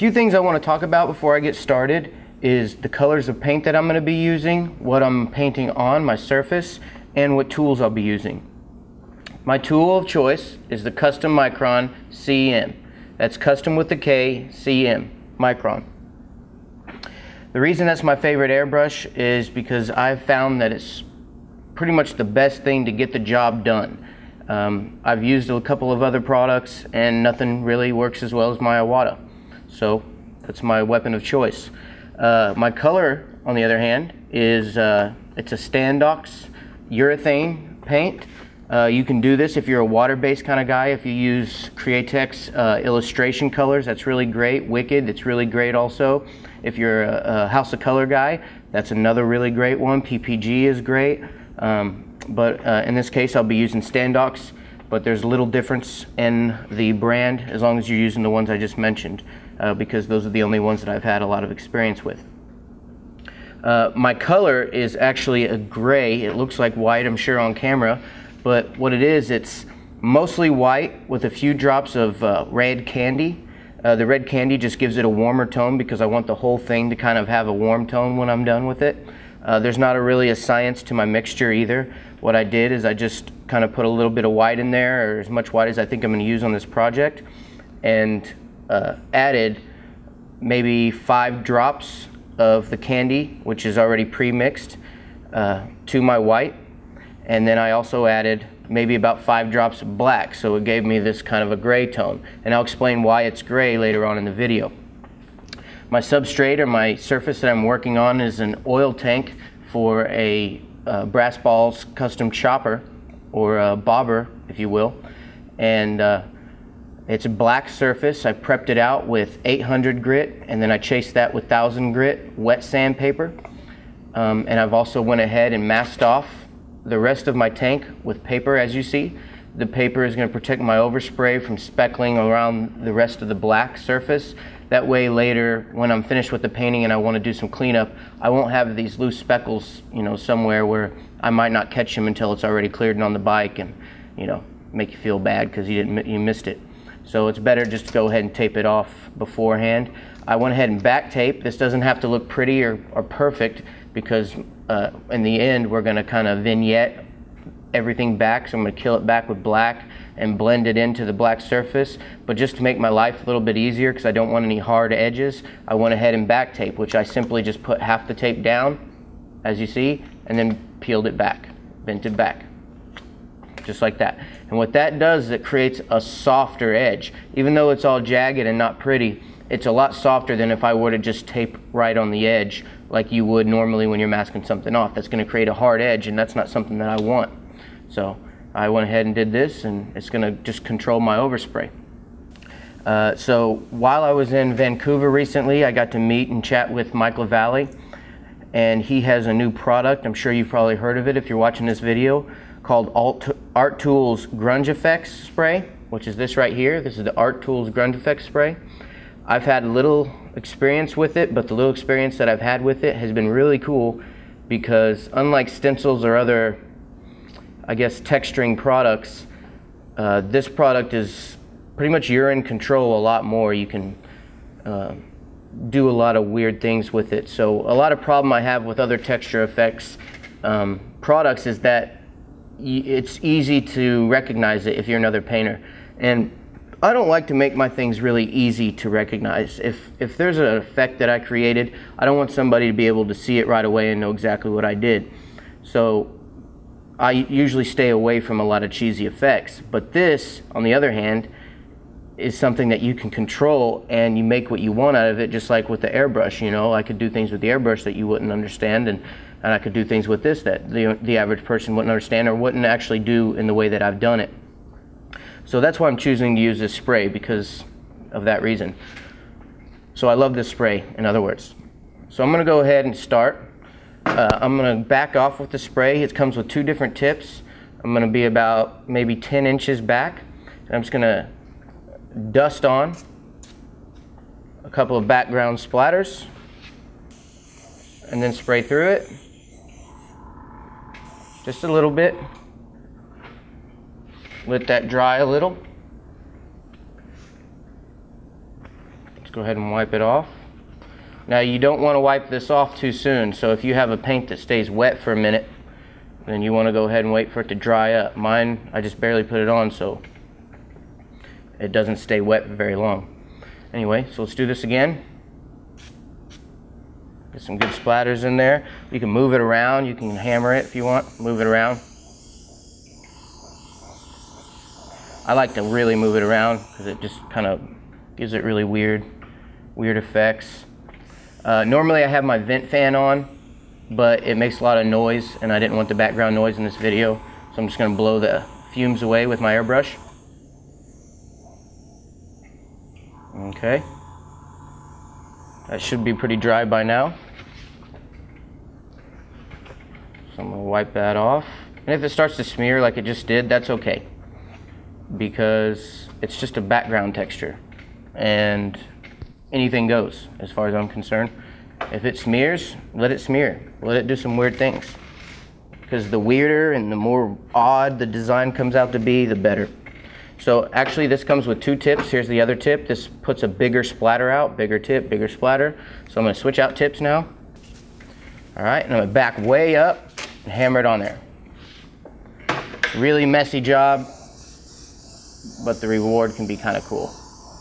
few things I want to talk about before I get started is the colors of paint that I'm going to be using, what I'm painting on my surface, and what tools I'll be using. My tool of choice is the Custom Micron CM. That's custom with the K, CM, Micron. The reason that's my favorite airbrush is because I've found that it's pretty much the best thing to get the job done. I've used a couple of other products and nothing really works as well as my Iwata. So that's my weapon of choice. My color, on the other hand, is it's a Standox urethane paint. You can do this if you're a water-based kind of guy. If you use Createx illustration colors, that's really great. Wicked, it's really great also. If you're a House of Color guy, that's another really great one. PPG is great. But in this case, I'll be using Standox, but there's a little difference in the brand as long as you're using the ones I just mentioned, because those are the only ones that I've had a lot of experience with. My color is actually a gray. It looks like white, I'm sure, on camera. But what it is, it's mostly white with a few drops of red candy. The red candy just gives it a warmer tone because I want the whole thing to kind of have a warm tone when I'm done with it. There's not really a science to my mixture either. What I did is I just kind of put a little bit of white in there, or as much white as I think I'm going to use on this project, and added maybe 5 drops of the candy, which is already pre-mixed, to my white. And then I also added maybe about 5 drops of black, so it gave me this kind of a gray tone. And I'll explain why it's gray later on in the video. My substrate, or my surface that I'm working on, is an oil tank for a brass balls custom chopper, or a bobber, if you will. And it's a black surface. I prepped it out with 800 grit, and then I chased that with 1000 grit wet sandpaper. And I've also went ahead and masked off the rest of my tank with paper, as you see. The paper is going to protect my overspray from speckling around the rest of the black surface. That way later, when I'm finished with the painting and I want to do some cleanup, I won't have these loose speckles, you know, somewhere where I might not catch them until it's already cleared and on the bike, and, you know, make you feel bad because you missed it. So it's better just to go ahead and tape it off beforehand. I went ahead and back tape. This doesn't have to look pretty or perfect, because in the end we're going to kind of vignette everything back. So I'm going to kill it back with black and blend it into the black surface. But just to make my life a little bit easier, because I don't want any hard edges, I went ahead and back tape, which I simply just put half the tape down, as you see, and then peeled it back, bent it back, just like that. And what that does is it creates a softer edge. Even though it's all jagged and not pretty, it's a lot softer than if I were to just tape right on the edge like you would normally when you're masking something off. That's going to create a hard edge, and that's not something that I want. So I went ahead and did this, and it's going to just control my overspray. So while I was in Vancouver recently, I got to meet and chat with Mike LaValle, and he has a new product. I'm sure you've probably heard of it if you're watching this video, called Art Tools Grunge Effects Spray, which is this right here. This is the Art Tools Grunge Effects Spray. I've had little experience with it, but the little experience that I've had with it has been really cool, because unlike stencils or other, I guess, texturing products, this product is pretty much you're in control a lot more. You can do a lot of weird things with it. So a lot of problem I have with other texture effects products is that it's easy to recognize it if you're another painter. And I don't like to make my things really easy to recognize. If there's an effect that I created, I don't want somebody to be able to see it right away and know exactly what I did. So I usually stay away from a lot of cheesy effects. But this, on the other hand, is something that you can control, and you make what you want out of it, just like with the airbrush. You know, I could do things with the airbrush that you wouldn't understand, and I could do things with this that the average person wouldn't understand or wouldn't actually do in the way that I've done it. So that's why I'm choosing to use this spray, because of that reason. So I love this spray, in other words. So I'm going to go ahead and start. I'm going to back off with the spray. It comes with 2 different tips. I'm going to be about maybe 10 inches back. And I'm just going to dust on a couple of background splatters and then spray through it. Just a little bit. Let that dry a little. go ahead and wipe it off. Now you don't want to wipe this off too soon, so if you have a paint that stays wet for a minute, then you want to go ahead and wait for it to dry up. Mine, I just barely put it on, so it doesn't stay wet for very long. Anyway, so let's do this again. Get some good splatters in there. You can move it around, you can hammer it if you want, move it around. I like to really move it around because it just kind of gives it really weird effects. Normally I have my vent fan on, but it makes a lot of noise and I didn't want the background noise in this video, so I'm just going to blow the fumes away with my airbrush. Okay, that should be pretty dry by now, so I'm going to wipe that off. And if it starts to smear like it just did, that's okay, because it's just a background texture and anything goes as far as I'm concerned. If it smears, let it smear. Let it do some weird things, because the weirder and the more odd the design comes out to be, the better. So actually this comes with two tips. Here's the other tip. This puts a bigger splatter out, bigger tip, bigger splatter. So I'm going to switch out tips now. Alright, and I'm going to back way up and hammer it on there. Really messy job, but the reward can be kind of cool.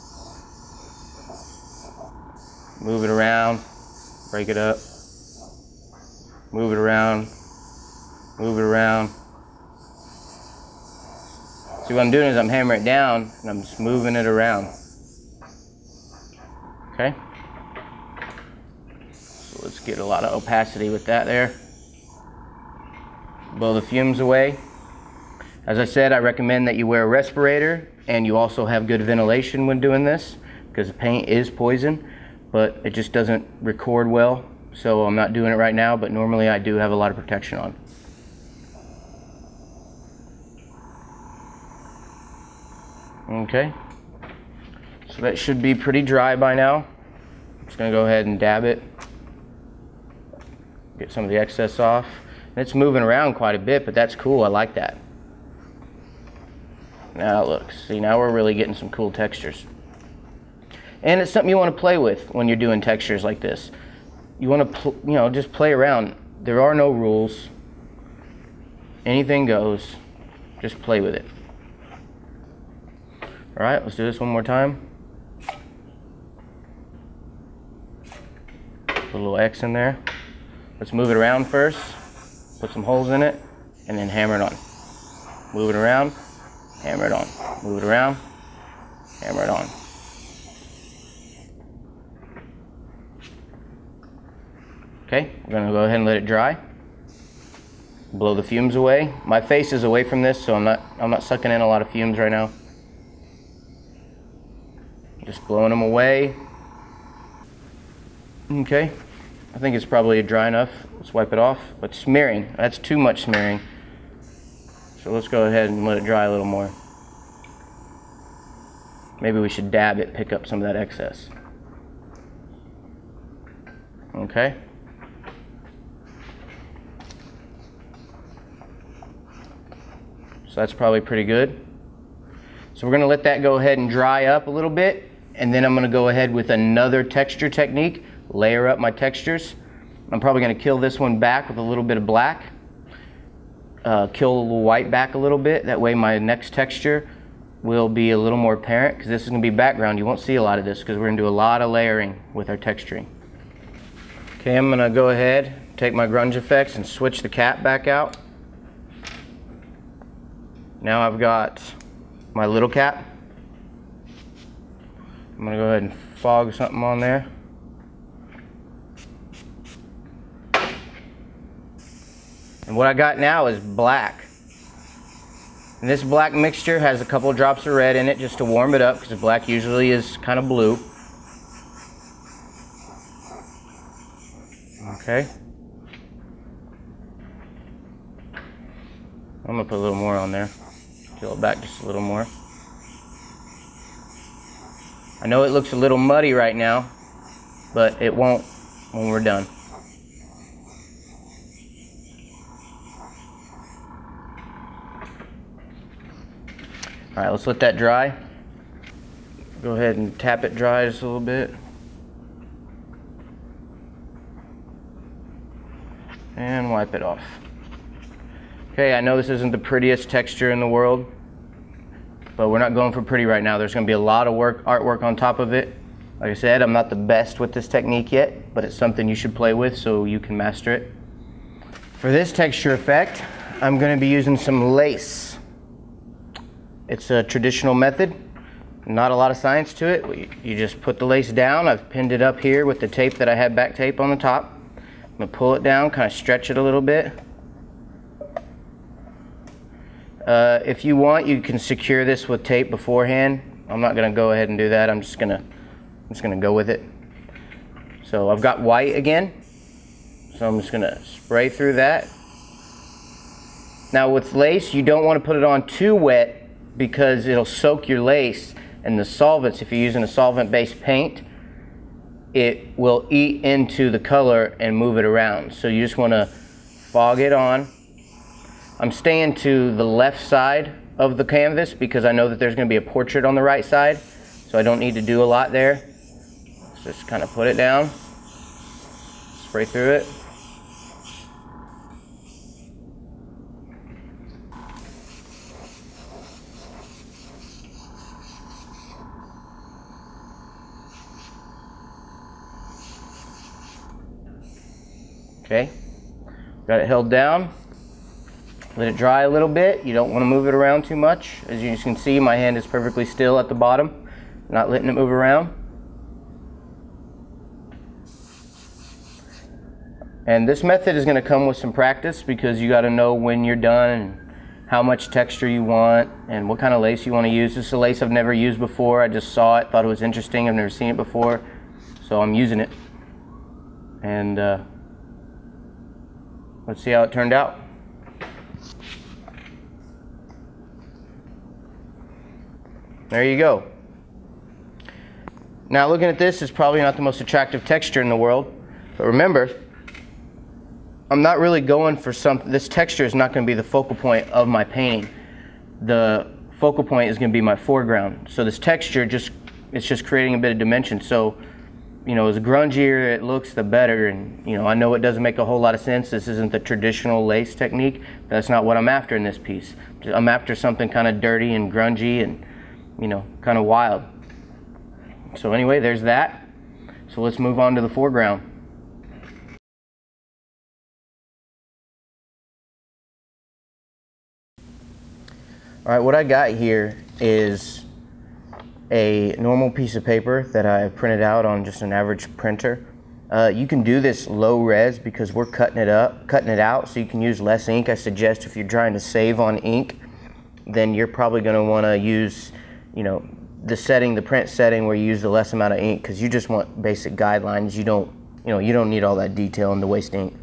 Move it around, break it up, move it around, move it around. See, what I'm doing is I'm hammering it down and I'm just moving it around. Okay? So let's get a lot of opacity with that there. Blow the fumes away. As I said, I recommend that you wear a respirator and you also have good ventilation when doing this, because the paint is poison, but it just doesn't record well. So I'm not doing it right now, but normally I do have a lot of protection on. Okay, so that should be pretty dry by now. I'm just going to go ahead and dab it, get some of the excess off. And it's moving around quite a bit, but that's cool. I like that. Now look, see, now we're really getting some cool textures. And it's something you want to play with when you're doing textures like this. You want to, just play around. There are no rules. Anything goes. Just play with it. All right, let's do this one more time. Put a little X in there. Let's move it around first. Put some holes in it, and then hammer it on. Move it around, hammer it on. Move it around, hammer it on. Okay, we're gonna go ahead and let it dry. Blow the fumes away. My face is away from this, so I'm not sucking in a lot of fumes right now. Just blowing them away. Okay, I think it's probably dry enough. Let's wipe it off. But smearing, that's too much smearing. So let's go ahead and let it dry a little more. Maybe we should dab it, pick up some of that excess. Okay. So that's probably pretty good. So we're going to let that go ahead and dry up a little bit, and then I'm going to go ahead with another texture technique, layer up my textures. I'm probably going to kill this one back with a little bit of black, kill a little white back a little bit. That way my next texture will be a little more apparent, because this is going to be background. You won't see a lot of this because we're going to do a lot of layering with our texturing. Okay, I'm going to go ahead, take my grunge effects and switch the cap back out. Now I've got my little cap. I'm going to go ahead and fog something on there. And what I got now is black. And this black mixture has a couple of drops of red in it just to warm it up, because black usually is kind of blue. Okay. I'm going to put a little more on there. Peel it back just a little more. I know it looks a little muddy right now, but it won't when we're done. Alright, let's let that dry. Go ahead and tap it dry just a little bit. and wipe it off. Okay, I know this isn't the prettiest texture in the world, but we're not going for pretty right now. There's going to be a lot of artwork on top of it. Like I said, I'm not the best with this technique yet, but it's something you should play with so you can master it. For this texture effect, I'm going to be using some lace. It's a traditional method, not a lot of science to it. You just put the lace down. I've pinned it up here with the tape that I had back tape on the top. I'm going to pull it down, kind of stretch it a little bit. If you want, you can secure this with tape beforehand. I'm not going to go ahead and do that. I'm just going to go with it. So I've got white again. So I'm just going to spray through that. Now with lace, you don't want to put it on too wet because it'll soak your lace, and the solvents, if you're using a solvent-based paint, it will eat into the color and move it around. So you just want to fog it on. I'm staying to the left side of the canvas because I know that there's going to be a portrait on the right side, so I don't need to do a lot there. Just kind of put it down, spray through it. Okay, got it held down. Let it dry a little bit. You don't want to move it around too much. As you can see, my hand is perfectly still at the bottom, not letting it move around. And this method is going to come with some practice because you got to know when you're done and how much texture you want and what kind of lace you want to use. This is a lace I've never used before. I just saw it, thought it was interesting. I've never seen it before, so I'm using it. And let's see how it turned out. There you go. Now looking at this, is probably not the most attractive texture in the world, but remember, I'm not really going for something. This texture is not going to be the focal point of my painting. The focal point is going to be my foreground. So this texture it's just creating a bit of dimension. So, you know, as grungier it looks, the better. And you know, I know it doesn't make a whole lot of sense. This isn't the traditional lace technique. That's not what I'm after in this piece. I'm after something kind of dirty and grungy and, you know, kind of wild. So anyway, there's that. So let's move on to the foreground. All right, what I got here is a normal piece of paper that I printed out on just an average printer. You can do this low res because we're cutting it out, so you can use less ink. I suggest if you're trying to save on ink, then you're probably going to want to use, you know, the print setting where you use the less amount of ink, because you just want basic guidelines. You don't need all that detail and to waste ink.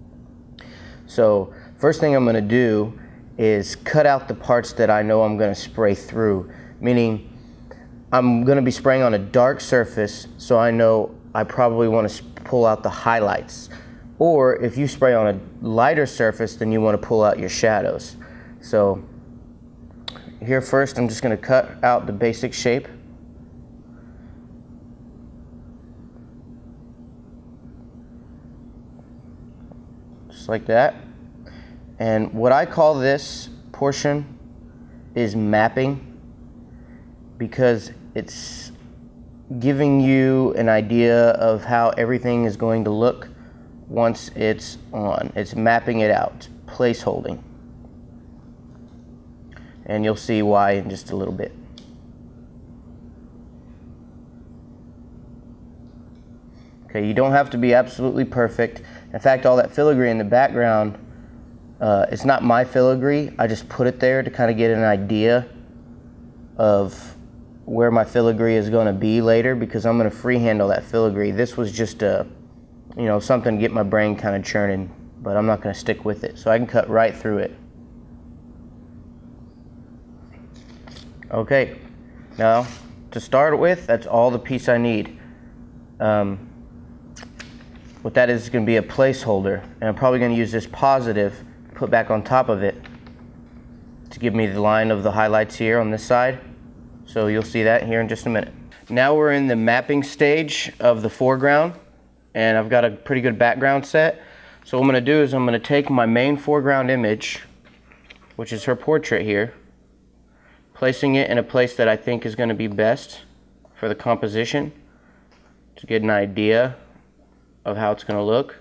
So first thing I'm going to do is cut out the parts that I know I'm going to spray through, meaning I'm going to be spraying on a dark surface, so I know I probably want to pull out the highlights. Or if you spray on a lighter surface, then you want to pull out your shadows. So here first, I'm just going to cut out the basic shape. Just like that. And what I call this portion is mapping, because it's giving you an idea of how everything is going to look once it's on. It's mapping it out, place holding. And you'll see why in just a little bit. Okay, you don't have to be absolutely perfect. In fact, all that filigree in the background, it's not my filigree. I just put it there to kind of get an idea of where my filigree is going to be later, because I'm going to freehand all that filigree. This was just something to get my brain kind of churning, but I'm not going to stick with it. So I can cut right through it. Okay, now to start with, that's all the piece I need. What that is going to be a placeholder, and I'm probably going to use this positive, put back on top of it to give me the line of the highlights here on this side. So you'll see that here in just a minute. Now we're in the mapping stage of the foreground, and I've got a pretty good background set. So what I'm going to do is I'm going to take my main foreground image, which is her portrait here, placing it in a place that I think is going to be best for the composition to get an idea of how it's going to look.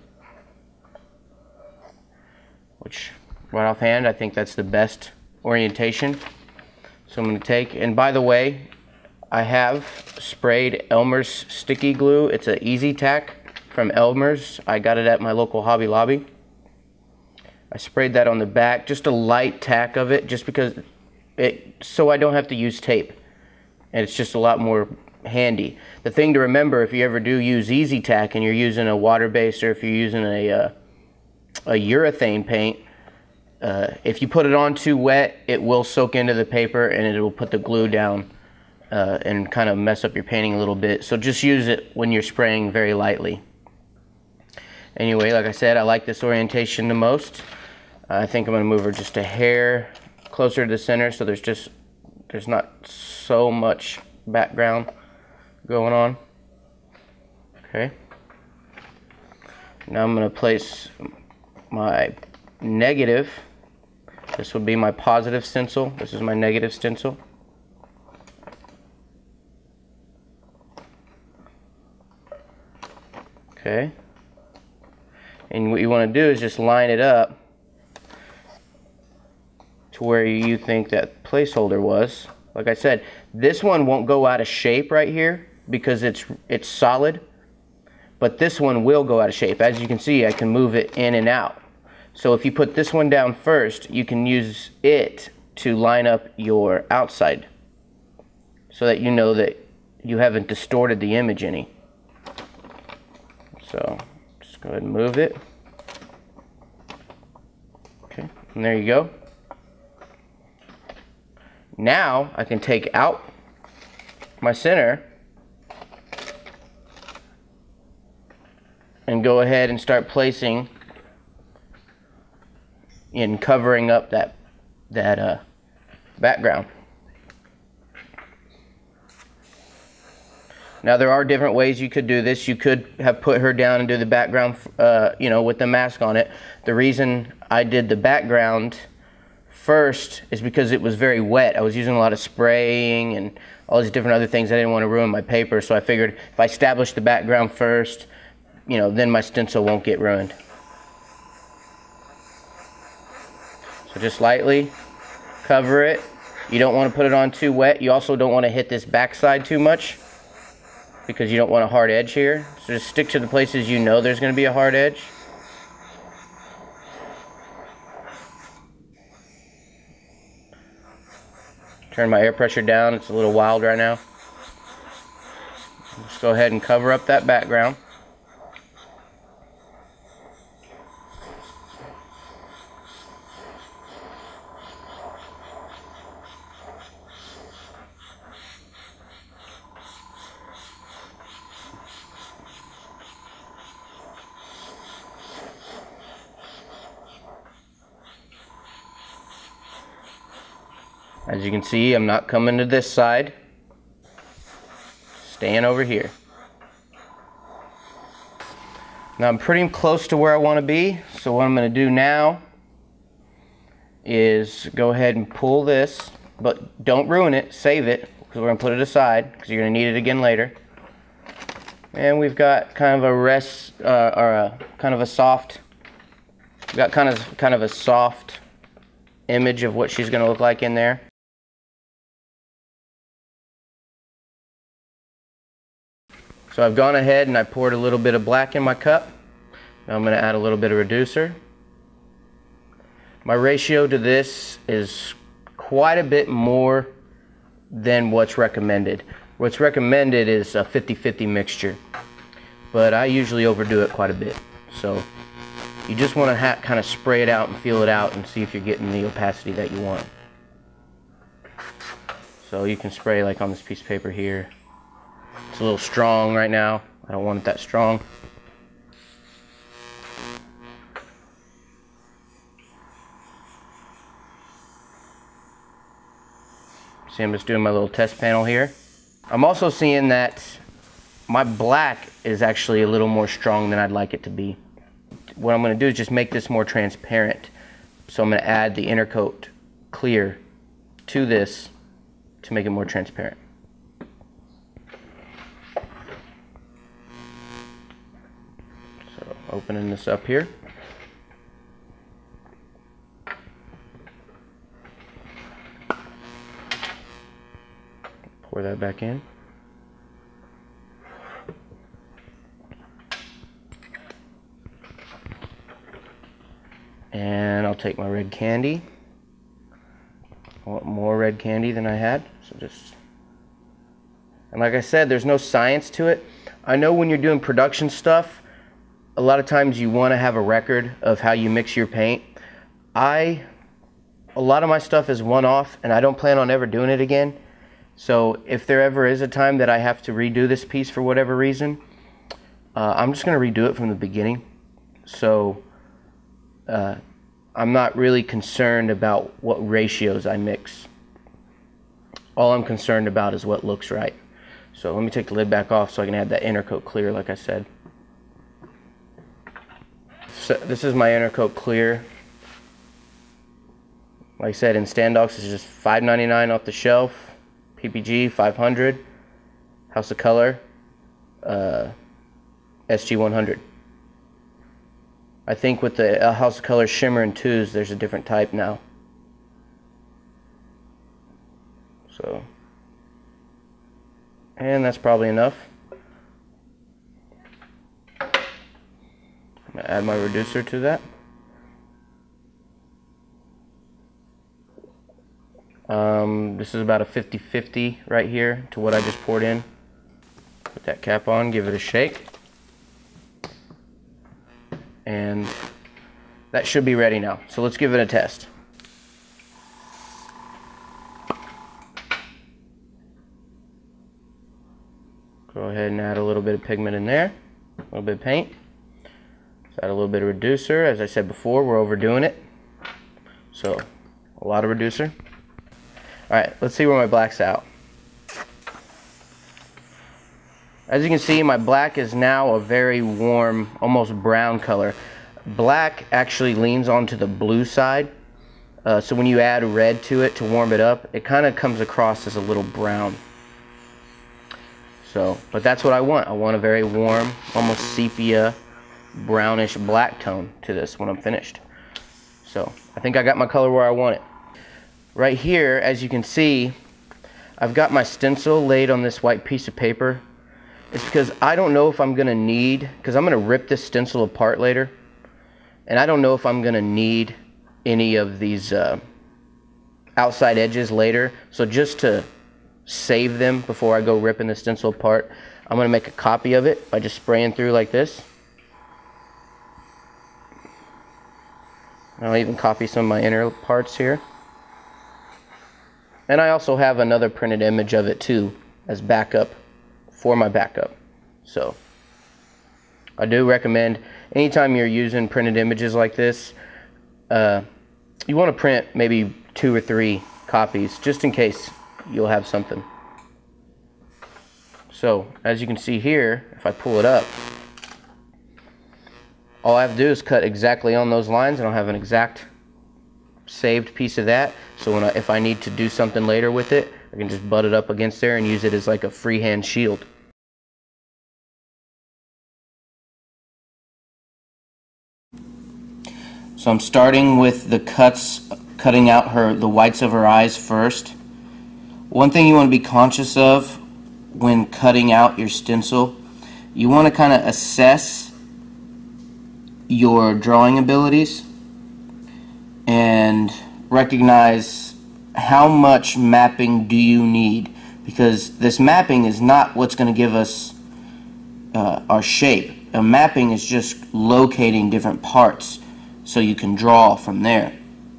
Which, right offhand, I think that's the best orientation. So I'm going to take, and by the way, I have sprayed Elmer's sticky glue. It's an Easy Tack from Elmer's. I got it at my local Hobby Lobby. I sprayed that on the back, just a light tack of it, just because so I don't have to use tape, and it's just a lot more handy. The thing to remember, if you ever do use Easy Tack and you're using a water-based, or if you're using a urethane paint, if you put it on too wet, it will soak into the paper and it will put the glue down and kind of mess up your painting a little bit. So just use it when you're spraying very lightly. Anyway, like I said, I like this orientation the most. I think I'm going to move her just a hair closer to the center so there's not so much background going on. Okay. Now I'm going to place my negative. This would be my positive stencil. This is my negative stencil. Okay. And what you want to do is just line it up to where you think that placeholder was. Like I said, this one won't go out of shape right here because it's solid, but this one will go out of shape. As you can see, I can move it in and out. So if you put this one down first, you can use it to line up your outside so that you know that you haven't distorted the image any. So just go ahead and move it. Okay, and there you go. Now I can take out my center and go ahead and start placing and covering up that background. Now there are different ways you could do this. You could have put her down and do the background, with the mask on it. The reason I did the background first is because it was very wet. I was using a lot of spraying and all these different other things. I didn't want to ruin my paper, so I figured if I established the background first, then my stencil won't get ruined. So just lightly cover it. You don't want to put it on too wet. You also don't want to hit this backside too much because you don't want a hard edge here. So just stick to the places you know there's going to be a hard edge. Turn my air pressure down. It's a little wild right now. Just go ahead and cover up that background. As you can see, I'm not coming to this side, staying over here. Now I'm pretty close to where I want to be, so what I'm going to do now is go ahead and pull this, but don't ruin it, save it, because we're going to put it aside, because you're going to need it again later. And we've got kind of a soft image of what she's going to look like in there. So I've gone ahead and I poured a little bit of black in my cup. Now I'm going to add a little bit of reducer. My ratio to this is quite a bit more than what's recommended. What's recommended is a 50-50 mixture, but I usually overdo it quite a bit. So you just want to kind of spray it out and feel it out and see if you're getting the opacity that you want. So you can spray like on this piece of paper here. It's a little strong right now. I don't want it that strong. See, I'm just doing my little test panel here. I'm also seeing that my black is actually a little more strong than I'd like it to be. what I'm going to do is just make this more transparent. So I'm going to add the inner coat clear to this to make it more transparent. So opening this up here. Pour that back in. And I'll take my red candy. I want more red candy than I had, so just, and like I said, there's no science to it. I know when you're doing production stuff, a lot of times you want to have a record of how you mix your paint. A lot of my stuff is one-off, and I don't plan on ever doing it again. So if there ever is a time that I have to redo this piece for whatever reason, I'm just going to redo it from the beginning. So I'm not really concerned about what ratios I mix. All I'm concerned about is what looks right. So let me take the lid back off so I can add that inner coat clear like I said. So this is my inner coat clear. Like I said, in Standox is just $5.99 off the shelf. PPG 500. House of Color SG 100. I think with the House of Color Shimmer and 2s, there's a different type now. So, and that's probably enough. I'm going to add my reducer to that. This is about a 50-50 right here to what I just poured in. Put that cap on, give it a shake. And that should be ready now. So let's give it a test. Go ahead and add a little bit of pigment in there, a little bit of paint. Let's add a little bit of reducer. As I said before, we're overdoing it. So a lot of reducer. Alright, let's see where my black's out. As you can see, my black is now a very warm, almost brown color. Black actually leans onto the blue side. So when you add red to it to warm it up, it kind of comes across as a little brown. So, but that's what I want. I want a very warm, almost sepia, brownish black tone to this when I'm finished. So, I think I got my color where I want it. Right here, as you can see, I've got my stencil laid on this white piece of paper. It's because I don't know if I'm going to need, because I'm going to rip this stencil apart later, and I don't know if I'm going to need any of these outside edges later. So just to save them before I go ripping the stencil apart, I'm going to make a copy of it by just spraying through like this. I'll even copy some of my inner parts here. And I also have another printed image of it too as backup for my backup. So I do recommend anytime you're using printed images like this, you want to print maybe 2 or 3 copies just in case you'll have something. So as you can see here, if I pull it up, all I have to do is cut exactly on those lines and I'll have an exact saved piece of that. So when if I need to do something later with it, I can just butt it up against there and use it as like a freehand shield. So I'm starting with the cutting out the whites of her eyes first. One thing you want to be conscious of when cutting out your stencil, you want to kind of assess your drawing abilities and recognize how much mapping do you need, because this mapping is not what's going to give us our shape. A mapping is just locating different parts so you can draw from there.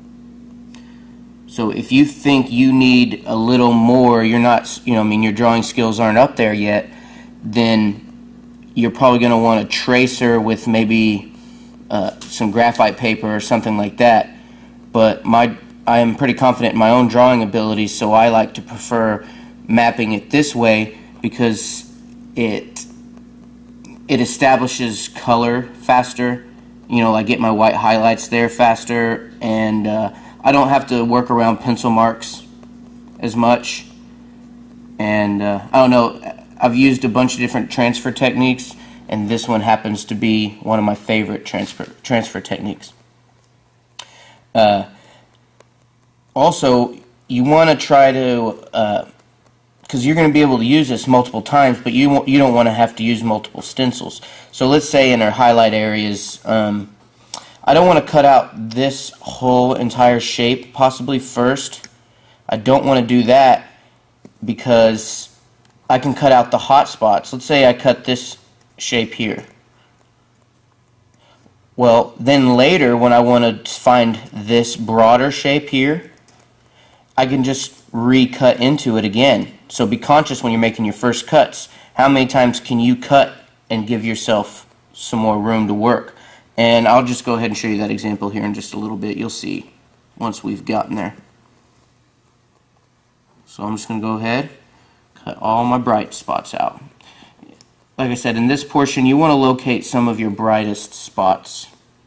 So if you think you need a little more, you're not, I mean, your drawing skills aren't up there yet, then you're probably going to want a tracer with maybe some graphite paper or something like that. But I am pretty confident in my own drawing abilities, so I like to prefer mapping it this way because it establishes color faster I get my white highlights there faster, and I don't have to work around pencil marks as much. And I don't know, I've used a bunch of different transfer techniques, and this one happens to be one of my favorite transfer techniques. Also, you want to try to, because you're going to be able to use this multiple times, but you don't want to have to use multiple stencils. So let's say in our highlight areas, I don't want to cut out this whole entire shape possibly first. I don't want to do that because I can cut out the hot spots. Let's say I cut this shape here. Well, then later when I want to find this broader shape here, I can just recut into it again. So be conscious when you're making your first cuts. How many times can you cut and give yourself some more room to work? And I'll just go ahead and show you that example here in just a little bit. You'll see once we've gotten there. So I'm just going to go ahead, cut all my bright spots out. Like I said, in this portion you want to locate some of your brightest spots.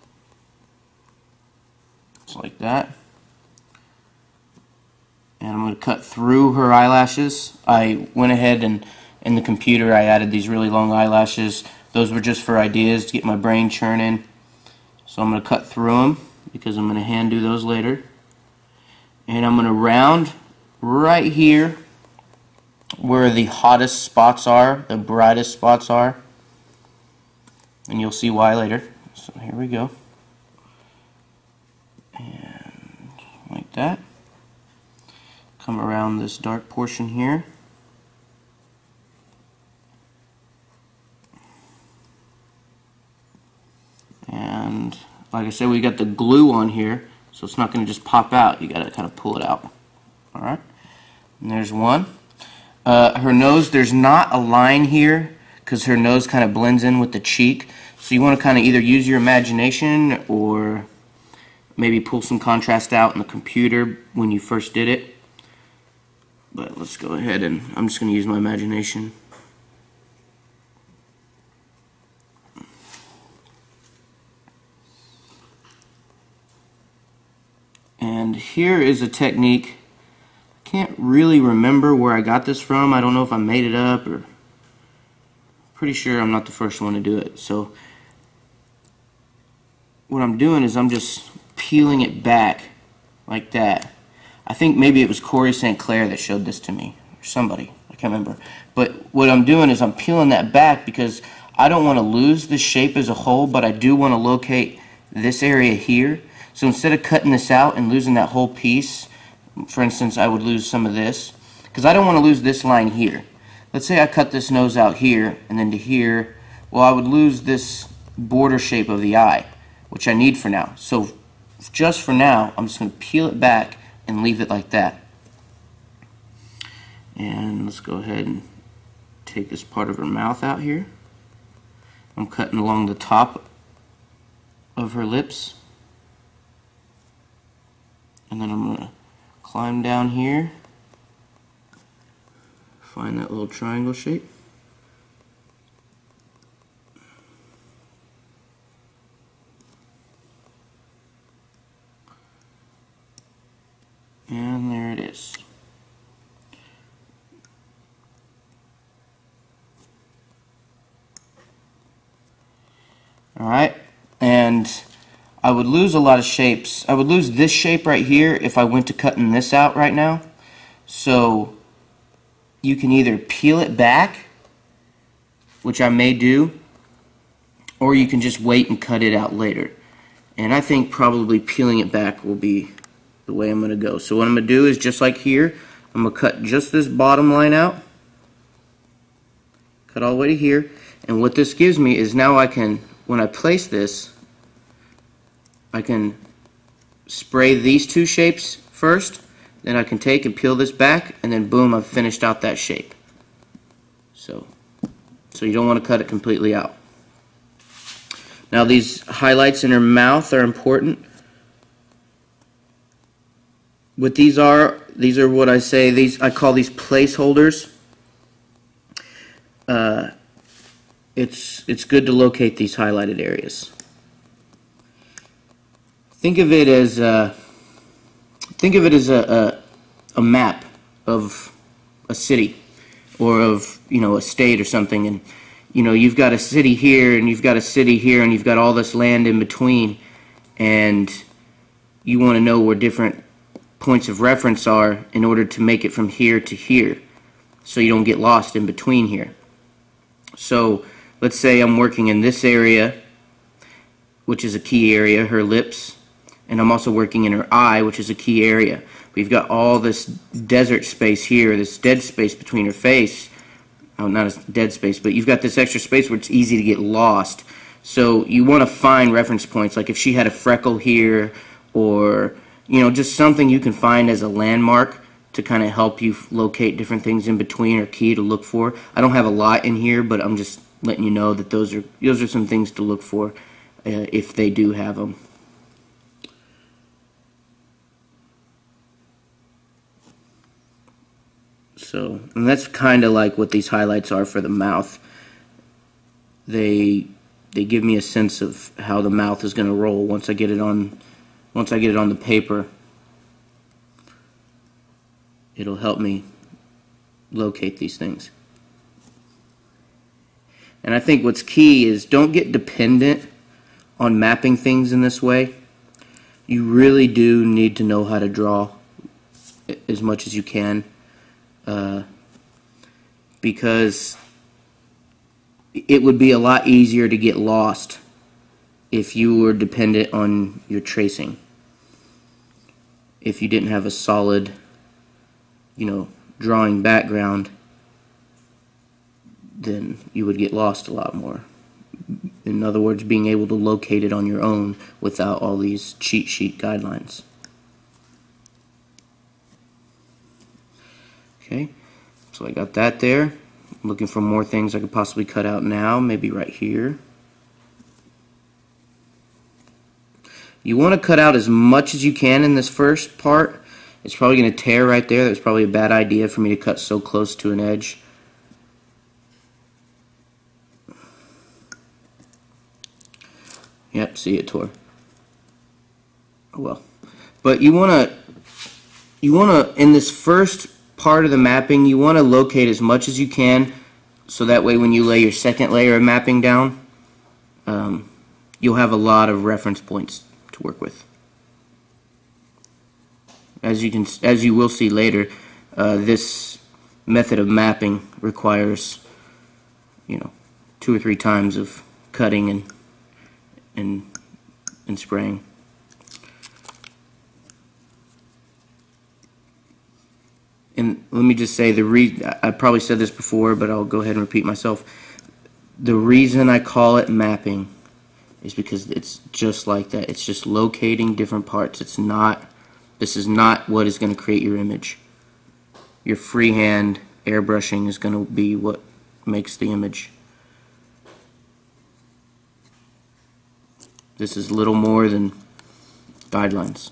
Just like that. And I'm going to cut through her eyelashes. I went ahead and in the computer I added these really long eyelashes. Those were just for ideas to get my brain churning. So I'm going to cut through them because I'm going to hand do those later. And I'm going to round right here where the hottest spots are, the brightest spots are. And you'll see why later. So here we go. And like that. Come around this dark portion here. And like I said, we got the glue on here, so it's not going to just pop out. You got to kind of pull it out. Alright, and there's one. Her nose, there's not a line here because her nose kind of blends in with the cheek. So you want to kind of either use your imagination or maybe pull some contrast out in the computer when you first did it. But let's go ahead and I'm just going to use my imagination. And here is a technique. I can't really remember where I got this from. I don't know if I made it up, or pretty sure I'm not the first one to do it. So what I'm doing is I'm just peeling it back like that. I think maybe it was Corey St. Clair that showed this to me, or somebody, I can't remember. But what I'm doing is I'm peeling that back because I don't want to lose the shape as a whole, but I do want to locate this area here. So instead of cutting this out and losing that whole piece, for instance, I would lose some of this, because I don't want to lose this line here. Let's say I cut this nose out here and then to here. Well, I would lose this border shape of the eye, which I need for now. So just for now, I'm just going to peel it back and leave it like that. And let's go ahead and take this part of her mouth out here. I'm cutting along the top of her lips. And then I'm going to climb down here, find that little triangle shape. And there it is. Alright, and I would lose a lot of shapes. I would lose this shape right here if I went to cutting this out right now. So you can either peel it back, which I may do, or you can just wait and cut it out later. And I think probably peeling it back will be the way I'm going to go. So what I'm going to do is just like here, I'm going to cut just this bottom line out. Cut all the way to here. And what this gives me is now I can, when I place this, I can spray these two shapes first, then I can take and peel this back, and then boom, I've finished out that shape. So you don't want to cut it completely out. Now these highlights in her mouth are important. What these are what I say, I call these placeholders. It's good to locate these highlighted areas. think of it as a map of a city, or of, you know, a state or something, and you know, you've got a city here and you've got a city here and you've got all this land in between, and you want to know where different points of reference are in order to make it from here to here, so you don't get lost in between here. So let's say I'm working in this area, which is a key area, her lips, and I'm also working in her eye, which is a key area. We've got all this desert space here, this dead space between her face. Oh, not a dead space, but you've got this extra space where it's easy to get lost. So you want to find reference points, like if she had a freckle here, or, you know, just something you can find as a landmark to kind of help you locate different things in between, or key to look for. I don't have a lot in here, but I'm just letting you know that those are some things to look for if they do have them. So, and that's kind of like what these highlights are for the mouth. They give me a sense of how the mouth is going to roll once I get it on the paper. It'll help me locate these things. And I think what's key is don't get dependent on mapping things in this way. You really do need to know how to draw as much as you can. Because it would be a lot easier to get lost if you were dependent on your tracing. If you didn't have a solid, you know, drawing background, then you would get lost a lot more. In other words, being able to locate it on your own without all these cheat sheet guidelines. Okay, so I got that there. I'm looking for more things I could possibly cut out now, maybe right here. You want to cut out as much as you can in this first part. It's probably going to tear right there. That's probably a bad idea for me to cut so close to an edge. Yep, see, it tore. Oh well. But you want to, in this first part of the mapping, you want to locate as much as you can, so that way when you lay your second layer of mapping down, you'll have a lot of reference points to work with. As you will see later, this method of mapping requires, you know, 2 or 3 times of cutting and spraying. And let me just say, I probably said this before, but I'll go ahead and repeat myself. The reason I call it mapping is because it's just like that. It's just locating different parts. This is not what is going to create your image. Your freehand airbrushing is going to be what makes the image. This is little more than guidelines.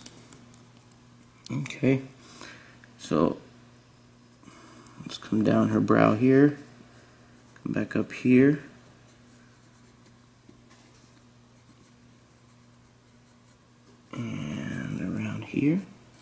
Okay, so let's come down her brow here, come back up here, and around here.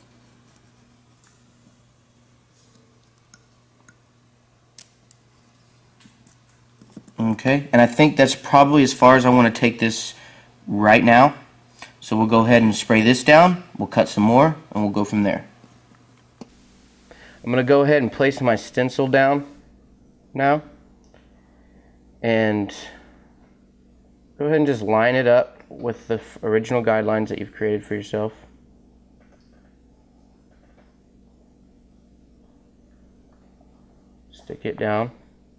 Okay, and I think that's probably as far as I want to take this right now. So we'll go ahead and spray this down, we'll cut some more, and we'll go from there. I'm going to go ahead and place my stencil down now, and go ahead and just line it up with the original guidelines that you've created for yourself. Stick it down.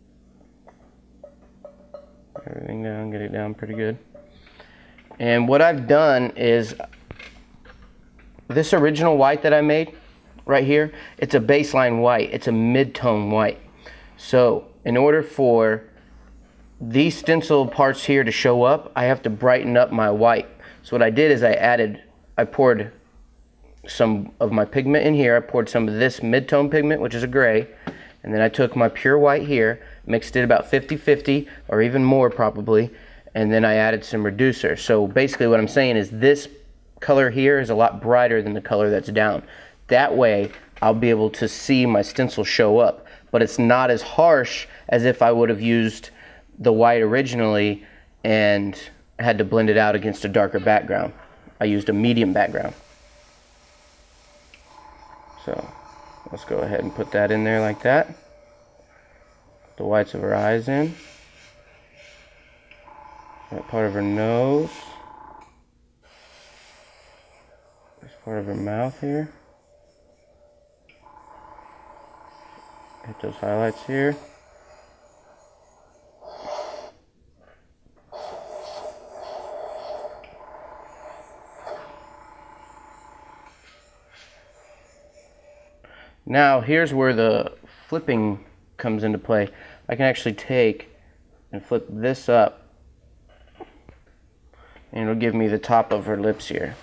Everything down, get it down pretty good. And what I've done is, this original white that I made right here, it's a baseline white, it's a mid-tone white. So in order for these stencil parts here to show up, I have to brighten up my white. So what I did is I poured some of my pigment in here. I poured some of this mid-tone pigment, which is a gray, and then I took my pure white here, mixed it about 50-50 or even more probably, and then I added some reducer. So basically what I'm saying is this color here is a lot brighter than the color that's down. That way I'll be able to see my stencil show up, but it's not as harsh as if I would have used the white originally and had to blend it out against a darker background. I used a medium background. So let's go ahead and put that in there like that. Put the whites of her eyes in. That part of her nose. This part of her mouth here. Hit those highlights here. Now here's where the flipping comes into play. I can actually take and flip this up and it'll give me the top of her lips here.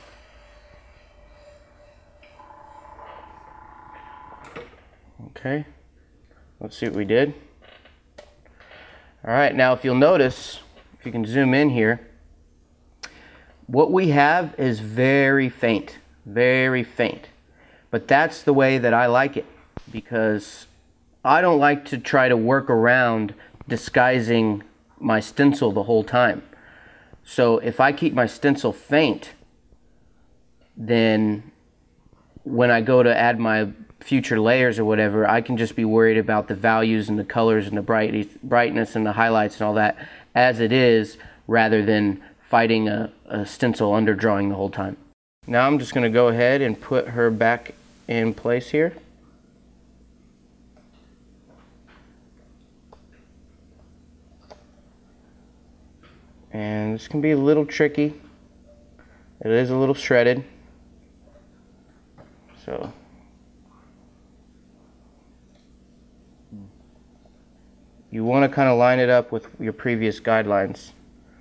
Okay, let's see what we did. Alright, now if you'll notice, if you can zoom in here, what we have is very faint, very faint. But that's the way that I like it, because I don't like to try to work around disguising my stencil the whole time. So if I keep my stencil faint, then when I go to add my future layers or whatever, I can just be worried about the values and the colors and the brightness and the highlights and all that as it is, rather than fighting a stencil underdrawing the whole time. Now I'm just going to go ahead and put her back in place here. And this can be a little tricky. It is a little shredded. So you want to kind of line it up with your previous guidelines.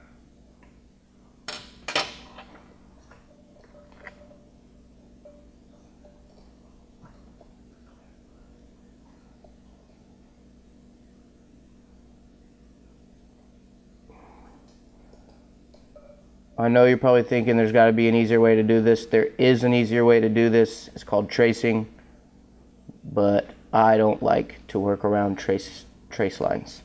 I know you're probably thinking there's got to be an easier way to do this. There is an easier way to do this. It's called tracing, but I don't like to work around trace lines.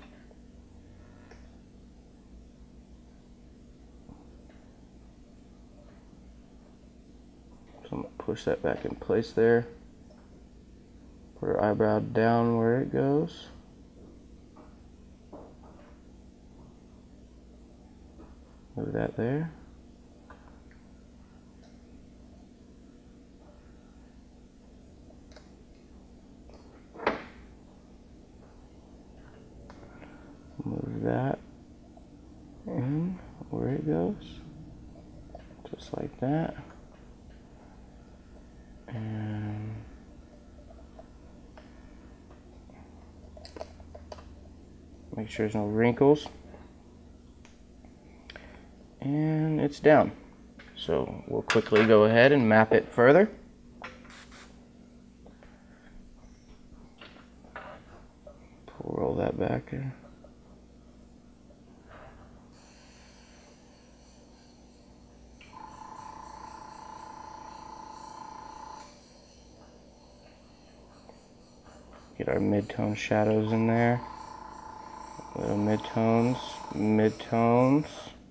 So I'm going to push that back in place there. Put her eyebrow down where it goes. Move that there. Move that in where it goes. Just like that. And make sure there's no wrinkles. And it's down. So we'll quickly go ahead and map it further. Roll that back in. Get our mid-tone shadows in there. Little mid-tones, mid-tones.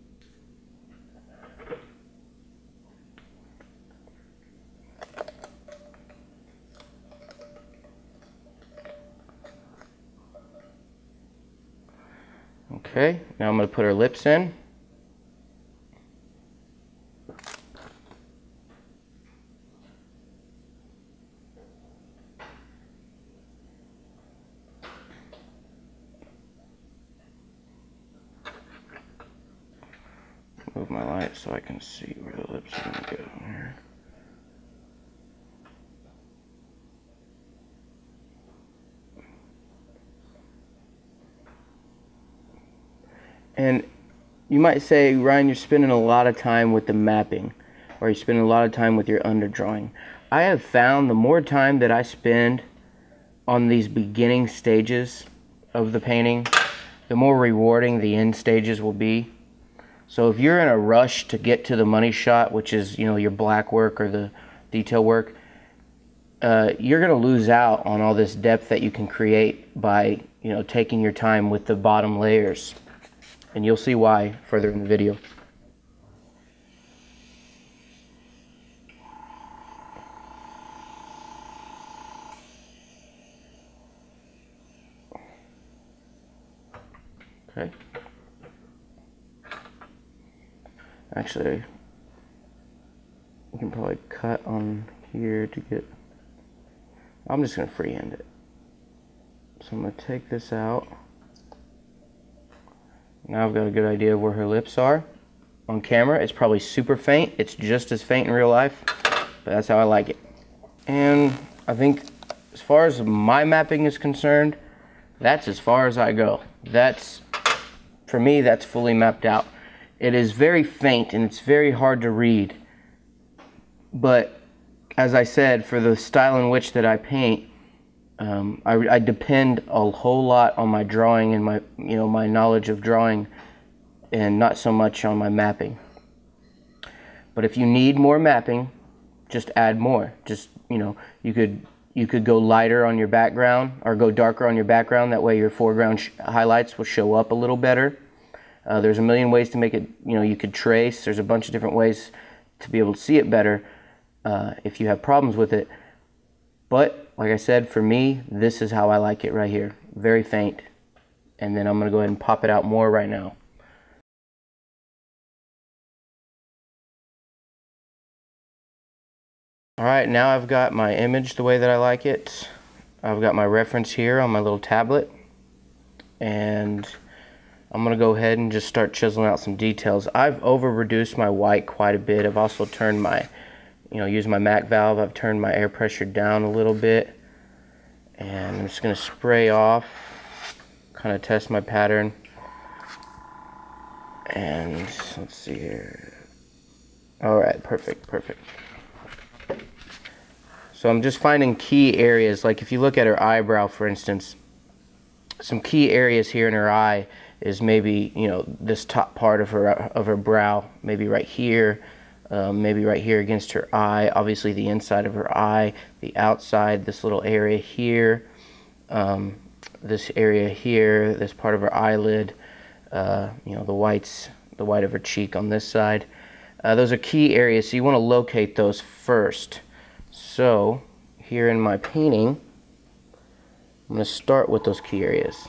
Okay, now I'm going to put her lips in. Move my light so I can see where the lips are going to go here. And you might say, Ryan, you're spending a lot of time with the mapping, or you're spending a lot of time with your underdrawing. I have found the more time that I spend on these beginning stages of the painting, the more rewarding the end stages will be. So if you're in a rush to get to the money shot, which is, you know, your black work or the detail work, you're going to lose out on all this depth that you can create by, you know, taking your time with the bottom layers. And you'll see why further in the video. Okay. Actually, you can probably cut on here to get... I'm just going to freehand it. So I'm going to take this out. Now I've got a good idea of where her lips are. On camera, it's probably super faint. It's just as faint in real life, but that's how I like it. And I think as far as my mapping is concerned, that's as far as I go. That's, for me, that's fully mapped out. It is very faint and it's very hard to read. But as I said, for the style in which that I paint, I depend a whole lot on my drawing and my, you know, my knowledge of drawing, and not so much on my mapping. But if you need more mapping, just add more. Just, you know, you could go lighter on your background or go darker on your background. That way your foreground highlights will show up a little better. There's a million ways to make it, you know, you could trace. There's a bunch of different ways to be able to see it better if you have problems with it. But like I said, for me, this is how I like it right here. Very faint. And then I'm going to go ahead and pop it out more right now. Alright, now I've got my image the way that I like it. I've got my reference here on my little tablet. And I'm going to go ahead and just start chiseling out some details. I've over-reduced my white quite a bit. I've also turned my, you know, used my MAC valve. I've turned my air pressure down a little bit. And I'm just going to spray off, kind of test my pattern. And let's see here. Alright, perfect, perfect. So I'm just finding key areas, like if you look at her eyebrow, for instance, some key areas here in her eye is maybe, you know, this top part of her brow, maybe right here, maybe right here against her eye, obviously the inside of her eye, the outside, this little area here, this area here, this part of her eyelid, you know, the white of her cheek on this side. Those are key areas, so you want to locate those first. So here in my painting, I'm going to start with those key areas.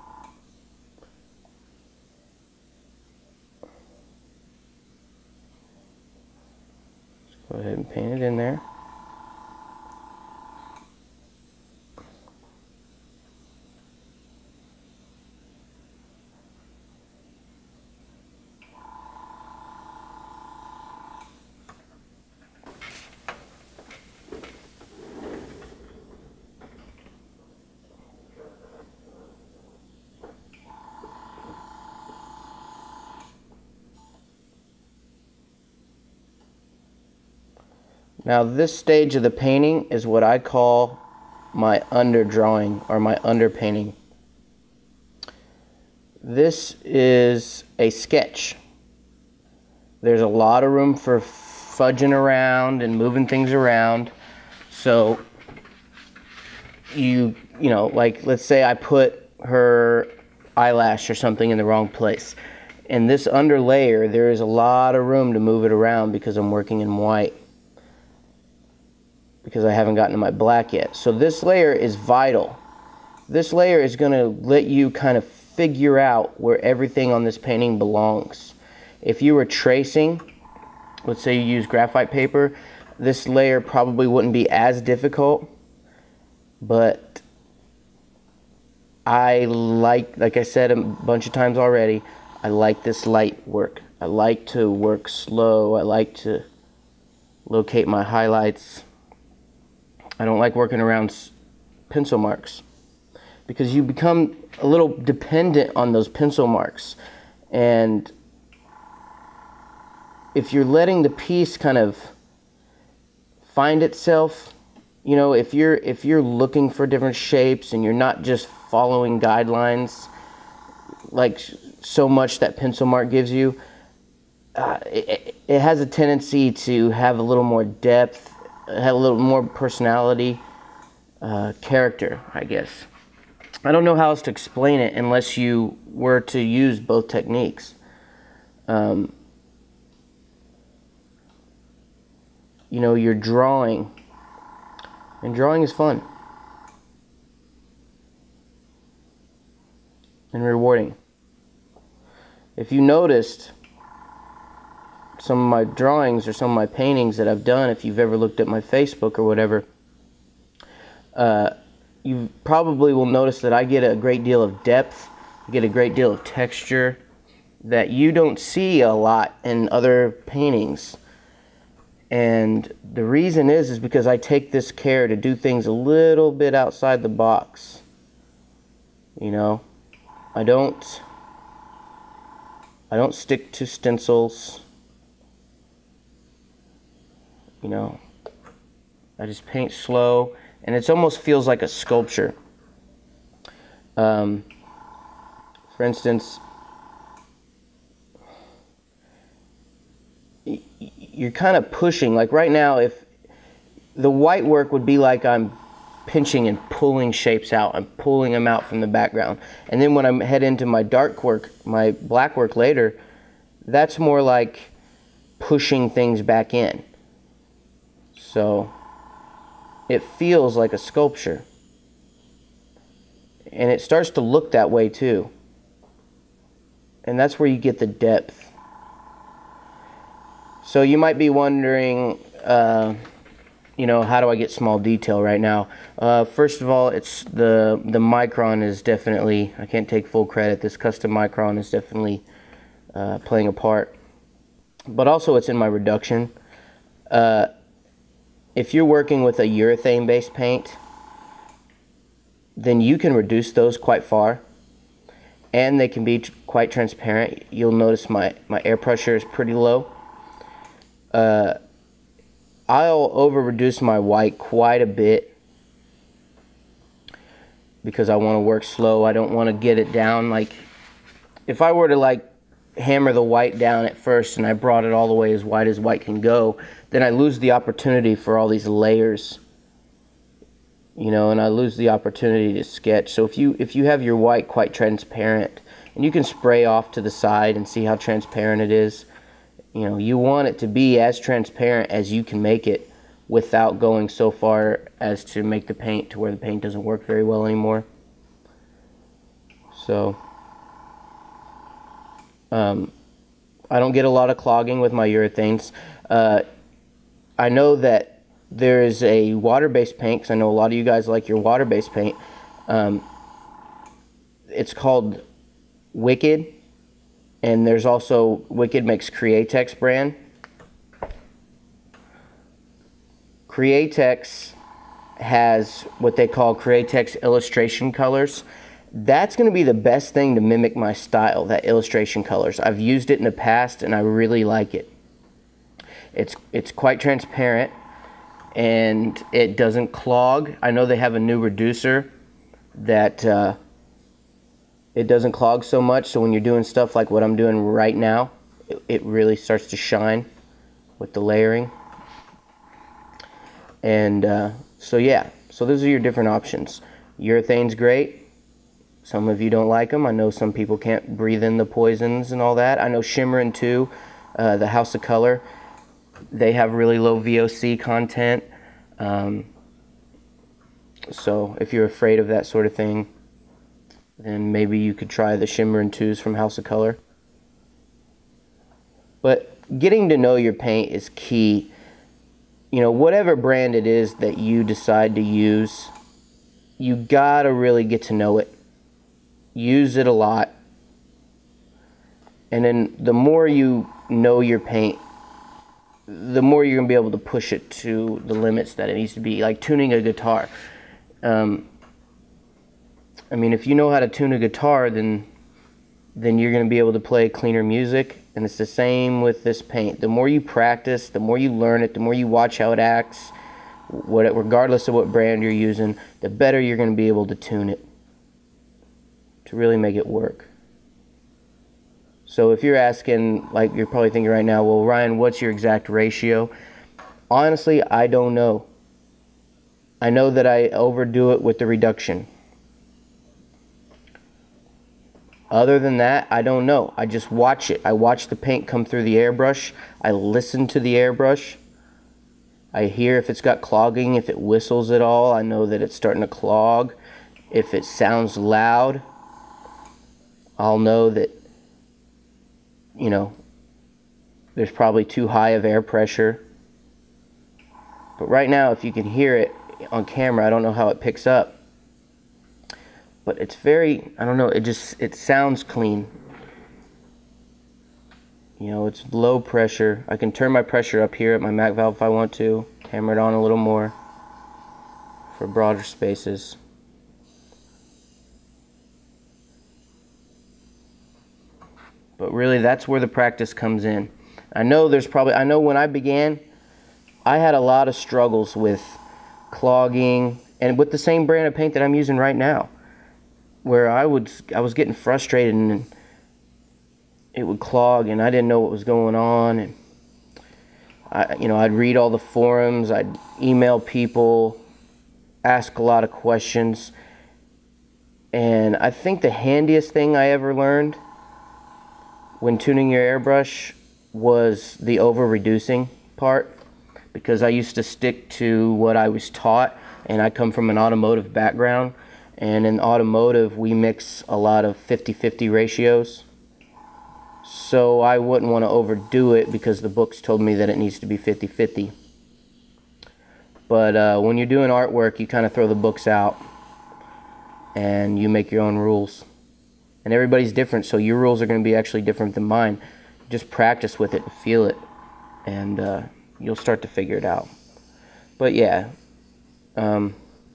Let's go ahead and paint it in there. Now this stage of the painting is what I call my underdrawing or my underpainting. This is a sketch. There's a lot of room for fudging around and moving things around. So you know, like let's say I put her eyelash or something in the wrong place. In this under layer, there is a lot of room to move it around because I'm working in white, because I haven't gotten to my black yet. So this layer is vital. This layer is going to let you kind of figure out where everything on this painting belongs. If you were tracing, let's say you use graphite paper, this layer probably wouldn't be as difficult, but I like I said a bunch of times already, I like this light work. I like to work slow. I like to locate my highlights. I don't like working around pencil marks because you become a little dependent on those pencil marks. And if you're letting the piece kind of find itself, you know, if you're looking for different shapes and you're not just following guidelines like so much that pencil mark gives you, it has a tendency to have a little more depth, have a little more personality, character, I guess. I don't know how else to explain it unless you were to use both techniques. You know, you're drawing, and drawing is fun and rewarding. If you noticed some of my drawings or some of my paintings that I've done, if you've ever looked at my Facebook or whatever, you probably will notice that I get a great deal of depth, I get a great deal of texture that you don't see a lot in other paintings. And the reason is because I take this care to do things a little bit outside the box. You know, I don't stick to stencils. You know, I just paint slow, and it almost feels like a sculpture. For instance, you're kind of pushing, like right now, if the white work would be like I'm pinching and pulling shapes out, I'm pulling them out from the background. And then when I head into my dark work, my black work later, that's more like pushing things back in. So it feels like a sculpture. And it starts to look that way too. And that's where you get the depth. So you might be wondering, you know, how do I get small detail right now? First of all, it's the micron is definitely, I can't take full credit, this custom micron is definitely playing a part. But also it's in my reduction. If you're working with a urethane based paint, then you can reduce those quite far. And they can be quite transparent. You'll notice my air pressure is pretty low. I'll over reduce my white quite a bit because I want to work slow. I don't want to get it down. Like if I were to like hammer the white down at first and I brought it all the way as white as white can go, then I lose the opportunity for all these layers, you know, and I lose the opportunity to sketch. So if you have your white quite transparent, and you can spray off to the side and see how transparent it is, you know, you want it to be as transparent as you can make it without going so far as to make the paint to where the paint doesn't work very well anymore. So I don't get a lot of clogging with my urethanes. I know that there is a water-based paint, because I know a lot of you guys like your water-based paint. It's called Wicked, and there's also, Wicked makes Createx brand. Createx has what they call Createx illustration colors. That's going to be the best thing to mimic my style, that illustration colors. I've used it in the past and I really like it. It's quite transparent and it doesn't clog. I know they have a new reducer that it doesn't clog so much, so when you're doing stuff like what I'm doing right now, it really starts to shine with the layering. And so yeah, so those are your different options. Urethane's great. Some of you don't like them. I know some people can't breathe in the poisons and all that. I know Shimmering too, the House of Color, they have really low VOC content. So if you're afraid of that sort of thing, then maybe you could try the Shimmering 2s from House of Color. But getting to know your paint is key. You know, whatever brand it is that you decide to use, you gotta really get to know it. Use it a lot. And then the more you know your paint, the more you're gonna be able to push it to the limits that it needs to be, like tuning a guitar. I mean, if you know how to tune a guitar, then you're going to be able to play cleaner music. And it's the same with this paint. The more you practice, the more you learn it, the more you watch how it acts, regardless of what brand you're using, the better you're going to be able to tune it to really make it work. So if you're asking, like you're probably thinking right now, well, Ryan, what's your exact ratio? Honestly, I don't know. I know that I overdo it with the reduction. Other than that, I don't know. I just watch it. I watch the paint come through the airbrush. I listen to the airbrush. I hear if it's got clogging, if it whistles at all. I know that it's starting to clog. If it sounds loud, I'll know that, you know, there's probably too high of air pressure. But right now, if you can hear it on camera, I don't know how it picks up. But it's very, I don't know, it sounds clean. You know, it's low pressure. I can turn my pressure up here at my MAC valve if I want to. Hammer it on a little more for broader spaces. But really, that's where the practice comes in. I know when I began, I had a lot of struggles with clogging, and with the same brand of paint that I'm using right now, where I was getting frustrated and it would clog and I didn't know what was going on. And I'd read all the forums, I'd email people, ask a lot of questions. And I think the handiest thing I ever learned when tuning your airbrush was the over-reducing part, because I used to stick to what I was taught, and I come from an automotive background, and in automotive we mix a lot of 50-50 ratios. So I wouldn't want to overdo it because the books told me that it needs to be 50-50. But when you're doing artwork, you kind of throw the books out and you make your own rules. And everybody's different, so your rules are going to be actually different than mine. Just practice with it and feel it, and you'll start to figure it out. But yeah, and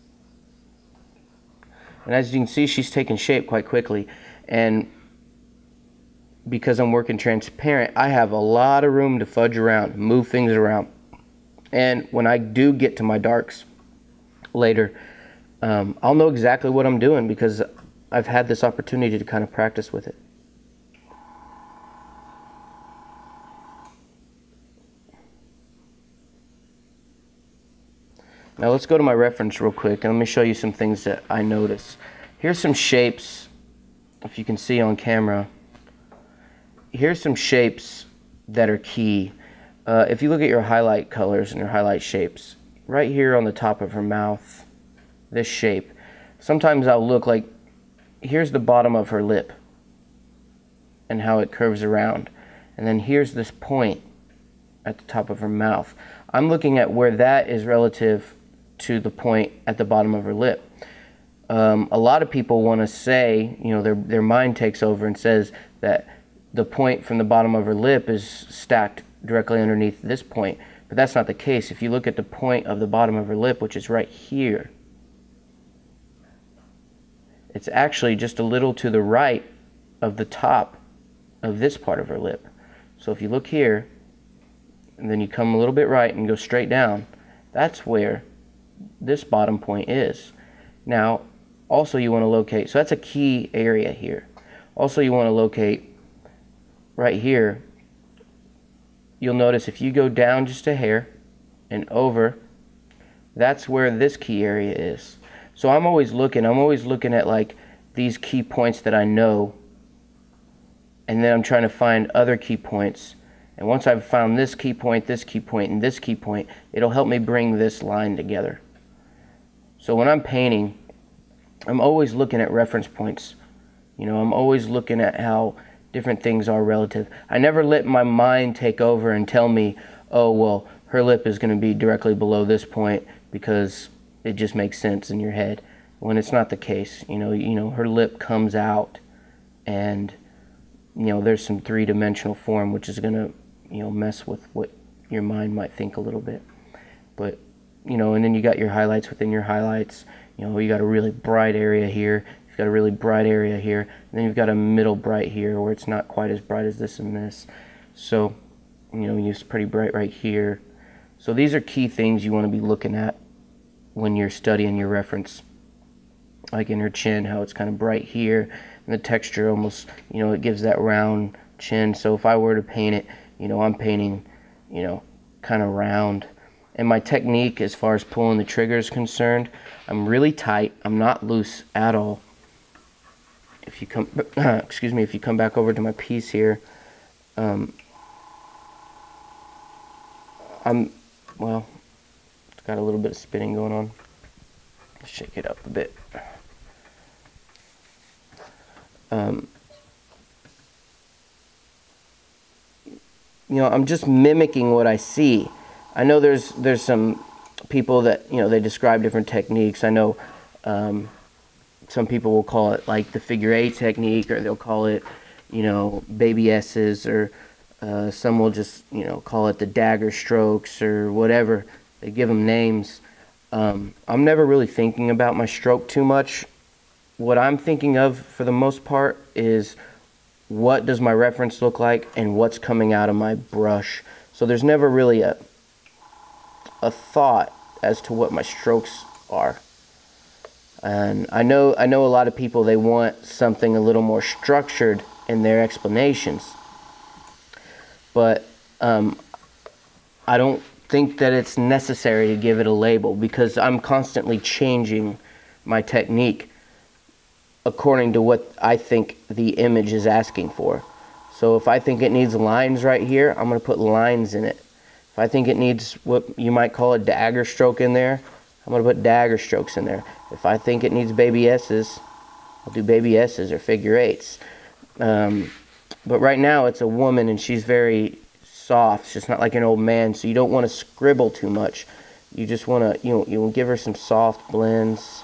as you can see, she's taking shape quite quickly. And because I'm working transparent, I have a lot of room to fudge around, move things around. And when I do get to my darks later, I'll know exactly what I'm doing because I've had this opportunity to kind of practice with it. Now let's go to my reference real quick and let me show you some things that I notice. Here's some shapes, if you can see on camera. Here's some shapes that are key. If you look at your highlight colors and your highlight shapes, right here on the top of her mouth, this shape, sometimes I'll look like, here's the bottom of her lip and how it curves around. And then here's this point at the top of her mouth. I'm looking at where that is relative to the point at the bottom of her lip. A lot of people want to say, you know, their mind takes over and says that the point from the bottom of her lip is stacked directly underneath this point. But that's not the case. If you look at the point of the bottom of her lip, which is right here, it's actually just a little to the right of the top of this part of her lip. So if you look here, and then you come a little bit right and go straight down, that's where this bottom point is. Now, also you want to locate, so that's a key area here. Also you want to locate right here. You'll notice if you go down just a hair and over, that's where this key area is. So I'm always looking at like these key points that I know, and then I'm trying to find other key points. And once I've found this key point, and this key point, it'll help me bring this line together. So when I'm painting, I'm always looking at reference points. You know, I'm always looking at how different things are relative. I never let my mind take over and tell me, oh, well, her lip is going to be directly below this point because it just makes sense in your head, when it's not the case. You know, her lip comes out, and you know, there's some three-dimensional form which is going to, you know, mess with what your mind might think a little bit. But you know, and then you got your highlights within your highlights. You know, you got a really bright area here, you've got a really bright area here, and then you've got a middle bright here where it's not quite as bright as this and this. So, you know, it's pretty bright right here. So these are key things you want to be looking at when you're studying your reference. Like in her chin, how it's kind of bright here, and the texture almost, you know, it gives that round chin. So if I were to paint it, I'm painting, kind of round. And my technique as far as pulling the trigger is concerned, I'm really tight. I'm not loose at all. If you come, excuse me, if you come back over to my piece here, well, it's got a little bit of spinning going on. Shake it up a bit. I'm just mimicking what I see. I know there's some people that, they describe different techniques. I know some people will call it like the figure eight technique, or they'll call it, baby S's, or some will just, call it the dagger strokes or whatever. They give them names. I'm never really thinking about my stroke too much. What I'm thinking of for the most part is what does my reference look like and what's coming out of my brush. So there's never really a thought as to what my strokes are. And I know a lot of people, they want something a little more structured in their explanations. But I don't think that it's necessary to give it a label, because I'm constantly changing my technique according to what I think the image is asking for. So if I think it needs lines right here, I'm going to put lines in it. If I think it needs what you might call a dagger stroke in there, I'm going to put dagger strokes in there. If I think it needs baby S's, I'll do baby S's or figure eights. But right now it's a woman and she's very soft. She's not like an old man, so you don't want to scribble too much. You just want to, you give her some soft blends.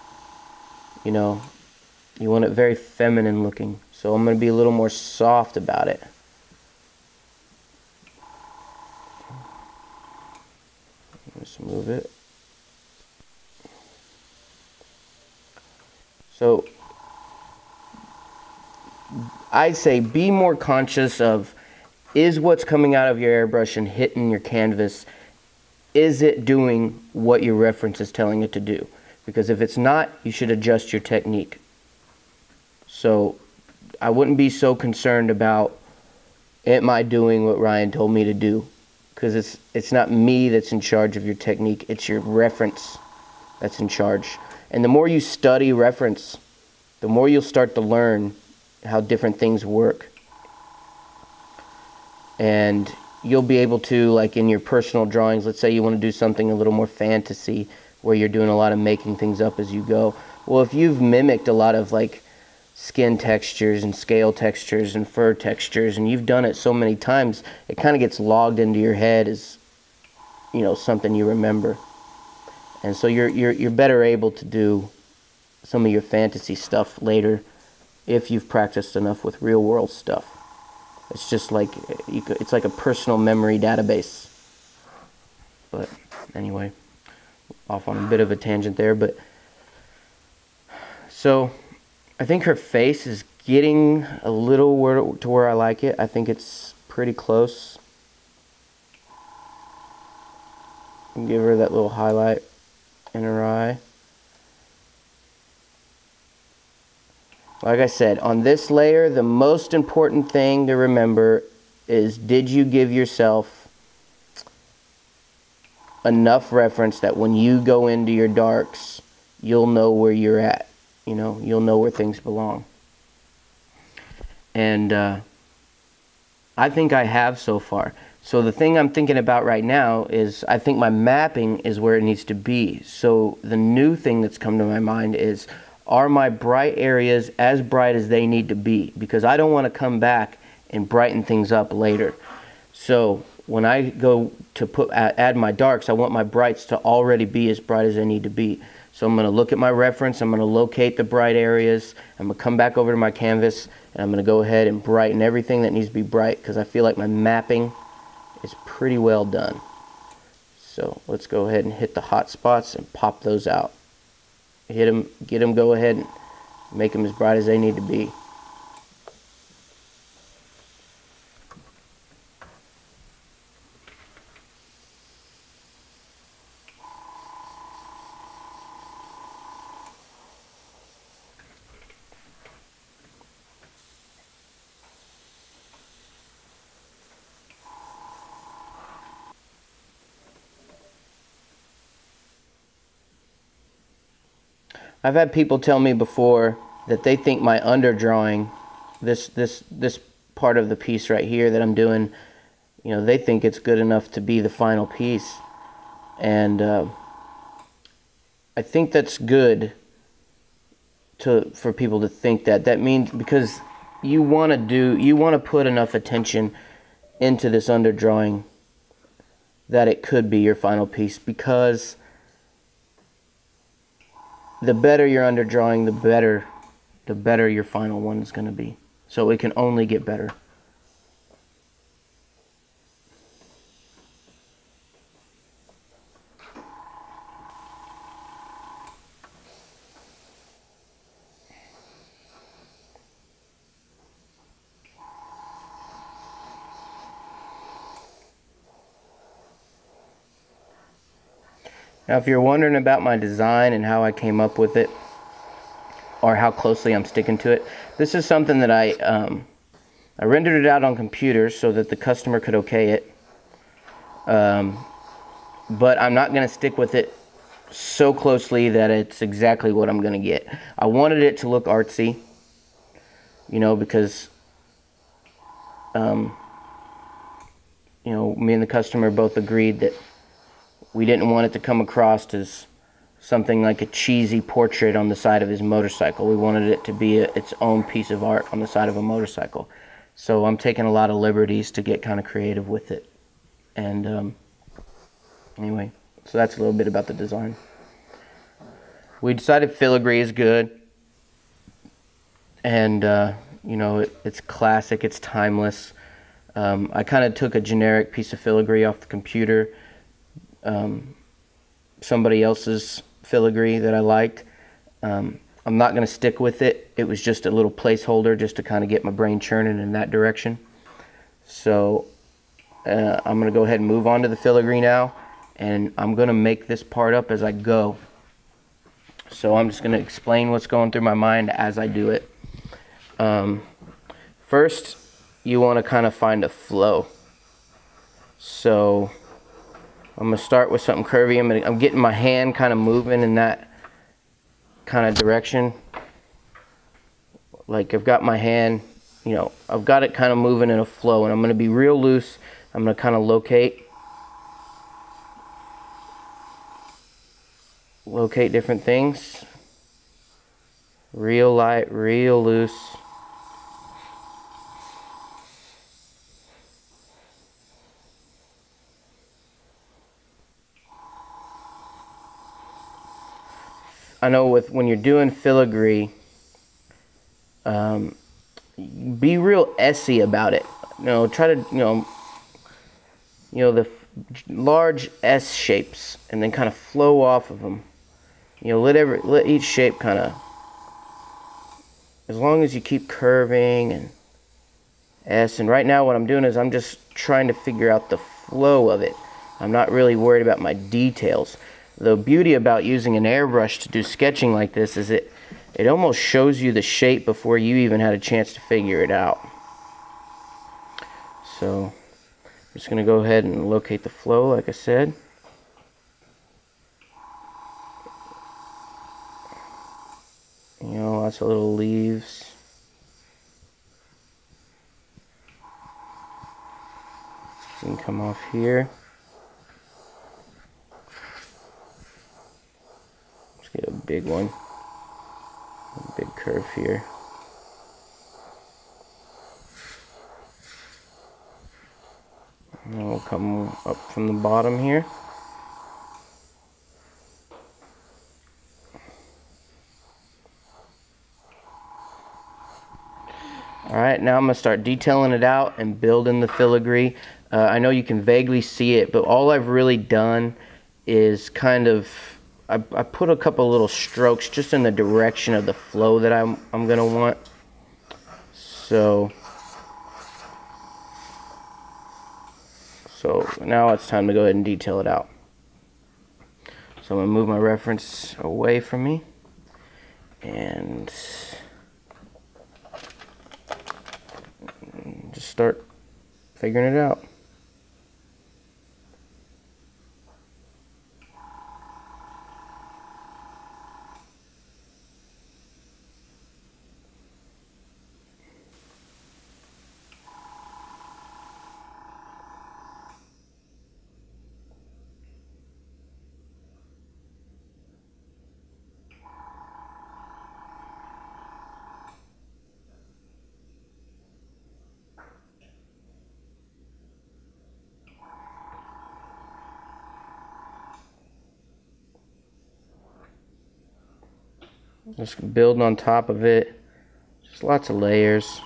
You want it very feminine looking. So I'm going to be a little more soft about it. Just move it. So I'd say be more conscious of, is what's coming out of your airbrush and hitting your canvas, is it doing what your reference is telling it to do? Because if it's not, you should adjust your technique. So I wouldn't be so concerned about, am I doing what Ryan told me to do? Because it's not me that's in charge of your technique, it's your reference that's in charge. And the more you study reference, the more you'll start to learn how different things work. And you'll be able to, like in your personal drawings, let's say you want to do something a little more fantasy, where you're doing a lot of making things up as you go. Well, if you've mimicked a lot of like skin textures and scale textures and fur textures, and you've done it so many times, it kind of gets logged into your head as, something you remember. And so you're better able to do some of your fantasy stuff later if you've practiced enough with real world stuff. It's just like, it's like a personal memory database. But anyway, off on a bit of a tangent there. But so I think her face is getting a little to where I like it. I think it's pretty close. Give her that little highlight in her eye. Like I said, on this layer, the most important thing to remember is, did you give yourself enough reference that when you go into your darks, you'll know where you're at. You'll know where things belong. And I think I have so far. So the thing I'm thinking about right now is, I think my mapping is where it needs to be. So the new thing that's come to my mind is, are my bright areas as bright as they need to be? Because I don't want to come back and brighten things up later. So when I go to add my darks, I want my brights to already be as bright as they need to be. So I'm going to look at my reference, I'm going to locate the bright areas, I'm going to come back over to my canvas, and I'm going to go ahead and brighten everything that needs to be bright, because I feel like my mapping is pretty well done. So let's go ahead and hit the hot spots and pop those out. Hit them, get them, go ahead and make them as bright as they need to be. I've had people tell me before that they think my underdrawing, this part of the piece right here that I'm doing, you know, they think it's good enough to be the final piece. And I think that's good for people to think that. That means, because you want to put enough attention into this underdrawing that it could be your final piece, because the better your underdrawing, the better your final one is going to be. So it can only get better. Now, if you're wondering about my design and how I came up with it, or how closely I'm sticking to it, this is something that I rendered it out on computers so that the customer could okay it. But I'm not going to stick with it so closely that it's exactly what I'm going to get. I wanted it to look artsy, you know, because you know, me and the customer both agreed that we didn't want it to come across as something like a cheesy portrait on the side of his motorcycle. We wanted it to be its own piece of art on the side of a motorcycle. So I'm taking a lot of liberties to get kind of creative with it. And anyway, so that's a little bit about the design. We decided filigree is good. And, you know, it's classic, it's timeless. I kind of took a generic piece of filigree off the computer. Somebody else's filigree that I liked. I'm not going to stick with it. It was just a little placeholder just to kind of get my brain churning in that direction. So I'm going to go ahead and move on to the filigree now, and I'm going to make this part up as I go. So I'm just going to explain what's going through my mind as I do it. First, you want to kind of find a flow. So I'm going to start with something curvy. I'm getting my hand kind of moving in that kind of direction. Like I've got my hand, you know, I've got it kind of moving in a flow, and I'm going to be real loose. I'm going to kind of locate different things. Real light, real loose. I know when you're doing filigree, be real essy about it. You know, try to, you know the large S shapes, and then kind of flow off of them. You know, let each shape kind of, as long as you keep curving and S. And right now what I'm doing is I'm just trying to figure out the flow of it. I'm not really worried about my details. The beauty about using an airbrush to do sketching like this is it almost shows you the shape before you even had a chance to figure it out. So I'm just going to go ahead and locate the flow, like I said. You know, lots of little leaves. You can come off here. Get a big one, a big curve here. And then we'll come up from the bottom here. Alright, now I'm going to start detailing it out and building the filigree. I know you can vaguely see it, but all I've really done is kind of I put a couple little strokes just in the direction of the flow that I'm gonna want. So now it's time to go ahead and detail it out. So I'm gonna move my reference away from me and just start figuring it out. Just building on top of it. Just lots of layers.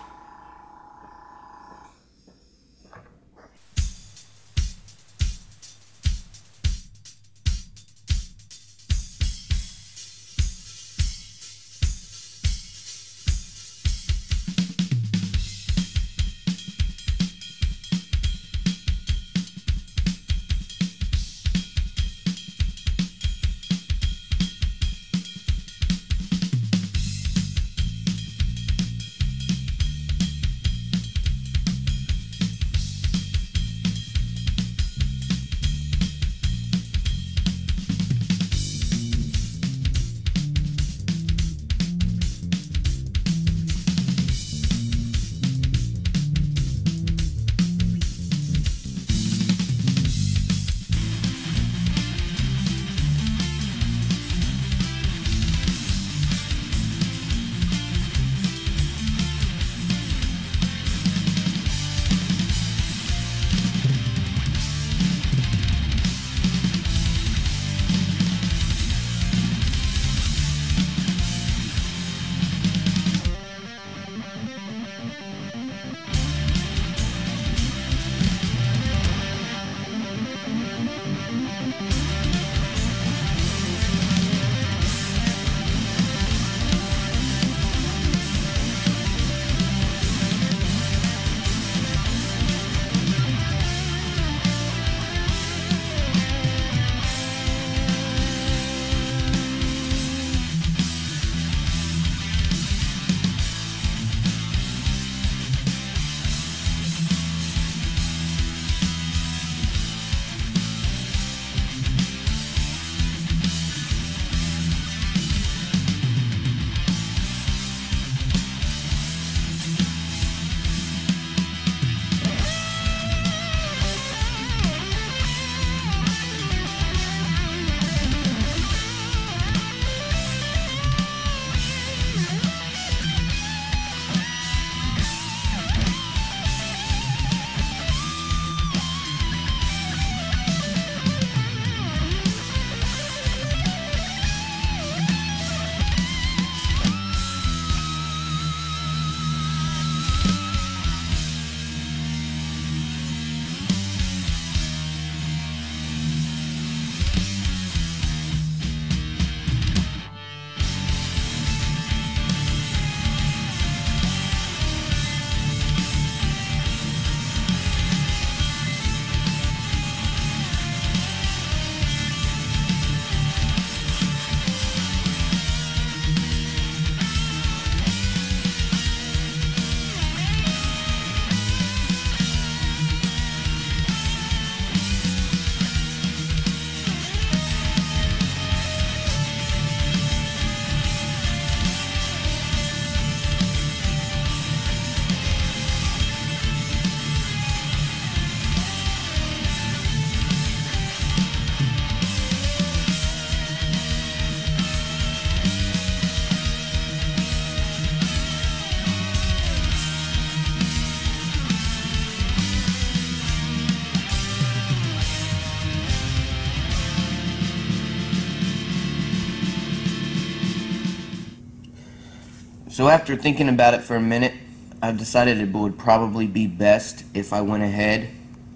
So after thinking about it for a minute, I decided it would probably be best if I went ahead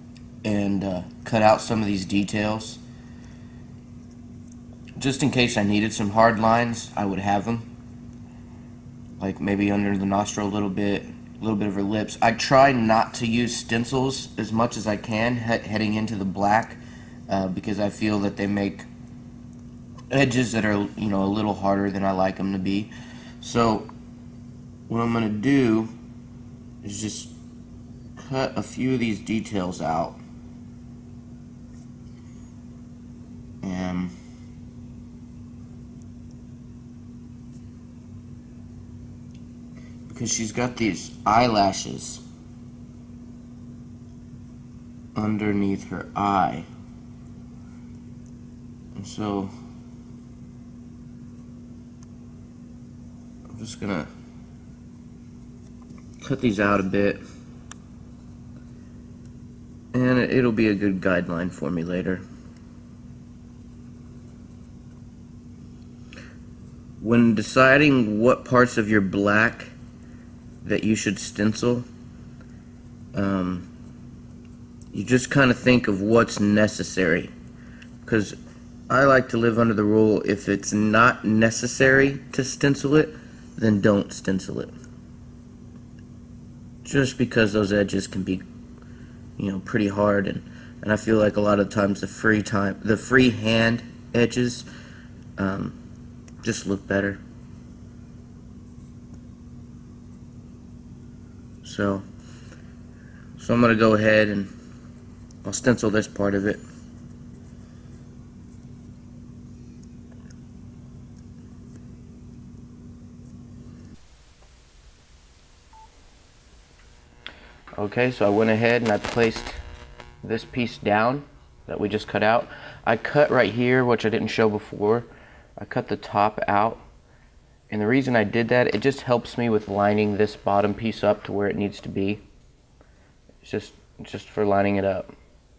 and cut out some of these details. Just in case I needed some hard lines, I would have them. Like maybe under the nostril a little bit of her lips. I try not to use stencils as much as I can heading into the black because I feel that they make edges that are, you know, a little harder than I like them to be. So what I'm going to do is just cut a few of these details out. And because she's got these eyelashes underneath her eye, and so I'm just gonna cut these out a bit, and it'll be a good guideline for me later. When deciding what parts of your black that you should stencil, you just kind of think of what's necessary, because I like to live under the rule, if it's not necessary to stencil it, then don't stencil it. Just because those edges can be, pretty hard, and I feel like a lot of times the freehand edges just look better. So I'm going to go ahead and I'll stencil this part of it. Okay, so I went ahead and I placed this piece down that we just cut out. I cut right here, which I didn't show before. I cut the top out, and the reason I did that, it just helps me with lining this bottom piece up to where it needs to be. It's just for lining it up.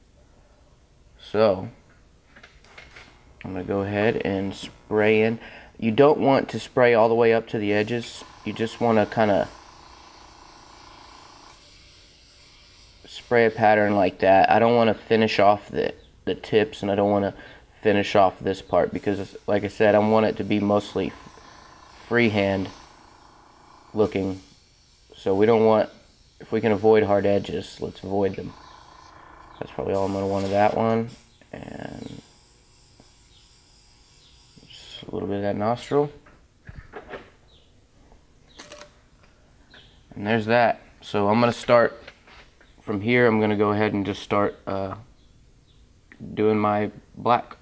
So I'm going to go ahead and spray in. You don't want to spray all the way up to the edges. You just want to kind of spray a pattern like that. I don't want to finish off the tips, and I don't want to finish off this part, because like I said, I want it to be mostly freehand looking. So we don't want, if we can avoid hard edges, let's avoid them. That's probably all I'm going to want of that one. And just a little bit of that nostril. And there's that. So I'm going to start from here. I'm going to go ahead and just start doing my black.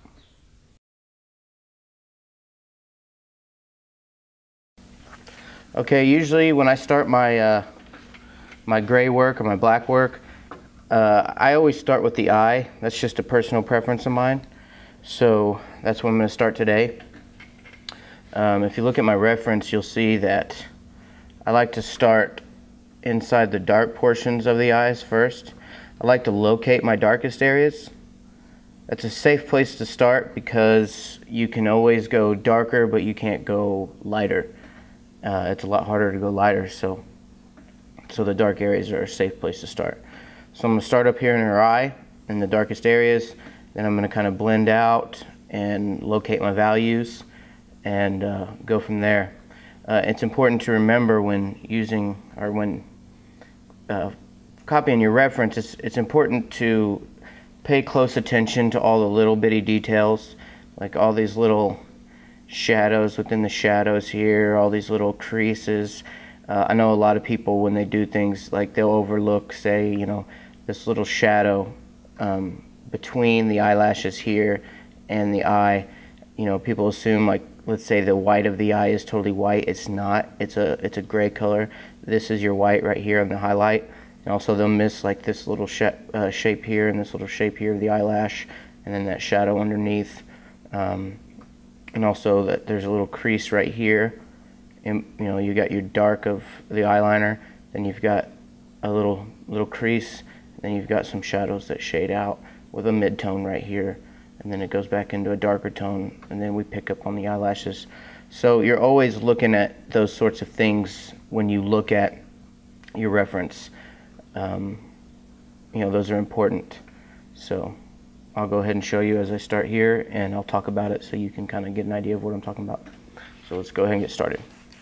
Okay, usually when I start my my gray work or my black work, I always start with the eye. That's just a personal preference of mine. So that's what I'm going to start today. If you look at my reference, you'll see that I like to start inside the dark portions of the eyes first. I like to locate my darkest areas. That's a safe place to start, because you can always go darker, but you can't go lighter. It's a lot harder to go lighter, so the dark areas are a safe place to start. So I'm going to start up here in her eye, in the darkest areas. Then I'm going to kind of blend out and locate my values and go from there. It's important to remember when using, or when copying your reference, it's important to pay close attention to all the little bitty details, like all these little shadows within the shadows here, all these little creases. I know a lot of people, when they do things, like they'll overlook, say, this little shadow between the eyelashes here and the eye. People assume, like, let's say the white of the eye is totally white. It's not. It's a gray color. This is your white right here on the highlight. And also they'll miss like this little shape here and this little shape here of the eyelash, and then that shadow underneath. And also that there's a little crease right here. And you got your dark of the eyeliner, then you've got a little crease, then you've got some shadows that shade out with a mid-tone right here, and then it goes back into a darker tone, and then we pick up on the eyelashes. So you're always looking at those sorts of things when you look at your reference. Those are important. So I'll go ahead and show you as I start here, and I'll talk about it so you can kind of get an idea of what I'm talking about. So let's go ahead and get started.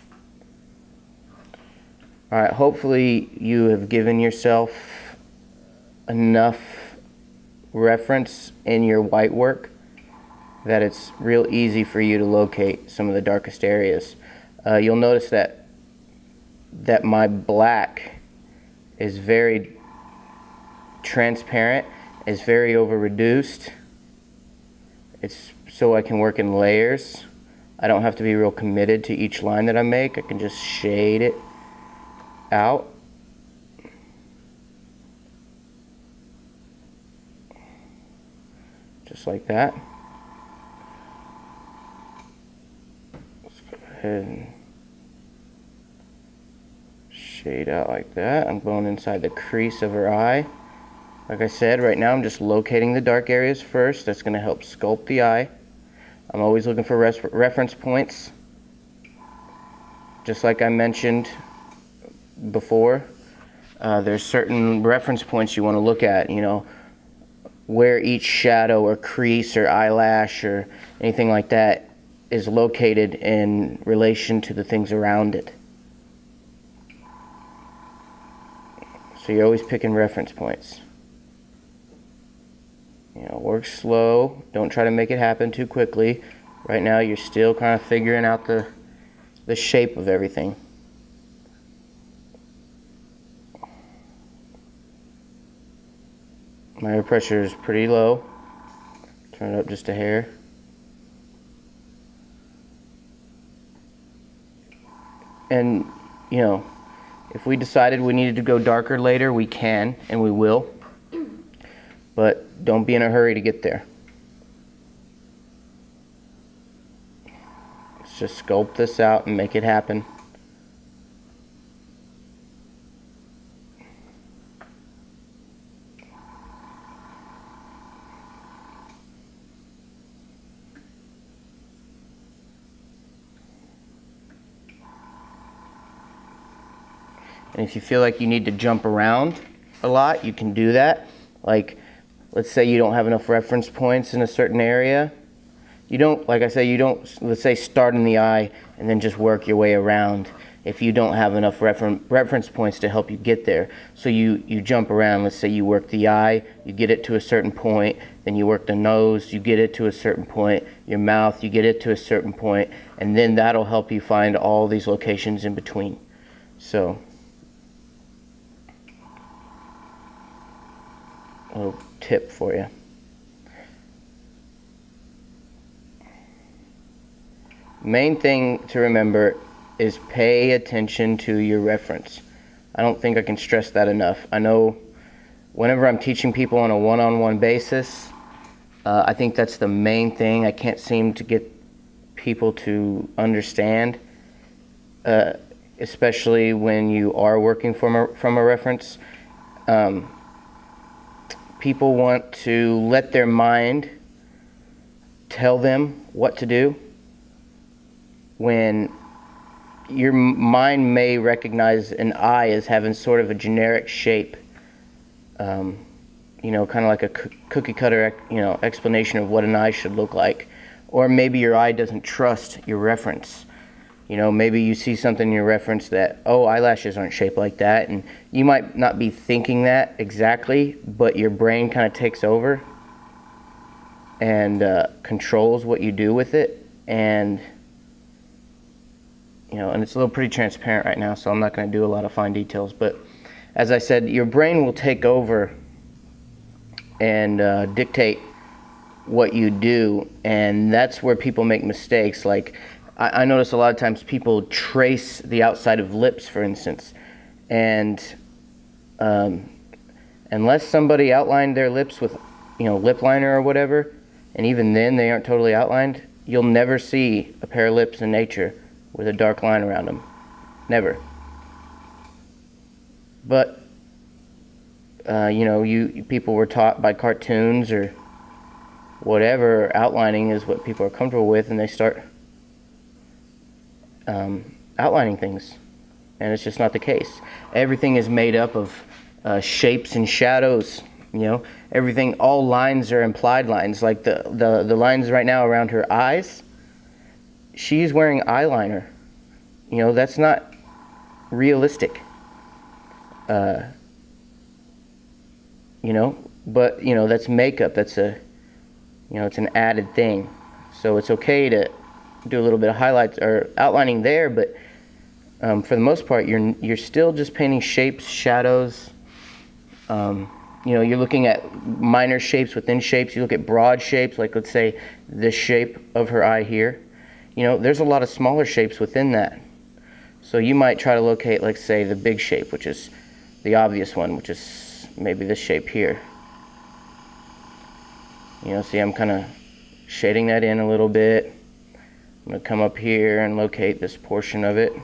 Alright, hopefully you have given yourself enough reference in your white work that it's real easy for you to locate some of the darkest areas. You'll notice that my black is very transparent, is very over reduced. It's so I can work in layers. I don't have to be real committed to each line that I make. I can just shade it out. Just like that. Let's go ahead and shade out like that. I'm going inside the crease of her eye. Like I said, right now I'm just locating the dark areas first. That's going to help sculpt the eye. I'm always looking for reference points just like I mentioned before, there's certain reference points you want to look at, you know, where each shadow or crease or eyelash or anything like that is located in relation to the things around it. So you're always picking reference points. You know, work slow. Don't try to make it happen too quickly. Right now you're still kind of figuring out the shape of everything. My air pressure is pretty low. Turn it up just a hair. And, you know, if we decided we needed to go darker later, we can, and we will. But don't be in a hurry to get there. Let's just sculpt this out and make it happen. And if you feel like you need to jump around a lot, you can do that. Like, let's say you don't have enough reference points in a certain area. You don't, like I say, you don't, let's say, start in the eye and then just work your way around if you don't have enough reference points to help you get there. So you jump around. Let's say you work the eye, you get it to a certain point, then you work the nose, you get it to a certain point, your mouth, you get it to a certain point, and then that'll help you find all these locations in between. So, a little tip for you. Main thing to remember is pay attention to your reference. I don't think I can stress that enough. I know whenever I'm teaching people on a one-on-one basis, I think that's the main thing I can't seem to get people to understand, especially when you are working from a reference. People want to let their mind tell them what to do, when your mind may recognize an eye as having sort of a generic shape, you know, kind of like a cookie cutter, you know, explanation of what an eye should look like. Or maybe your eye doesn't trust your reference. You know, maybe you see something in your reference that, oh, eyelashes aren't shaped like that, and you might not be thinking that exactly, but your brain kind of takes over and controls what you do with it. And you know, and it's a little pretty transparent right now, so I'm not going to do a lot of fine details. But as I said, your brain will take over and dictate what you do, and that's where people make mistakes. Like, I notice a lot of times people trace the outside of lips, for instance, and unless somebody outlined their lips with, you know, lip liner or whatever, and even then they aren't totally outlined, you'll never see a pair of lips in nature with a dark line around them. Never. But you know, people were taught by cartoons or whatever, outlining is what people are comfortable with, and they start outlining things, and it's just not the case. Everything is made up of shapes and shadows. You know, everything, all lines are implied lines. Like the lines right now around her eyes, she's wearing eyeliner. You know, that's not realistic. You know, but you know, that's makeup. That's a, you know, it's an added thing. So it's okay to do a little bit of highlights or outlining there, but for the most part, you're still just painting shapes, shadows. You know, you're looking at minor shapes within shapes. You look at broad shapes, like let's say this shape of her eye here. You know, there's a lot of smaller shapes within that. So you might try to locate, like say, the big shape, which is the obvious one, which is maybe this shape here. You know, see, I'm kind of shading that in a little bit. I'm going to come up here and locate this portion of it.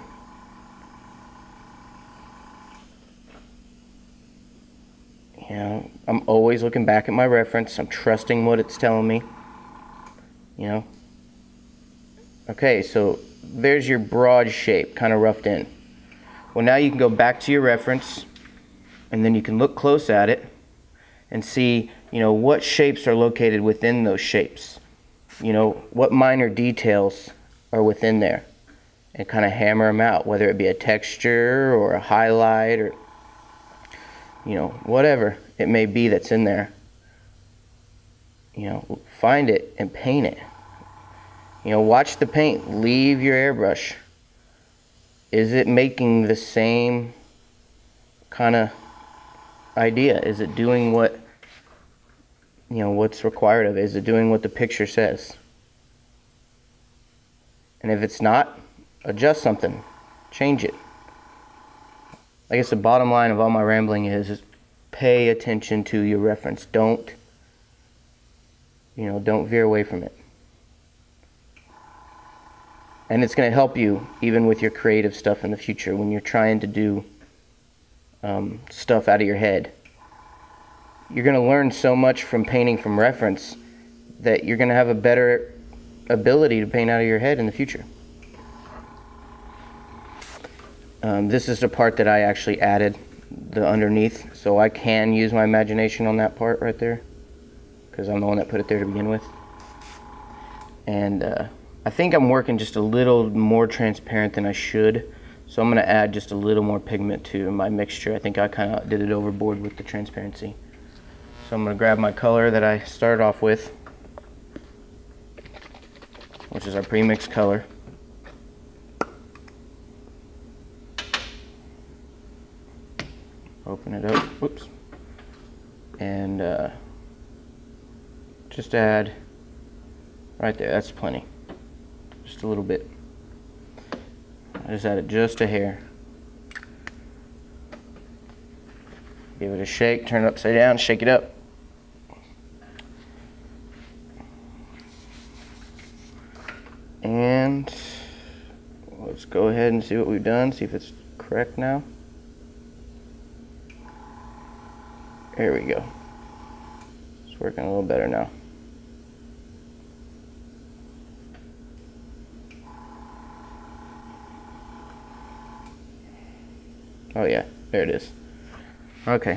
You know, I'm always looking back at my reference. I'm trusting what it's telling me. You know. Okay, so there's your broad shape, kind of roughed in. Well, now you can go back to your reference, and then you can look close at it and see, what shapes are located within those shapes. What minor details are within there, and kind of hammer them out, whether it be a texture or a highlight or, whatever it may be that's in there. Find it and paint it. Watch the paint leave your airbrush. Is it making the same kind of idea? Is it doing what, what's required of it? Is it doing what the picture says? And if it's not, adjust something, change it. I guess the bottom line of all my rambling is pay attention to your reference. Don't veer away from it. And it's going to help you even with your creative stuff in the future when you're trying to do stuff out of your head. You're going to learn so much from painting from reference that you're going to have a better ability to paint out of your head in the future. This is the part that I actually added, the underneath, so I can use my imagination on that part right there, because I'm the one that put it there to begin with. And I think I'm working just a little more transparent than I should, so I'm going to add just a little more pigment to my mixture. I think I kind of did it overboard with the transparency. So I'm going to grab my color that I started off with, which is our pre-mixed color. Open it up, whoops, and just add right there. That's plenty, just a little bit. I just added just a hair. Give it a shake, turn it upside down, shake it up. And let's go ahead and see what we've done, see if it's correct now. There we go. It's working a little better now. Oh yeah, there it is. Okay.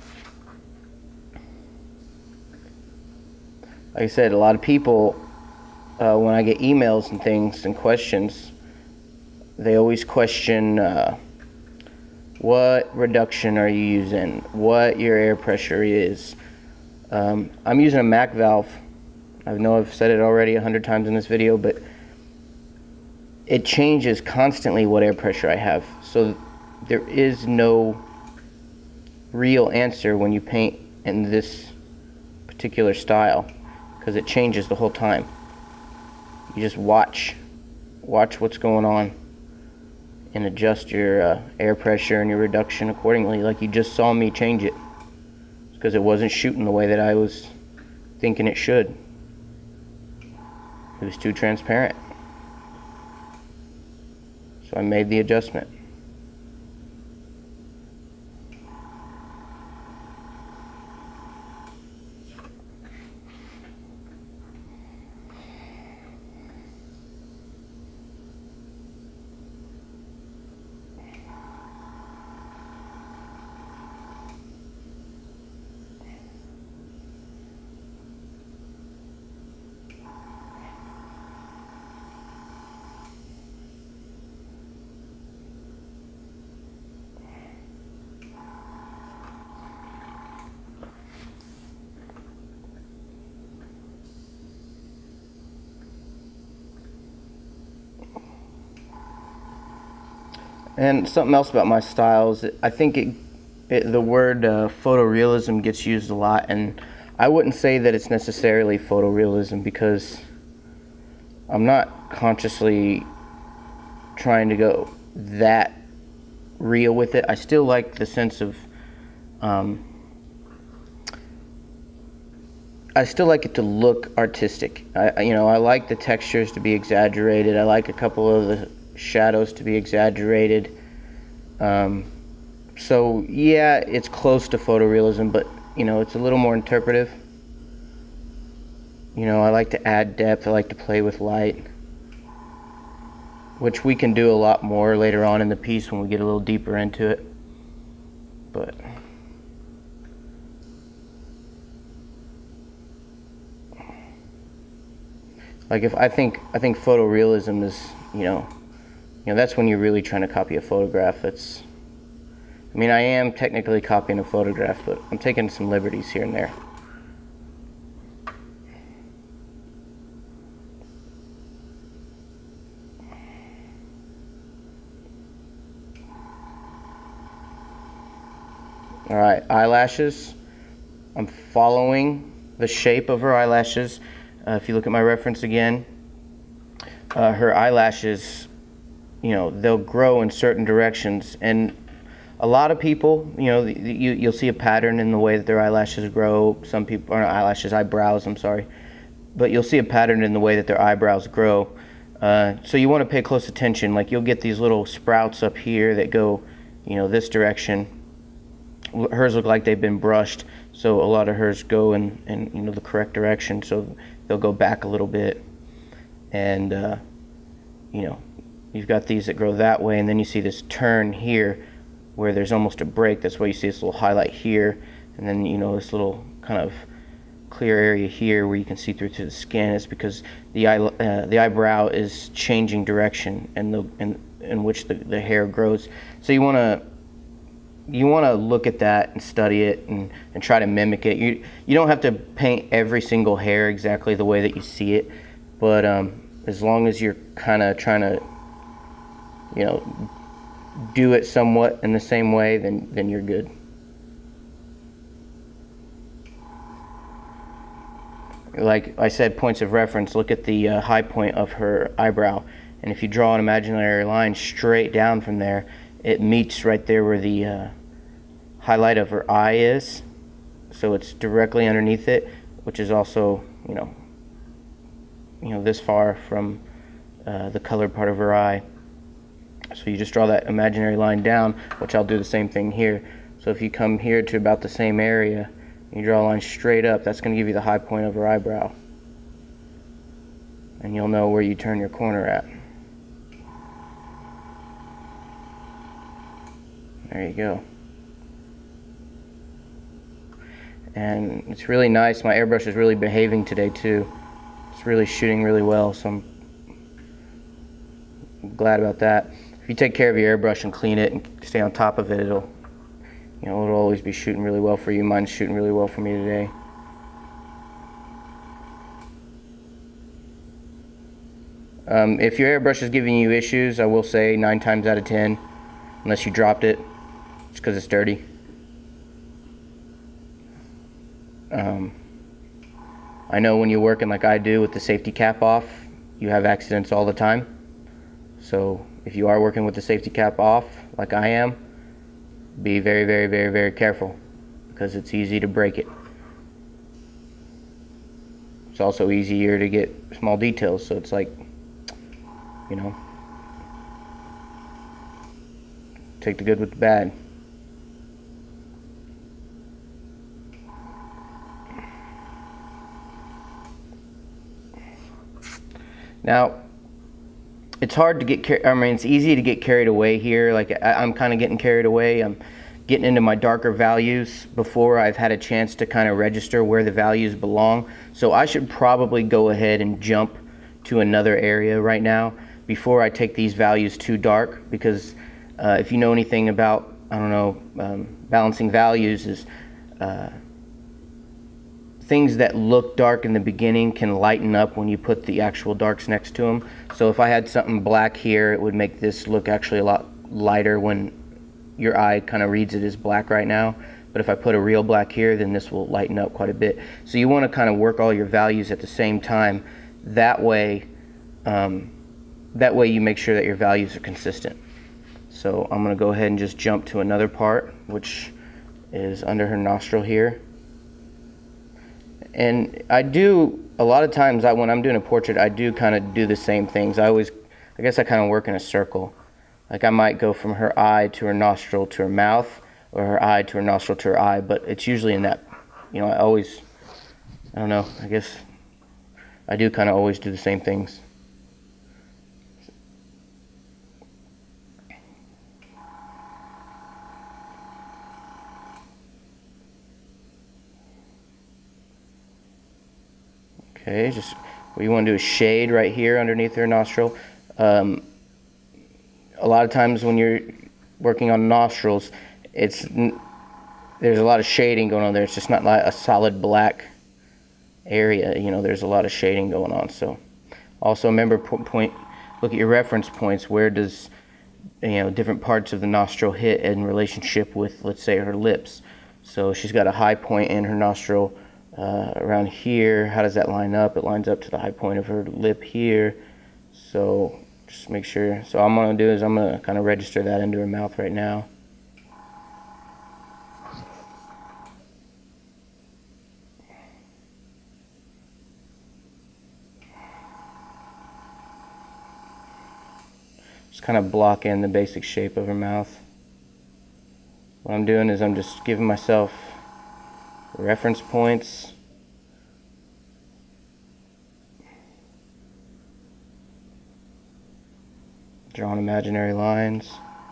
Like I said, a lot of people, when I get emails and things and questions, they always question what reduction are you using, what your air pressure is. I'm using a Mac valve. I know I've said it already 100 times in this video, but it changes constantly what air pressure I have. So there is no real answer when you paint in this particular style, because it changes the whole time. You just watch what's going on and adjust your air pressure and your reduction accordingly, like you just saw me change it, because it wasn't shooting the way that I was thinking it should. It was too transparent, so I made the adjustment. And something else about my styles, I think the word photorealism gets used a lot, and I wouldn't say that it's necessarily photorealism, because I'm not consciously trying to go that real with it. I still like the sense of I still like it to look artistic. I like the textures to be exaggerated. I like a couple of the shadows to be exaggerated. So yeah, it's close to photorealism, but it's a little more interpretive. I like to add depth. I like to play with light. which we can do a lot more later on in the piece when we get a little deeper into it. But like I think photorealism is, you know, that's when you're really trying to copy a photograph. I mean, I am technically copying a photograph, but I'm taking some liberties here and there. All right, eyelashes. I'm following the shape of her eyelashes. If you look at my reference again, her eyelashes, you know, they'll grow in certain directions, and a lot of people, you know, you'll see a pattern in the way that their eyelashes grow. Some people, or not eyelashes, eyebrows, I'm sorry, but you'll see a pattern in the way that their eyebrows grow. So you want to pay close attention. Like, you'll get these little sprouts up here that go, you know, this direction. Hers look like they've been brushed, so a lot of hers go in you know, the correct direction, so they'll go back a little bit. And you know, you've got these that grow that way, and then you see this turn here where there's almost a break. That's why you see this little highlight here, and then, you know, this little kind of clear area here where you can see through to the skin. It's because the eyebrow is changing direction and in which the hair grows. So you want to look at that and study it and try to mimic it. You don't have to paint every single hair exactly the way that you see it, but as long as you're kind of trying to, you know, do it somewhat in the same way, then you're good. Like I said, points of reference, look at the high point of her eyebrow, and if you draw an imaginary line straight down from there, it meets right there where the highlight of her eye is, so it's directly underneath it, which is also, you know, this far from the colored part of her eye. So you just draw that imaginary line down, which I'll do the same thing here. So if you come here to about the same area, you draw a line straight up, that's going to give you the high point of her eyebrow, and you'll know where you turn your corner at. There you go. And it's really nice. My airbrush is really behaving today too. It's really shooting really well, so I'm glad about that. If you take care of your airbrush and clean it and stay on top of it, it'll always be shooting really well for you. Mine's shooting really well for me today. If your airbrush is giving you issues, I will say 9 times out of 10, unless you dropped it, it's because it's dirty. I know when you're working like I do with the safety cap off, you have accidents all the time. So if you are working with the safety cap off, like I am, be very, very, very, very careful, because it's easy to break it. It's also easier to get small details, so it's like, you know, take the good with the bad. Now, it's hard to get it's easy to get carried away here. Like, I'm kind of getting carried away. I'm getting into my darker values before I've had a chance to kind of register where the values belong. So I should probably go ahead and jump to another area right now before I take these values too dark, because if you know anything about, I don't know, balancing values, is things that look dark in the beginning can lighten up when you put the actual darks next to them. So if I had something black here, it would make this look actually a lot lighter when your eye kind of reads it as black right now. But if I put a real black here, then this will lighten up quite a bit. So you want to kind of work all your values at the same time. That way you make sure that your values are consistent. So I'm going to go ahead and just jump to another part, which is under her nostril here. And I do, a lot of times when I'm doing a portrait, I do kind of do the same things. I guess I kind of work in a circle. Like, I might go from her eye to her nostril to her mouth, or her eye to her nostril to her eye, but it's usually in that, you know, I don't know, I guess I do kind of always do the same things. Okay, just what you want to do is shade right here underneath her nostril. A lot of times when you're working on nostrils, there's a lot of shading going on there. It's just not like a solid black area. You know, there's a lot of shading going on. So also remember, look at your reference points. Where does, you know, different parts of the nostril hit in relationship with, let's say, her lips. So she's got a high point in her nostril around here. How does that line up? It lines up to the high point of her lip here. So just make sure. So all I'm going to do is I'm going to kind of register that into her mouth right now. Just kind of block in the basic shape of her mouth. What I'm doing is I'm just giving myself reference points. Drawing imaginary lines.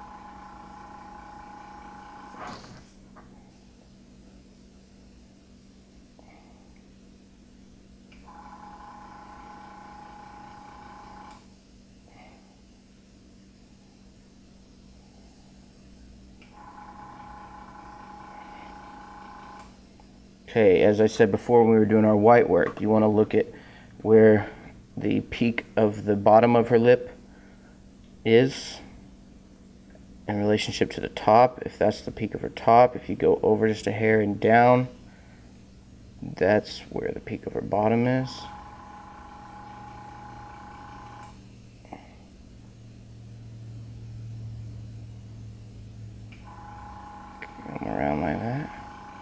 Okay, as I said before when we were doing our white work, you want to look at where the peak of the bottom of her lip is in relationship to the top. If that's the peak of her top, if you go over just a hair and down, that's where the peak of her bottom is. Come around like that.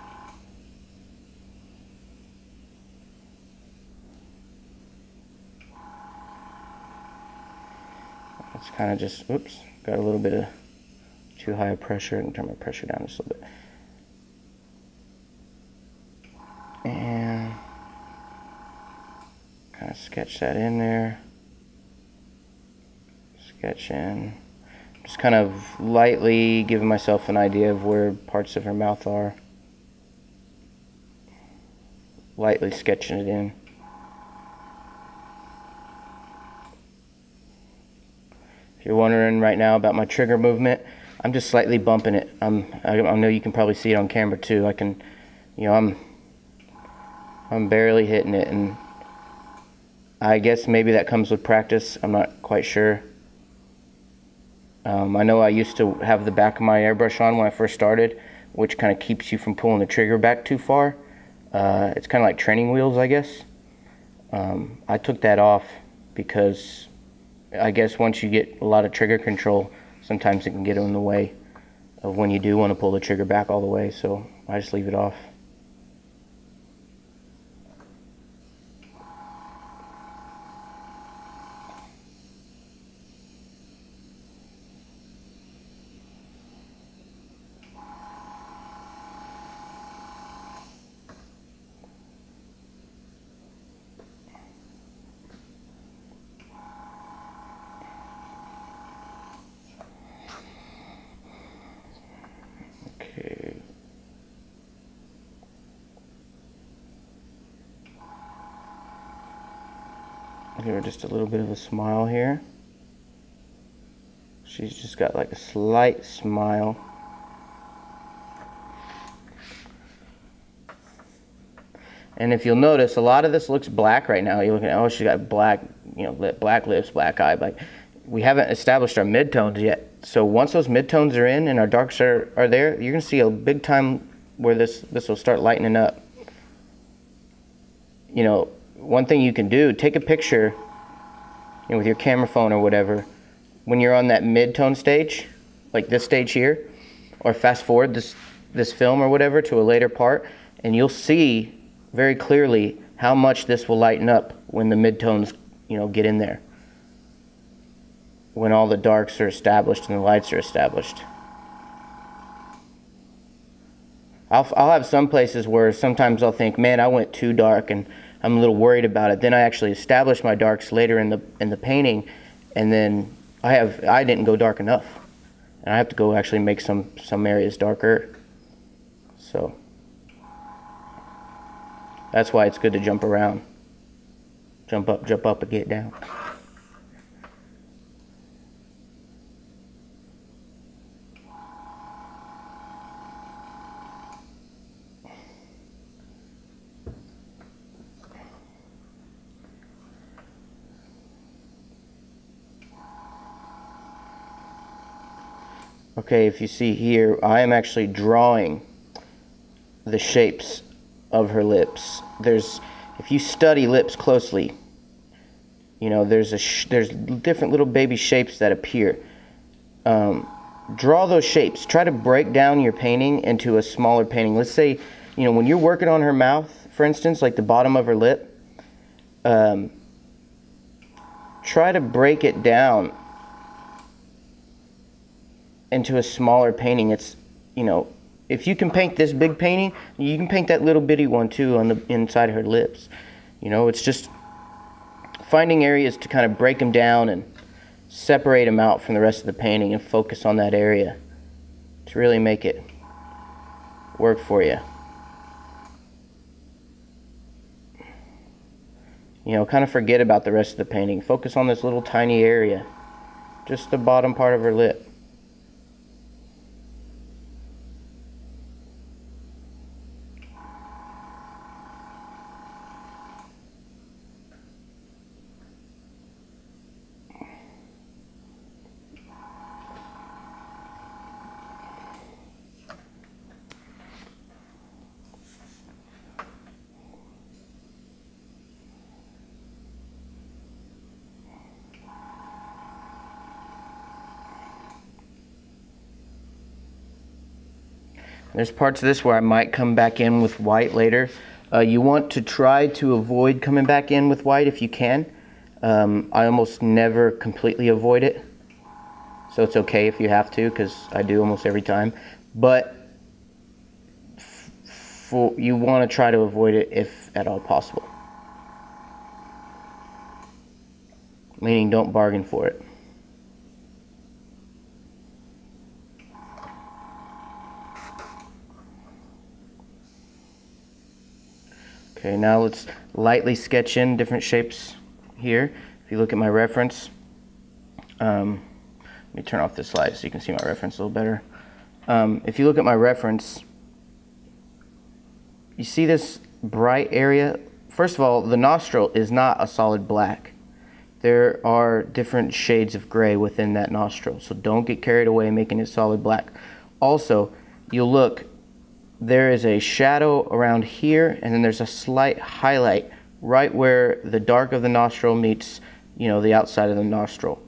It's kind of just, oops, got a little bit of too high a pressure, and turn my pressure down just a little bit. And kind of sketch that in there. Sketch in. Just kind of lightly giving myself an idea of where parts of her mouth are. Lightly sketching it in. If you're wondering right now about my trigger movement, I'm just slightly bumping it. I know you can probably see it on camera too. I can, you know, I'm barely hitting it, and I guess maybe that comes with practice. I'm not quite sure. I know I used to have the back of my airbrush on when I first started, which kind of keeps you from pulling the trigger back too far. It's kind of like training wheels, I guess. I took that off because I guess once you get a lot of trigger control, sometimes it can get in the way of when you do want to pull the trigger back all the way, so I just leave it off. Give her just a little bit of a smile here. She's just got like a slight smile. And if you'll notice, a lot of this looks black right now. You're looking at, oh, she's got black, you know, black lips, black eye. Like, we haven't established our midtones yet. So once those midtones are in and our darks are there, you're gonna see a big time where this will start lightening up. You know, one thing you can do, take a picture, you know, with your camera phone or whatever, when you're on that mid-tone stage, like this stage here, or fast forward this film or whatever to a later part, and you'll see very clearly how much this will lighten up when the midtones, you know, get in there. When all the darks are established and the lights are established. I'll have some places where sometimes I'll think, man, I went too dark and I'm a little worried about it. Then I actually establish my darks later in the painting, and then I didn't go dark enough, and I have to go actually make some areas darker. So that's why it's good to jump around. Jump up and get down. Okay, if you see here, I am actually drawing the shapes of her lips. If you study lips closely, you know, there's different little baby shapes that appear. Draw those shapes. Try to break down your painting into a smaller painting. Let's say, you know, when you're working on her mouth, for instance, like the bottom of her lip, try to break it down into a smaller painting. It's, you know, if you can paint this big painting, you can paint that little bitty one too on the inside of her lips. You know, it's just finding areas to kind of break them down and separate them out from the rest of the painting and focus on that area to really make it work for you. You know, kind of forget about the rest of the painting. Focus on this little tiny area, just the bottom part of her lip. There's parts of this where I might come back in with white later. You want to try to avoid coming back in with white if you can. I almost never completely avoid it, so it's okay if you have to, because I do almost every time. But you want to try to avoid it if at all possible. Meaning, don't bargain for it. Okay, now let's lightly sketch in different shapes here. If you look at my reference, let me turn off this slide so you can see my reference a little better. If you look at my reference, you see this bright area? First of all, the nostril is not a solid black. There are different shades of gray within that nostril, so don't get carried away making it solid black. Also, you'll look, there is a shadow around here, and then there's a slight highlight right where the dark of the nostril meets, you know, the outside of the nostril.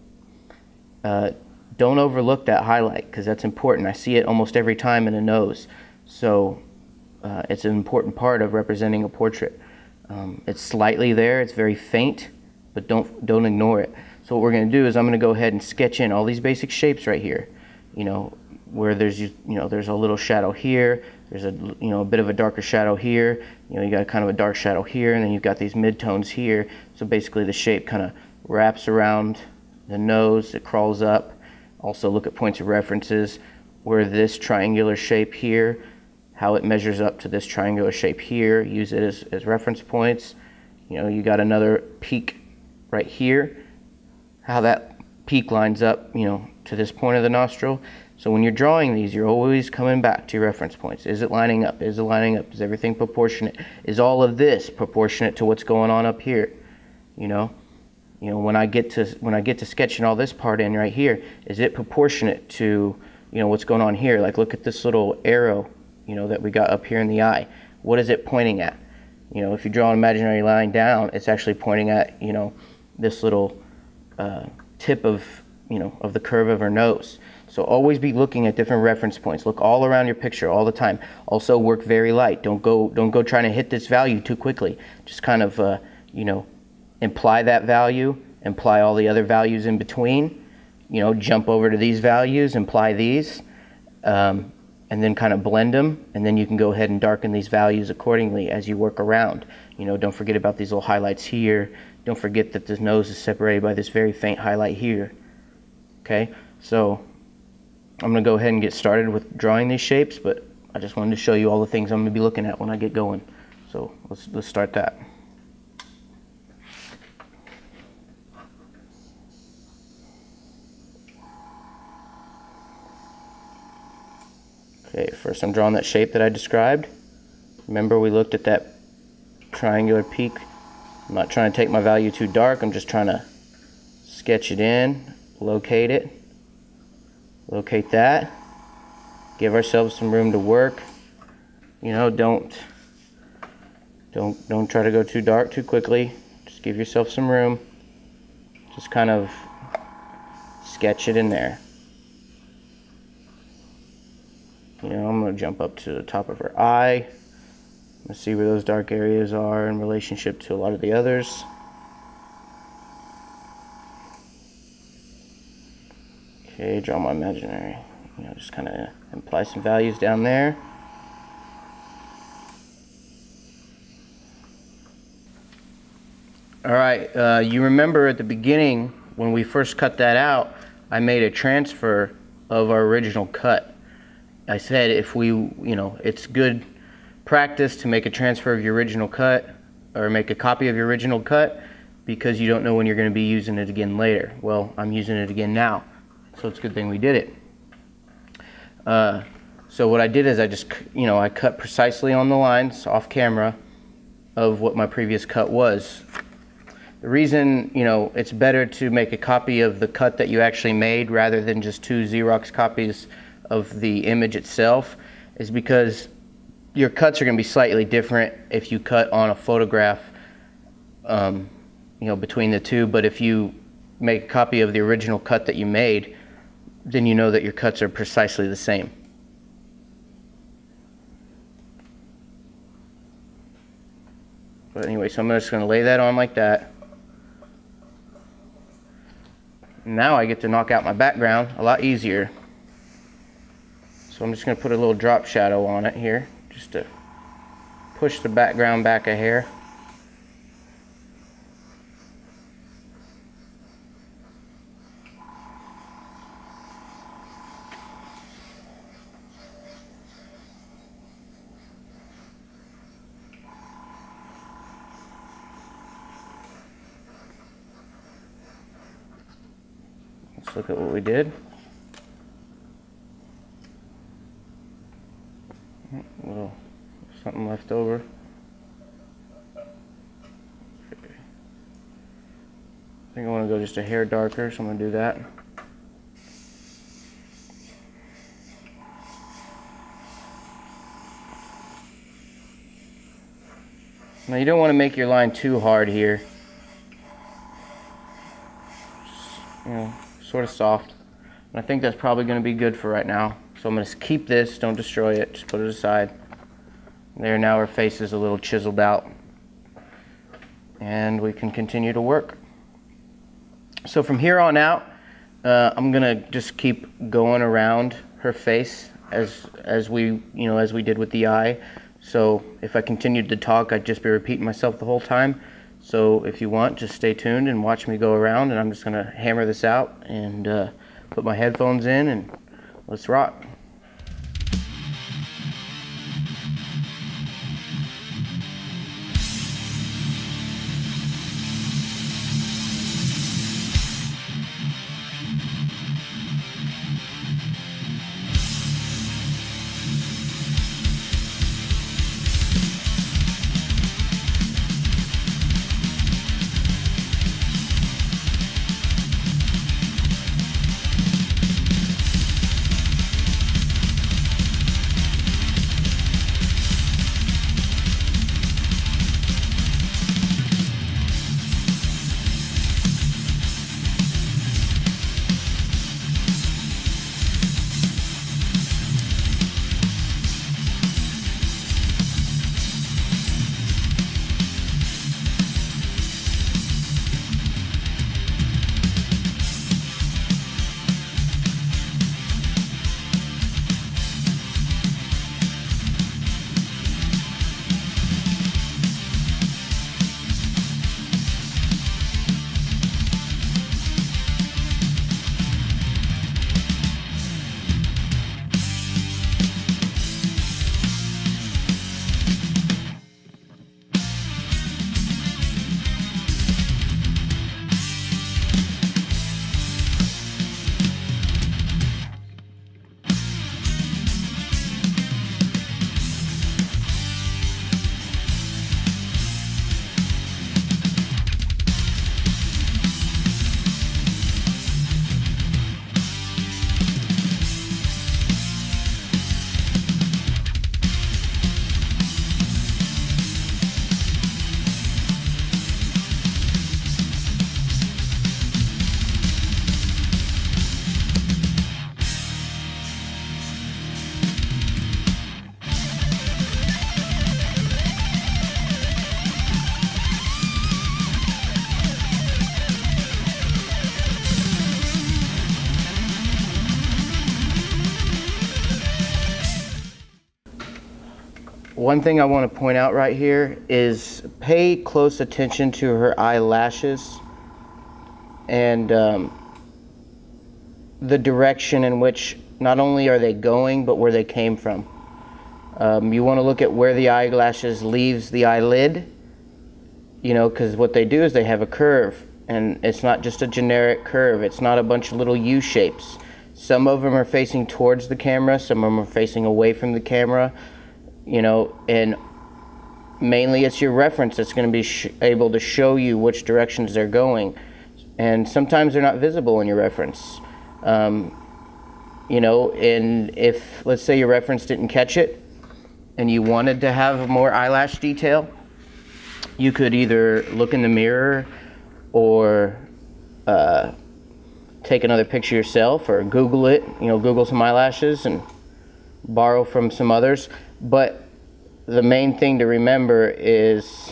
Don't overlook that highlight, because that's important. I see it almost every time in a nose, so it's an important part of representing a portrait. It's slightly there, it's very faint, but don't ignore it. So what we're going to do is I'm going to go ahead and sketch in all these basic shapes right here. You know, where there's there's a little shadow here, there's a a bit of a darker shadow here, you got kind of a dark shadow here, and then you've got these midtones here. So basically the shape kind of wraps around the nose, it crawls up. Also look at points of references where this triangular shape here, how it measures up to this triangular shape here. Use it as reference points. You got another peak right here, how that peak lines up to this point of the nostril. So when you're drawing these, you're always coming back to your reference points. Is it lining up? Is it lining up? Is everything proportionate? Is all of this proportionate to what's going on up here? When I get to sketching all this part in right here, is it proportionate to what's going on here? Like, look at this little arrow that we got up here in the eye. What is it pointing at? If you draw an imaginary line down, it's actually pointing at this little tip of the curve of her nose. So always be looking at different reference points. Look all around your picture all the time. Also work very light. Don't go trying to hit this value too quickly. Just kind of imply that value, imply all the other values in between. Jump over to these values, imply these, and then kind of blend them, and then you can go ahead and darken these values accordingly as you work around. Don't forget about these little highlights here. Don't forget that this nose is separated by this very faint highlight here. Okay, so I'm going to go ahead and get started with drawing these shapes, but I just wanted to show you all the things I'm going to be looking at when I get going. So let's start that. Okay, first I'm drawing that shape that I described. Remember, we looked at that triangular peak. I'm not trying to take my value too dark, I'm just trying to sketch it in, locate it, locate that, give ourselves some room to work. You know, don't try to go too dark too quickly. Just give yourself some room. Just kind of sketch it in there. You know, I'm going to jump up to the top of her eye. Let's see where those dark areas are in relationship to a lot of the others. Okay, draw my imaginary. You know, just kind of apply some values down there. Alright, you remember at the beginning when we first cut that out, I made a transfer of our original cut. I said if we, you know, it's good practice to make a transfer of your original cut or make a copy of your original cut because you don't know when you're going to be using it again later. Well, I'm using it again now, so it's a good thing we did it. So what I did is I just, you know, I cut precisely on the lines off camera of what my previous cut was. The reason, you know, it's better to make a copy of the cut that you actually made rather than just two Xerox copies of the image itself is because your cuts are going to be slightly different if you cut on a photograph, you know, between the two. But if you make a copy of the original cut that you made, then you know that your cuts are precisely the same. But anyway, so I'm just going to lay that on like that. Now I get to knock out my background a lot easier. So I'm just going to put a little drop shadow on it here, just to push the background back a hair. Let's look at what we did. A little something left over. Okay. I think I want to go just a hair darker, so I'm going to do that. Now you don't want to make your line too hard here. Just, you know, sort of soft. And I think that's probably going to be good for right now. So I'm going to keep this, don't destroy it, just put it aside. There, now our face is a little chiseled out. And we can continue to work. So from here on out, I'm going to just keep going around her face as we did with the eye. So if I continued to talk, I'd just be repeating myself the whole time. So if you want, just stay tuned and watch me go around, and I'm just going to hammer this out and put my headphones in and let's rock. one thing I want to point out right here is pay close attention to her eyelashes and the direction in which not only are they going, but where they came from. You want to look at where the eyelashes leaves the eyelid, you know, because what they do is they have a curve, and it's not just a generic curve. It's not a bunch of little U shapes. Some of them are facing towards the camera, some of them are facing away from the camera, you know, and mainly it's your reference that's going to be able to show you which directions they're going. And sometimes they're not visible in your reference. You know, and if, let's say your reference didn't catch it and you wanted to have more eyelash detail, you could either look in the mirror or take another picture yourself, or Google it, you know, Google some eyelashes and borrow from some others. But the main thing to remember is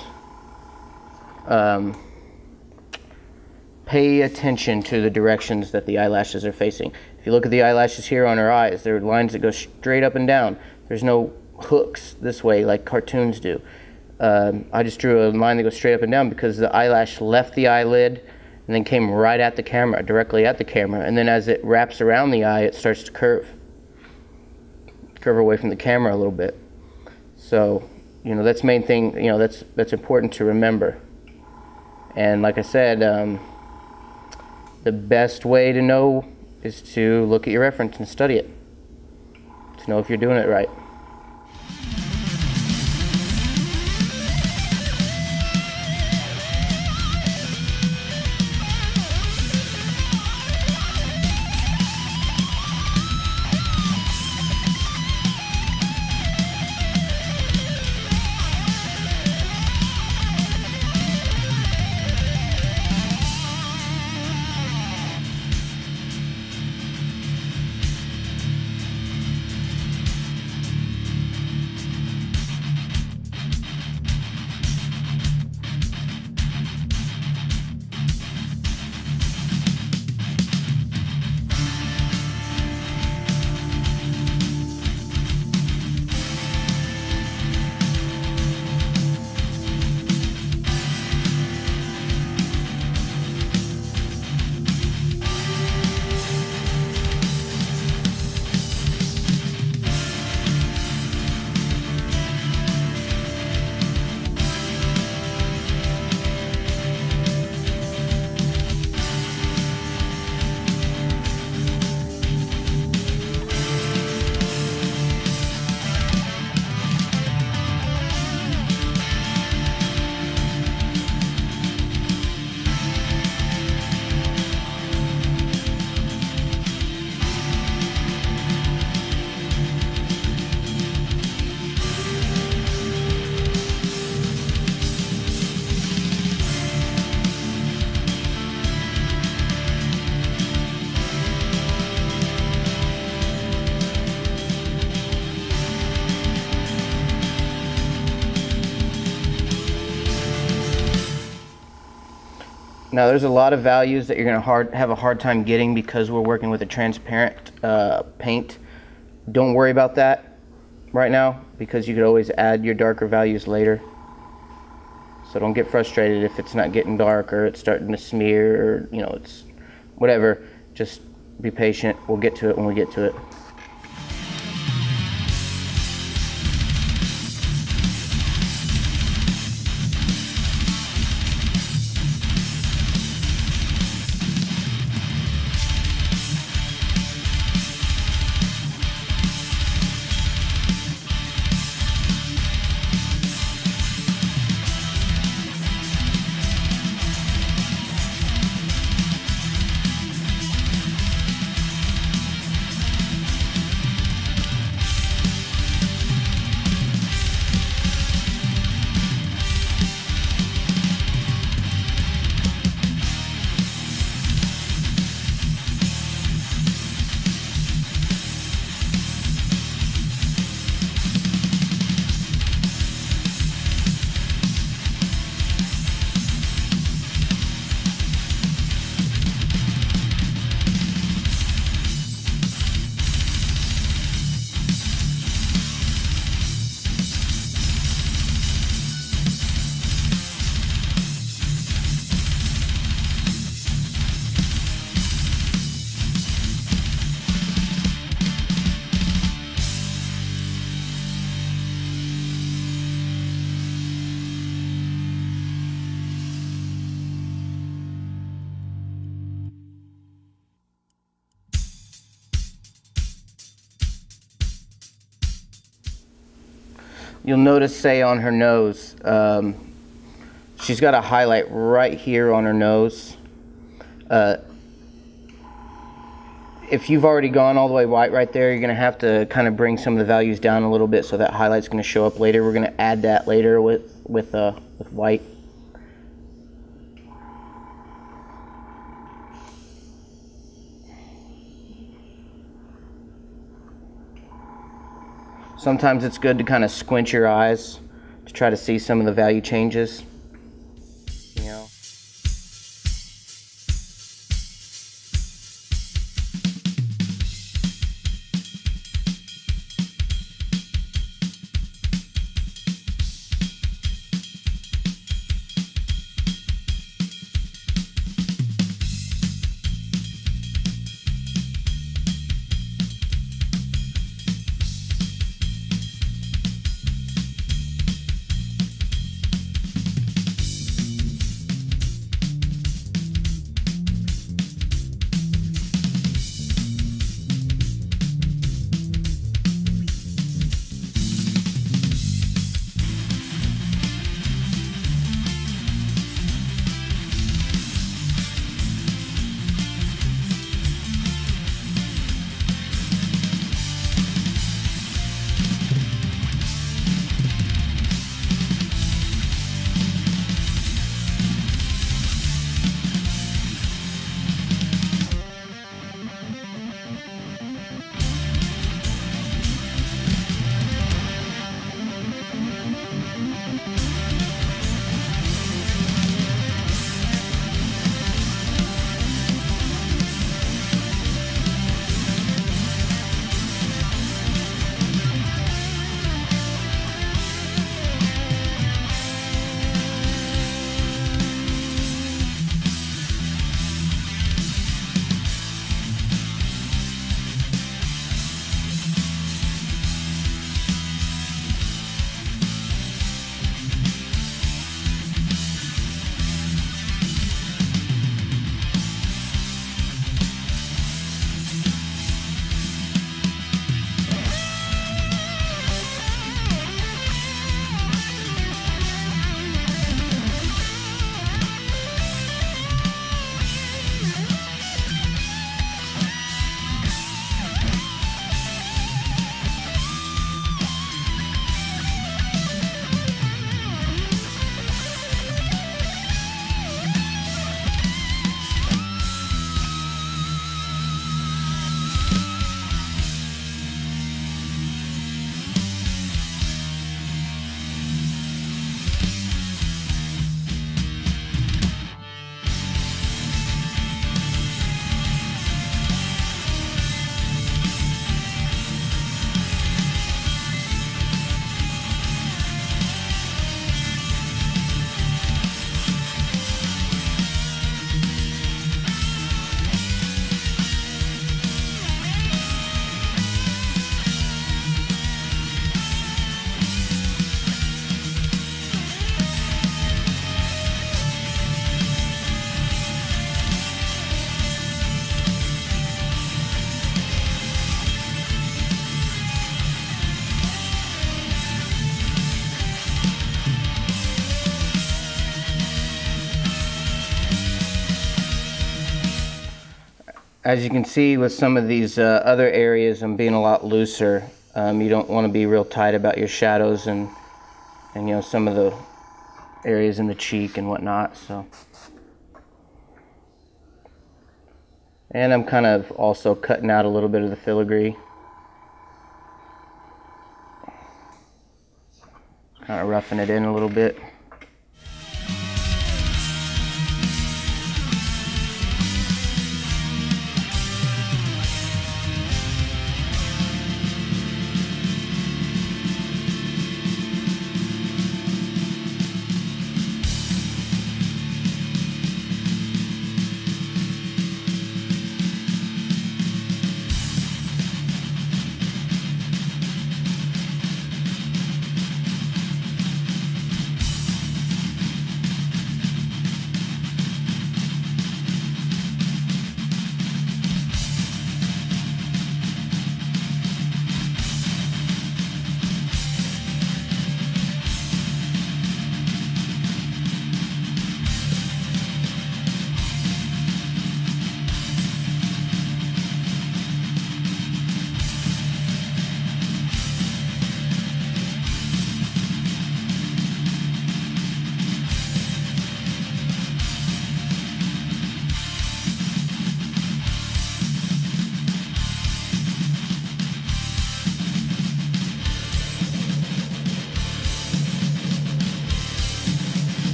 pay attention to the directions that the eyelashes are facing. If you look at the eyelashes here on her eyes, there are lines that go straight up and down. There's no hooks this way like cartoons do. I just drew a line that goes straight up and down because the eyelash left the eyelid and then came right at the camera, directly at the camera. And then as it wraps around the eye, it starts to curve away from the camera a little bit. So, you know, that's the main thing, you know, that's important to remember. And like I said, the best way to know is to look at your reference and study it to know if you're doing it right. Now there's a lot of values that you're going to have a hard time getting because we're working with a transparent paint. Don't worry about that right now because you could always add your darker values later. So don't get frustrated if it's not getting dark or it's starting to smear or, you know, it's whatever. Just be patient. We'll get to it when we get to it. you'll notice, say, on her nose, she's got a highlight right here on her nose. If you've already gone all the way white right there, you're going to have to kind of bring some of the values down a little bit so that highlight's going to show up later. We're going to add that later with white. Sometimes it's good to kind of squint your eyes to try to see some of the value changes. You know. As you can see with some of these other areas, I'm being a lot looser. You don't want to be real tight about your shadows and you know, some of the areas in the cheek and whatnot. So, and I'm kind of also cutting out a little bit of the filigree, kind of roughing it in a little bit.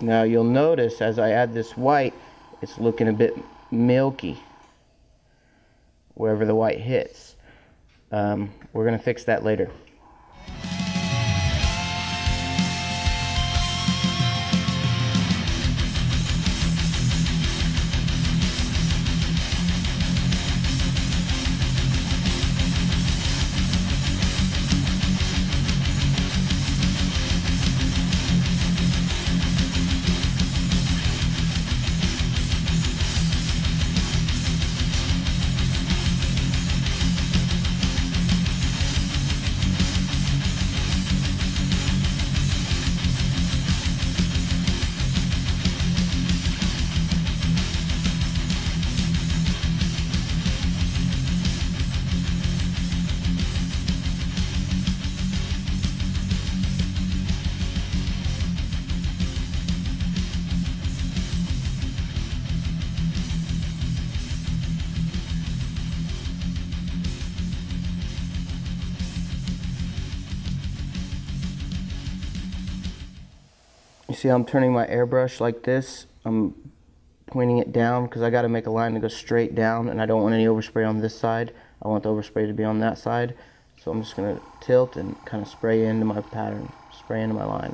Now you'll notice as I add this white, it's looking a bit milky wherever the white hits. We're going to fix that later. You see how I'm turning my airbrush like this? I'm pointing it down because I got to make a line to go straight down, and I don't want any overspray on this side. I want the overspray to be on that side. So I'm just going to tilt and kind of spray into my pattern, spray into my line.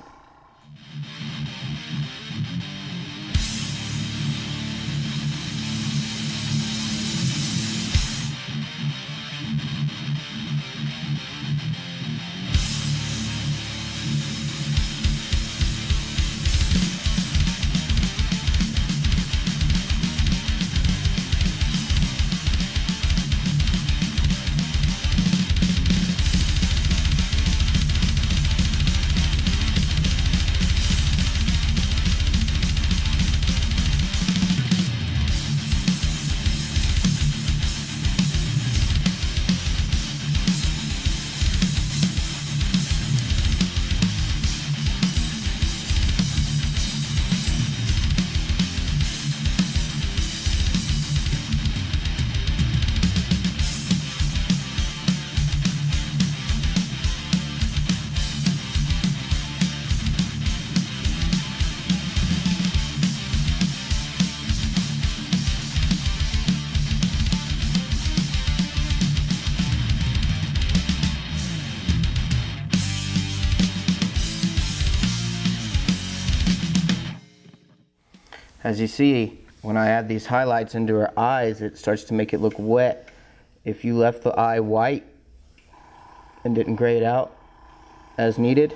As you see, when I add these highlights into her eyes, it starts to make it look wet. If you left the eye white and didn't gray it out as needed,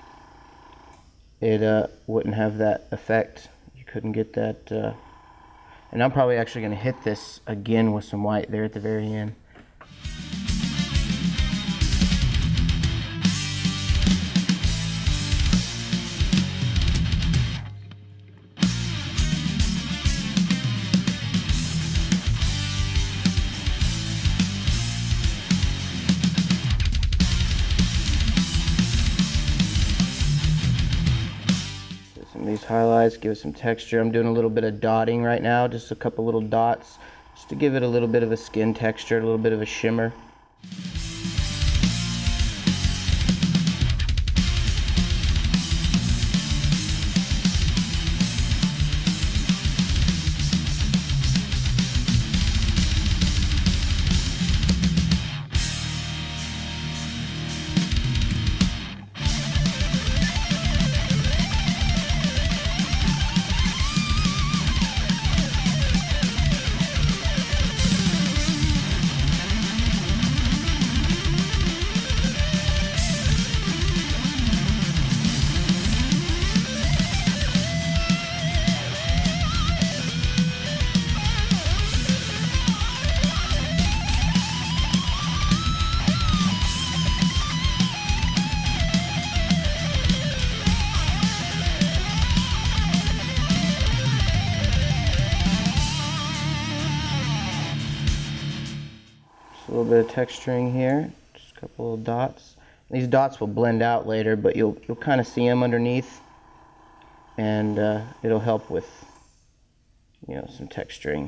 it wouldn't have that effect. You couldn't get that. And I'm probably actually going to hit this again with some white there at the very end. These highlights give it some texture. I'm doing a little bit of dotting right now, just a couple little dots, just to give it a little bit of a skin texture, a little bit of a shimmer. A little bit of texturing here, just a couple of dots. These dots will blend out later, but you'll kind of see them underneath, and it'll help with, you know, some texturing.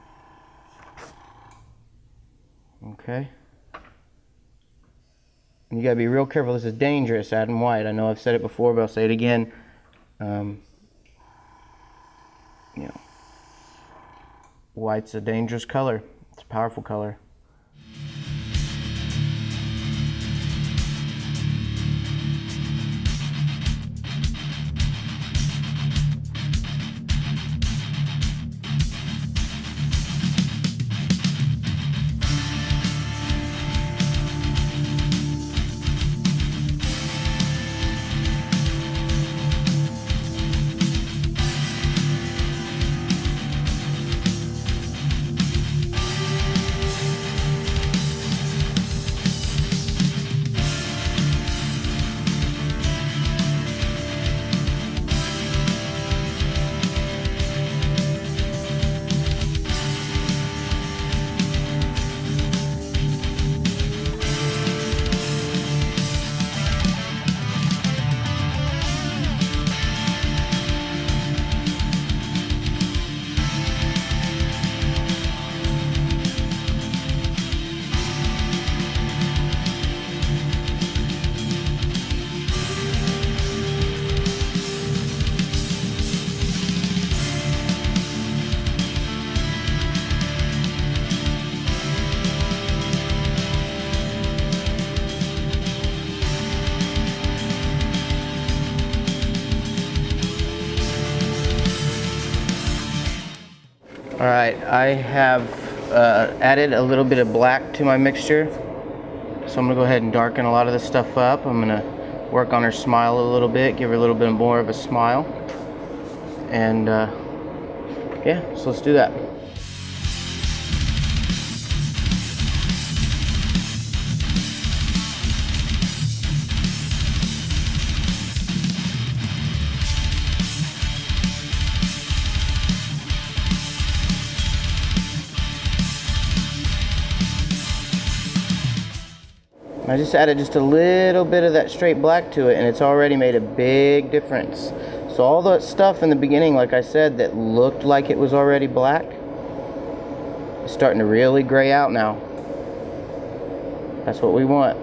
Okay. You gotta be real careful. This is dangerous, adding white. I know I've said it before, but I'll say it again. You know, white's a dangerous color. It's a powerful color. Alright, I have added a little bit of black to my mixture. So I'm going to go ahead and darken a lot of this stuff up. I'm going to work on her smile a little bit, give her a little bit more of a smile. And yeah, so let's do that. I just added just a little bit of that straight black to it, and it's already made a big difference. So all the stuff in the beginning, like I said, that looked like it was already black, is starting to really gray out now. That's what we want.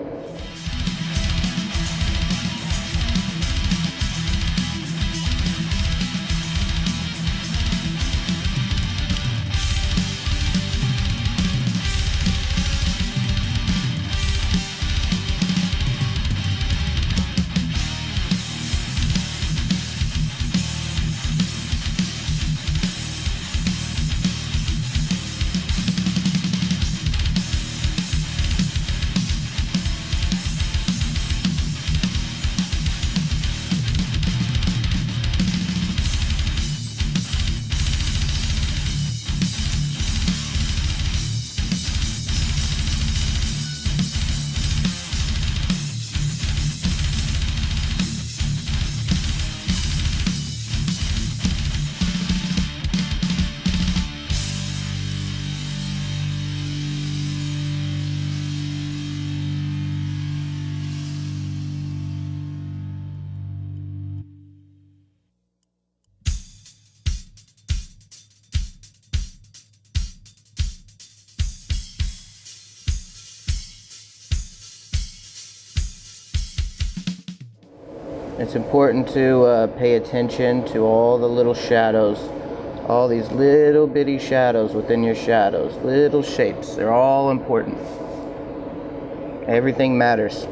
It's important to pay attention to all the little shadows, all these little bitty shadows within your shadows, little shapes. They're all important. Everything matters.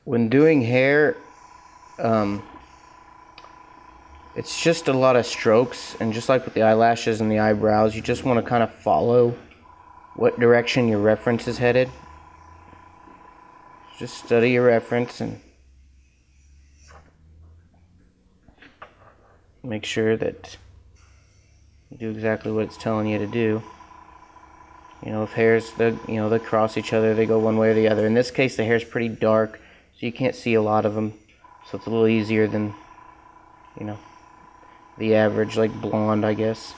when doing hair, it's just a lot of strokes, and just like with the eyelashes and the eyebrows, you just want to kind of follow what direction your reference is headed. Just study your reference and make sure that you do exactly what it's telling you to do. You know, if hairs, they cross each other, they go one way or the other. In this case, the hair's pretty dark, so you can't see a lot of them. So it's a little easier than, the average, like blonde, I guess.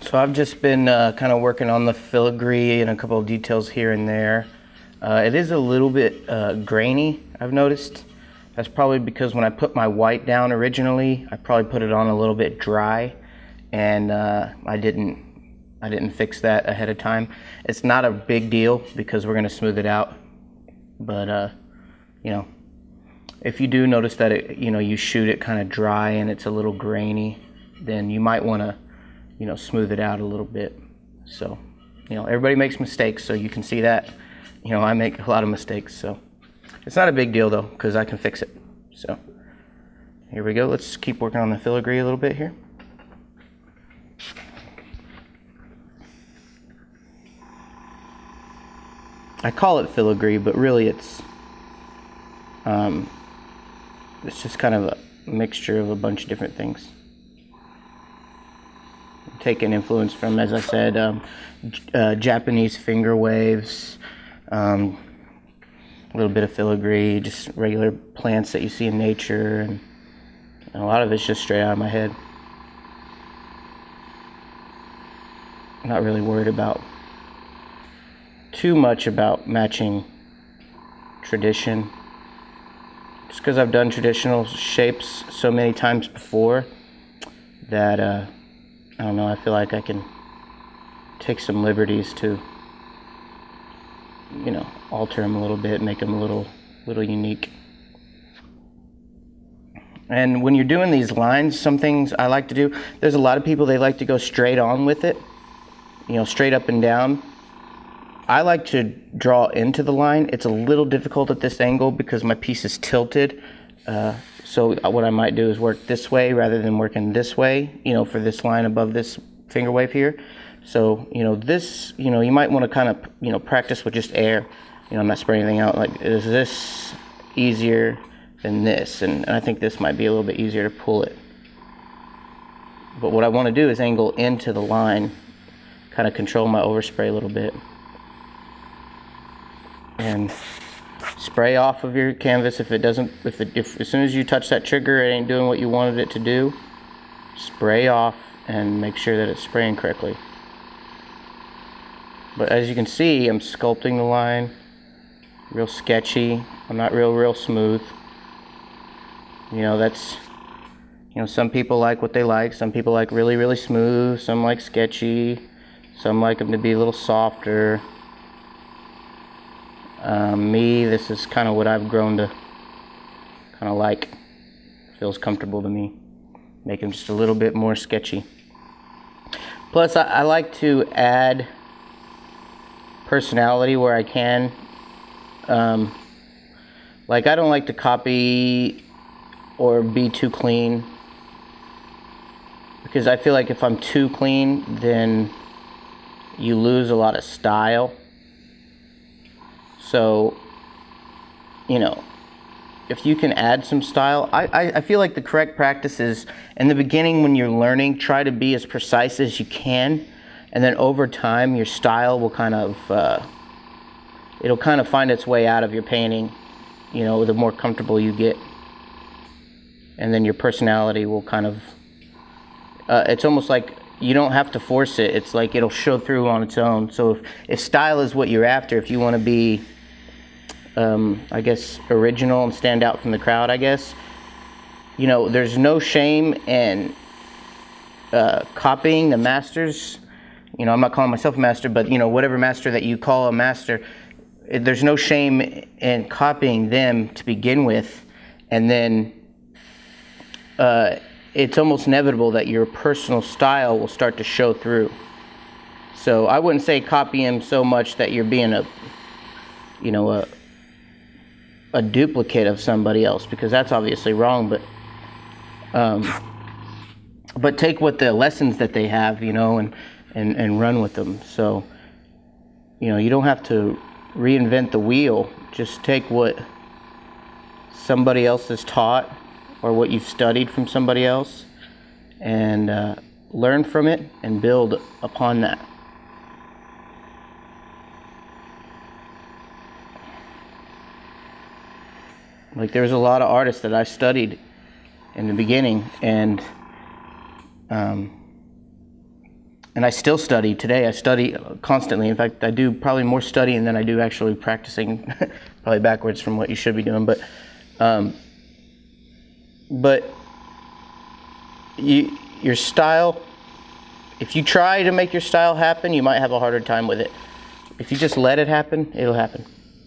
So I've just been kind of working on the filigree and a couple of details here and there. It is a little bit grainy, I've noticed. That's probably because when I put my white down originally, I probably put it on a little bit dry, and I didn't fix that ahead of time. It's not a big deal because we're going to smooth it out. But you know, if you do notice that it, you shoot it kind of dry and it's a little grainy, then you might want to smooth it out a little bit. So, everybody makes mistakes, so you can see that. I make a lot of mistakes, so it's not a big deal though, because I can fix it. So, here we go. Let's keep working on the filigree a little bit here. I call it filigree, but really it's just kind of a mixture of a bunch of different things. Taking influence from, as I said, Japanese finger waves, a little bit of filigree, just regular plants that you see in nature, and a lot of it's just straight out of my head. I'm not really worried about too much about matching tradition, just because I've done traditional shapes so many times before that I don't know, I feel like I can take some liberties to, alter them a little bit, make them a little unique. And when you're doing these lines, some things I like to do, there's a lot of people, they like to go straight on with it, straight up and down. I like to draw into the line. It's a little difficult at this angle because my piece is tilted. So what I might do is work this way rather than working this way, for this line above this finger wave here. So, this, you might want to kind of, practice with just air. I'm not spraying anything out. Like, is this easier than this? And I think this might be a little bit easier to pull it. But what I want to do is angle into the line, kind of control my overspray a little bit. And spray off of your canvas if as soon as you touch that trigger it ain't doing what you wanted it to do. Spray off and make sure that it's spraying correctly. But as you can see, I'm sculpting the line real sketchy. I'm not real smooth. That's some people like what they like. Some people like really smooth, some like sketchy, some like them to be a little softer. This is kind of what I've grown to kind of like. Feels comfortable to me. Make them just a little bit more sketchy. Plus, I like to add personality where I can. Like, I don't like to copy or be too clean, because I feel like if I'm too clean, then you lose a lot of style. So, if you can add some style, I feel like the correct practice is, in the beginning when you're learning, try to be as precise as you can, and then over time your style will kind of, it'll kind of find its way out of your painting, the more comfortable you get. And then your personality will kind of, it's almost like you don't have to force it. It's like it'll show through on its own. So if style is what you're after, if you want to be, I guess, original and stand out from the crowd, I guess, there's no shame in copying the masters. I'm not calling myself a master, but whatever master that you call a master, there's no shame in copying them to begin with, and then it's almost inevitable that your personal style will start to show through. So I wouldn't say copy him so much that you're being a duplicate of somebody else, because that's obviously wrong. But take what the lessons that they have, and run with them. So, you don't have to reinvent the wheel. Just take what somebody else has taught, or what you've studied from somebody else, and learn from it and build upon that. Like, there's a lot of artists that I studied in the beginning, and And I still study today. I study constantly. In fact, I do probably more studying than I do actually practicing. Probably backwards from what you should be doing. But your style, if you try to make your style happen, you might have a harder time with it. If you just let it happen, it'll happen.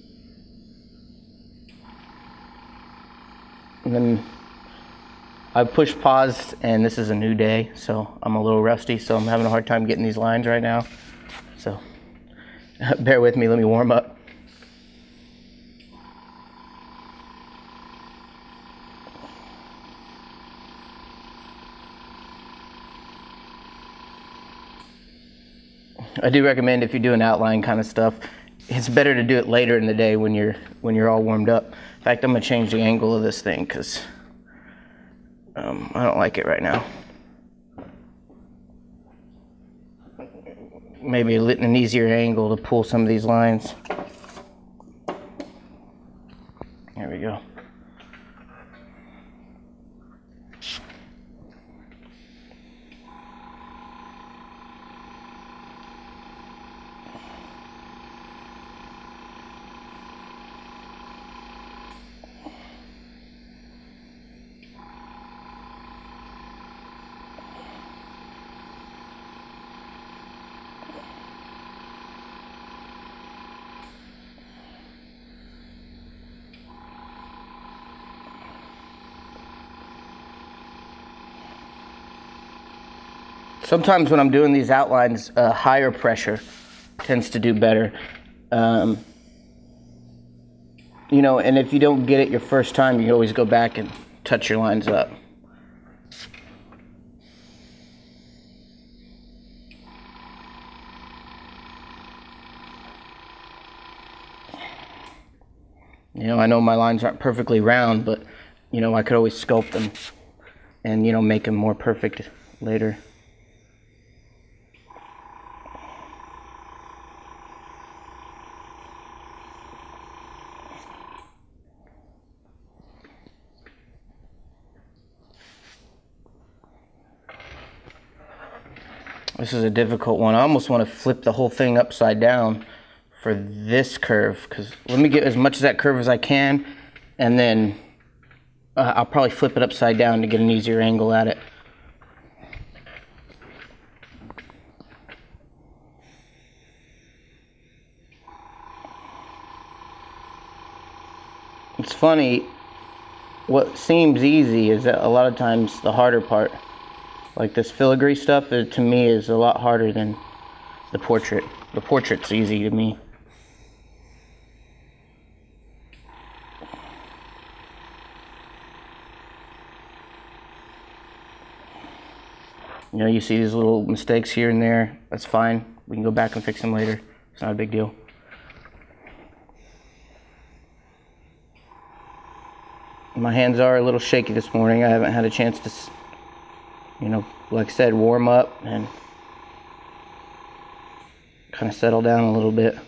And then I pushed pause, and this is a new day, so I'm a little rusty, so I'm having a hard time getting these lines right now. So bear with me, let me warm up. I do recommend, if you do an outline kind of stuff, it's better to do it later in the day when you're all warmed up. In fact, I'm gonna change the angle of this thing because I don't like it right now. Maybe an easier angle to pull some of these lines. There we go. Sometimes when I'm doing these outlines, higher pressure tends to do better. You know, and if you don't get it your first time, you can always go back and touch your lines up. You know, I know my lines aren't perfectly round, but, you know, I could always sculpt them and, you know, make them more perfect later. This is a difficult one. I almost want to flip the whole thing upside down for this curve, because let me get as much of that curve as I can, and then I'll probably flip it upside down to get an easier angle at it. It's funny, what seems easy is that a lot of times the harder part. Like this filigree stuff, to me, is a lot harder than the portrait. The portrait's easy to me. You know, you see these little mistakes here and there. That's fine. We can go back and fix them later. It's not a big deal. My hands are a little shaky this morning. I haven't had a chance to, you know, like I said, warm up and kind of settle down a little bit.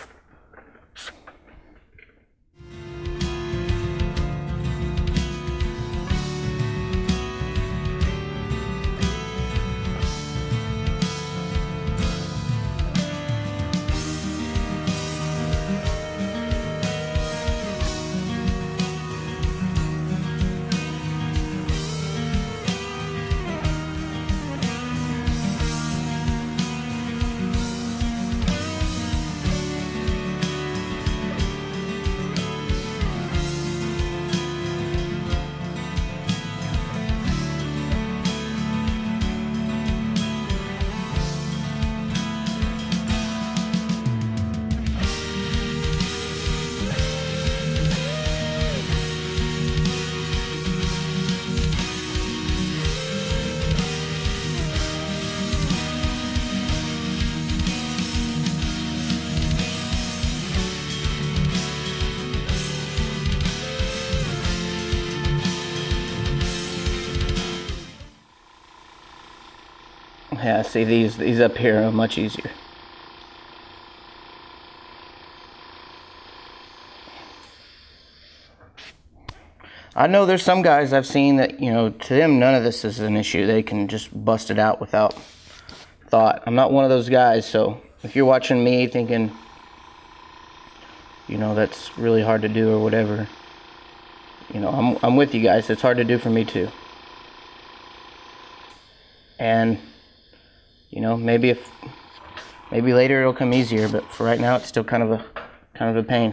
Yeah, see, these up here are much easier. I know there's some guys I've seen that, you know, to them none of this is an issue. They can just bust it out without thought. I'm not one of those guys, so if you're watching me thinking, you know, that's really hard to do or whatever, you know, I'm with you guys. It's hard to do for me too. And, you know, maybe later it'll come easier, but for right now it's still kind of a pain.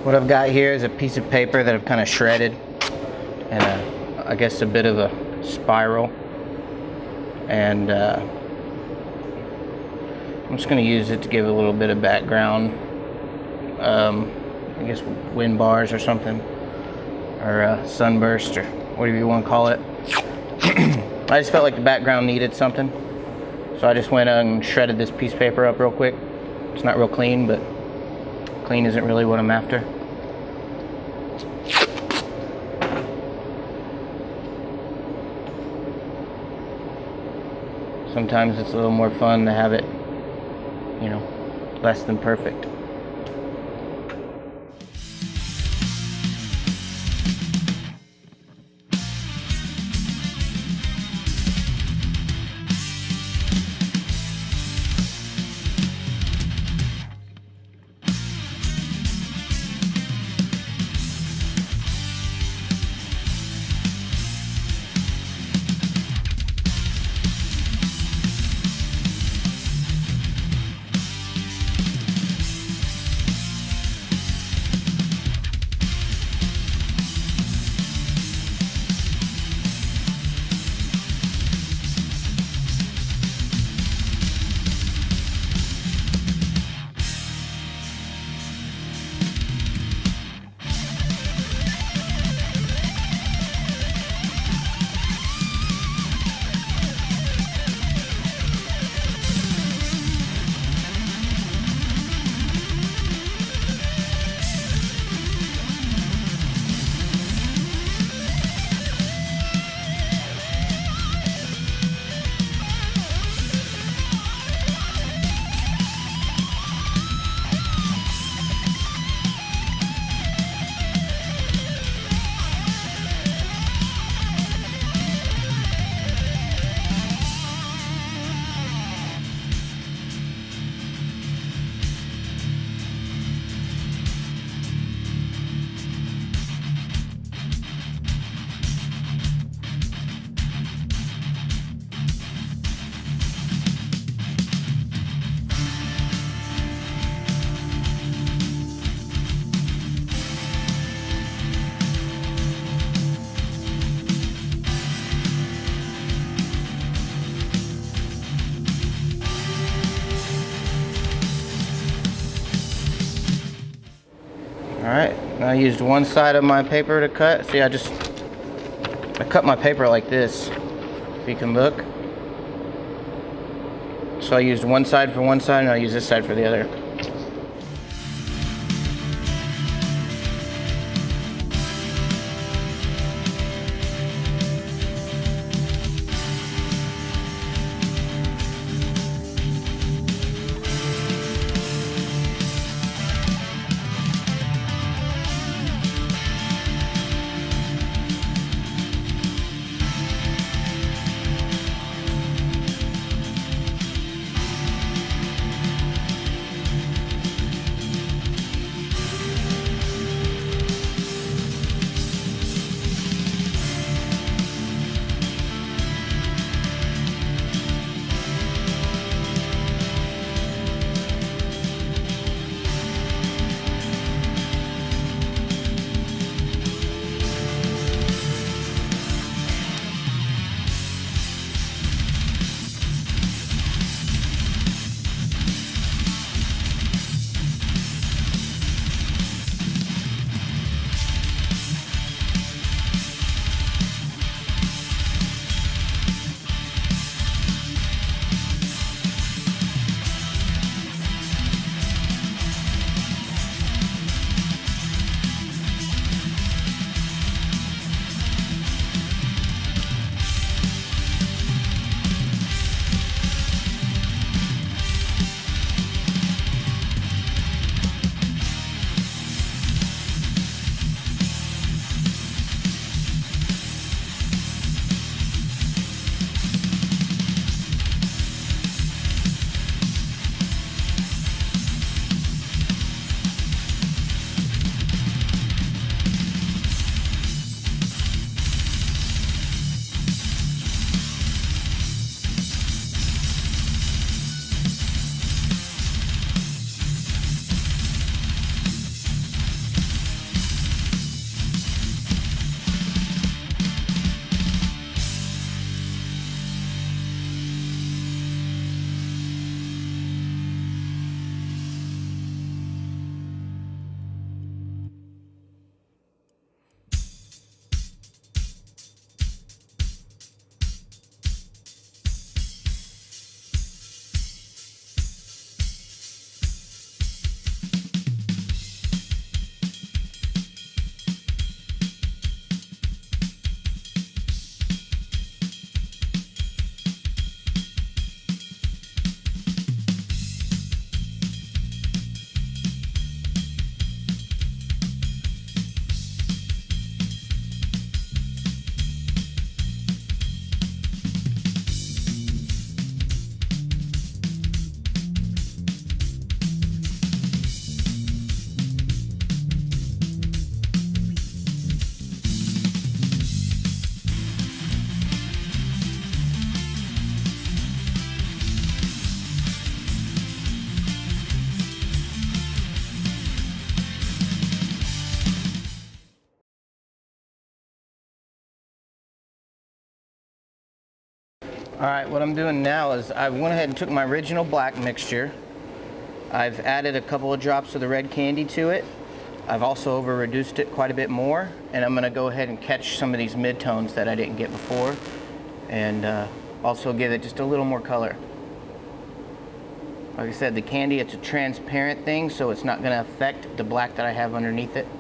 What I've got here is a piece of paper that I've kind of shredded, and I guess a bit of a spiral, and I'm just going to use it to give a little bit of background, I guess wind bars or something, or sunburst, or whatever you want to call it. I just felt like the background needed something, so I just went and shredded this piece of paper up real quick. It's not real clean, but clean isn't really what I'm after. Sometimes it's a little more fun to have it, you know, less than perfect. Alright, I used one side of my paper to cut. See, I cut my paper like this, if you can look. So I used one side for one side, and I'll use this side for the other. Alright, what I'm doing now is I went ahead and took my original black mixture. I've added a couple of drops of the red candy to it. I've also over reduced it quite a bit more, and I'm going to go ahead and catch some of these midtones that I didn't get before, and also give it just a little more color. Like I said, the candy, it's a transparent thing, so it's not going to affect the black that I have underneath it.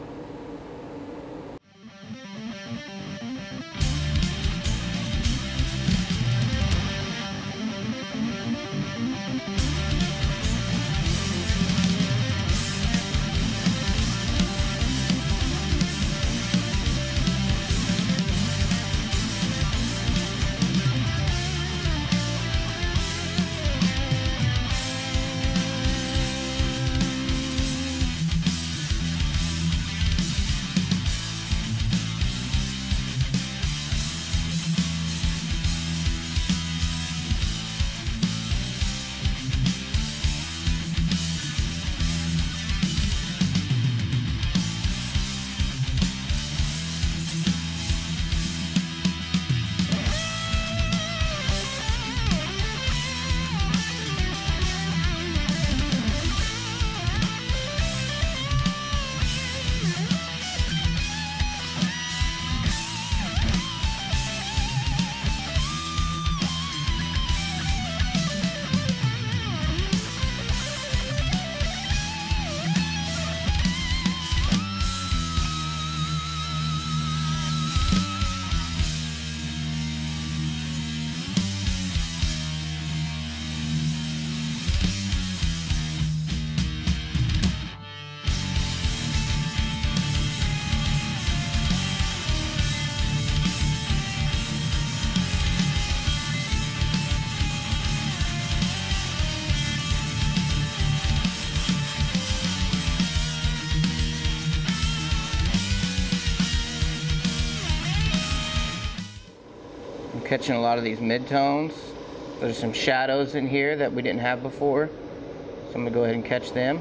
Catching a lot of these midtones. There's some shadows in here that we didn't have before, so I'm going to go ahead and catch them.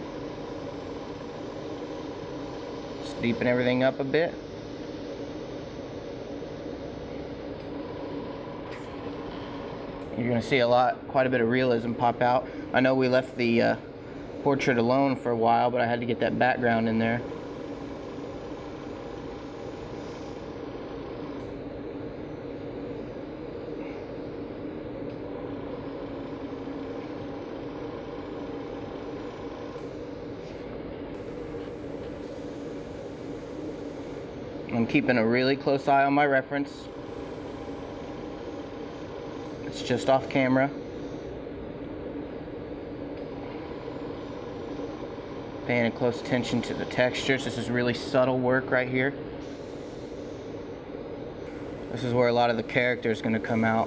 Just deepen everything up a bit. You're going to see quite a bit of realism pop out. I know we left the portrait alone for a while, but I had to get that background in there. I'm keeping a really close eye on my reference. It's just off camera. Paying close attention to the textures. This is really subtle work right here. This is where a lot of the character is going to come out.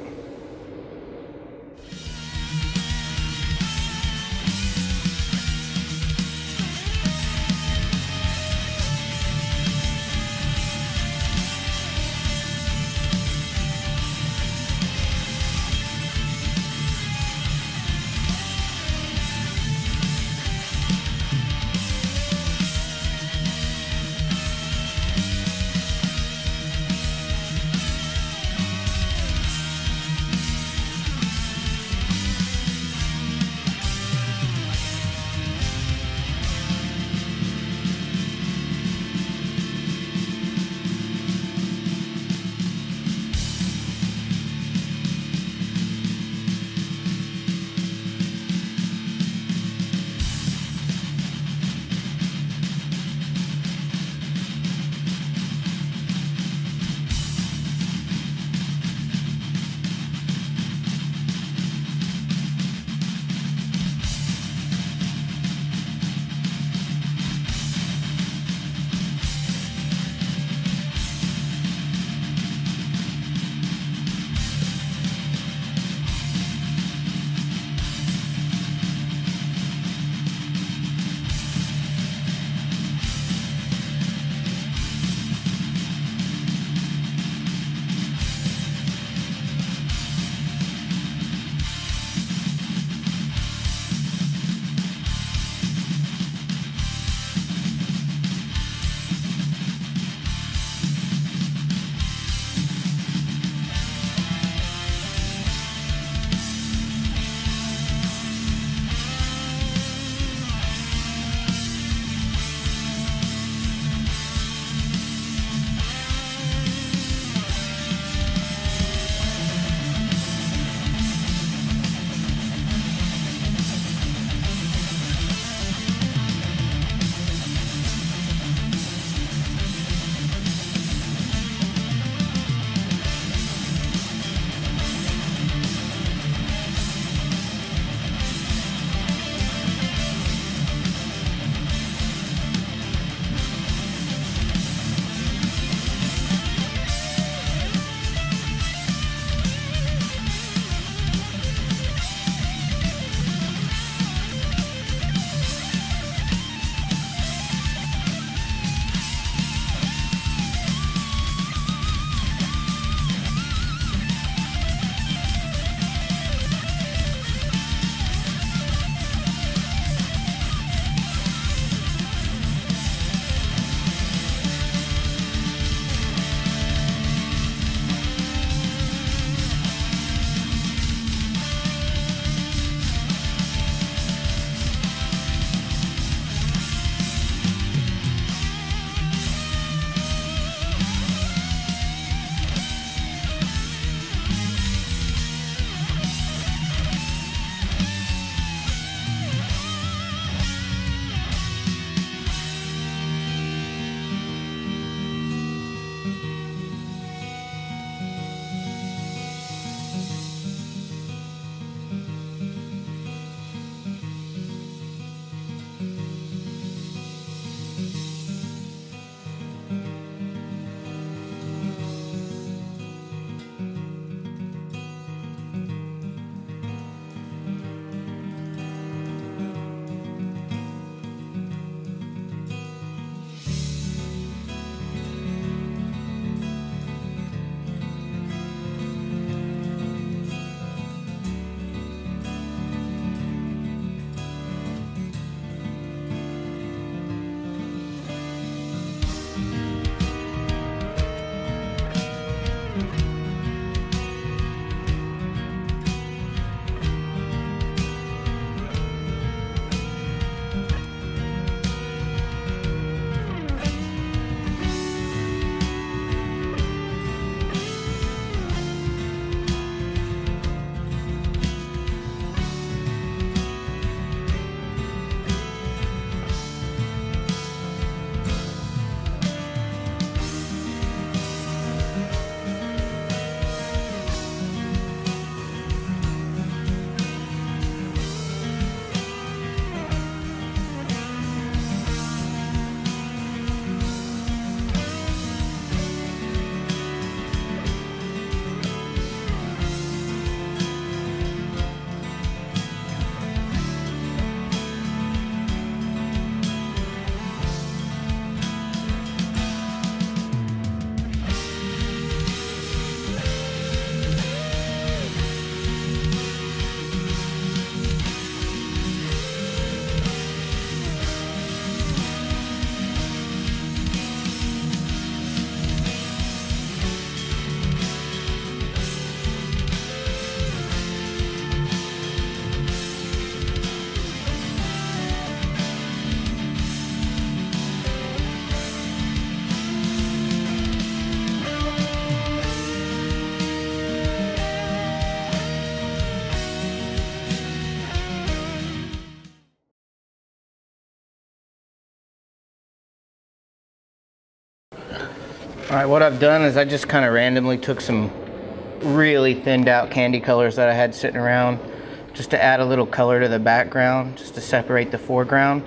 All right, what I've done is I just kind of randomly took some really thinned out candy colors that I had sitting around just to add a little color to the background, just to separate the foreground.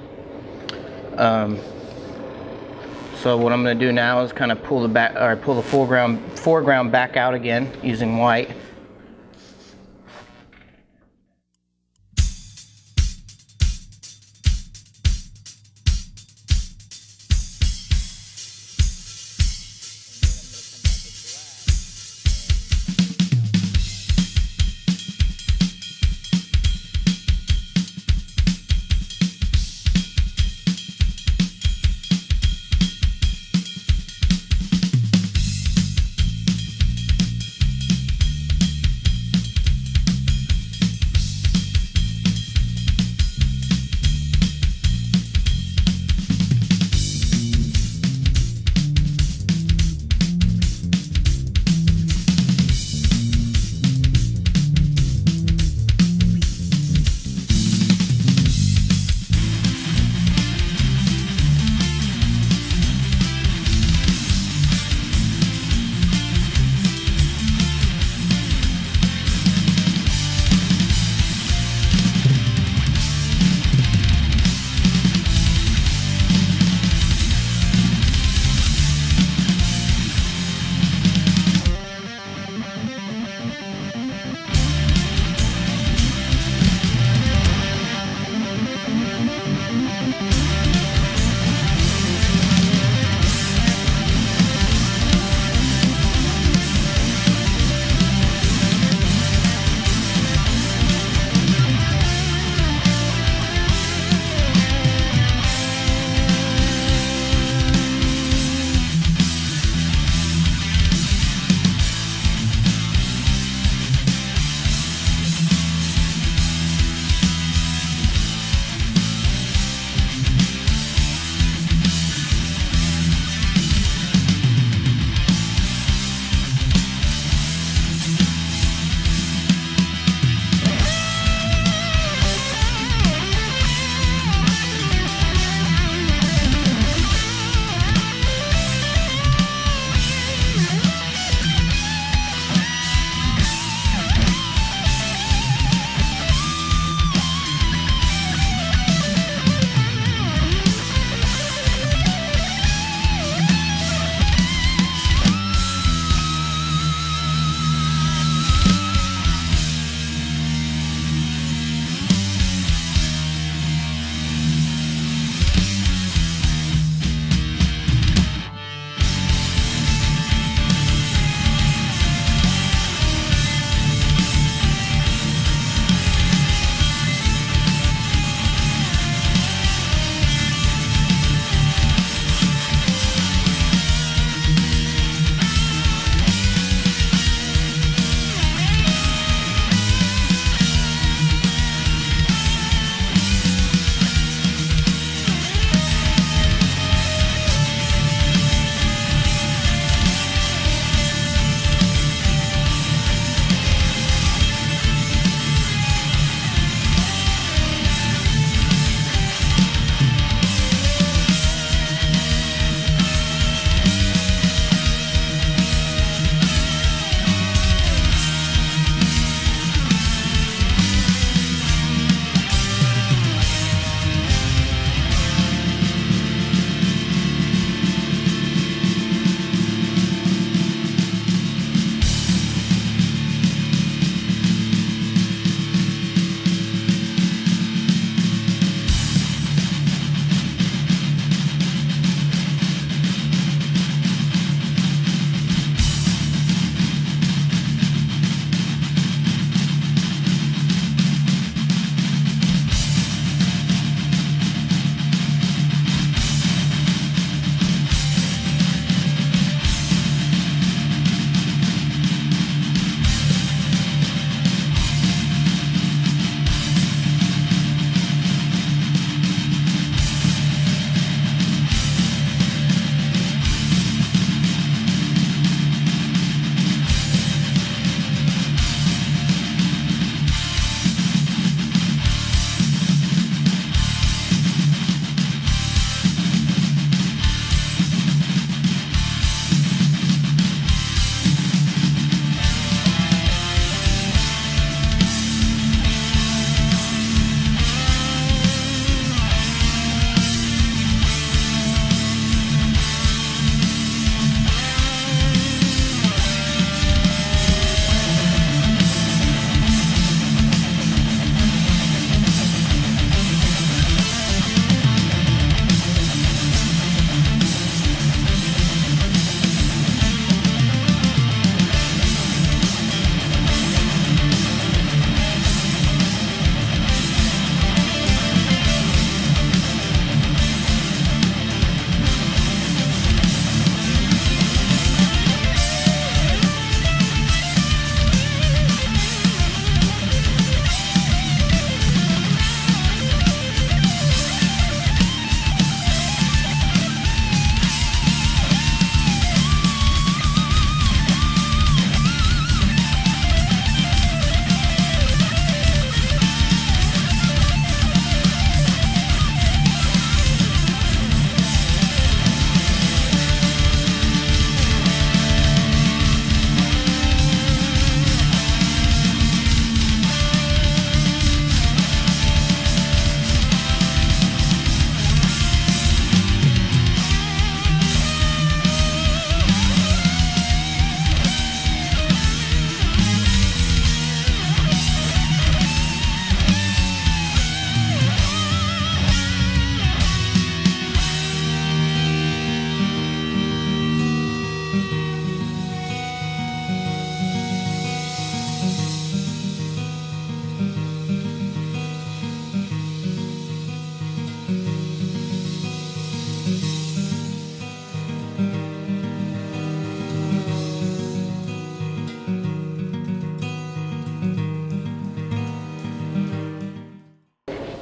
So what I'm going to do now is kind of pull the foreground back out again using white.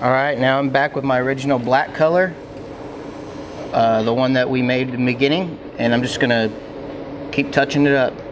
Alright, now I'm back with my original black color, the one that we made in the beginning, and I'm just going to keep touching it up.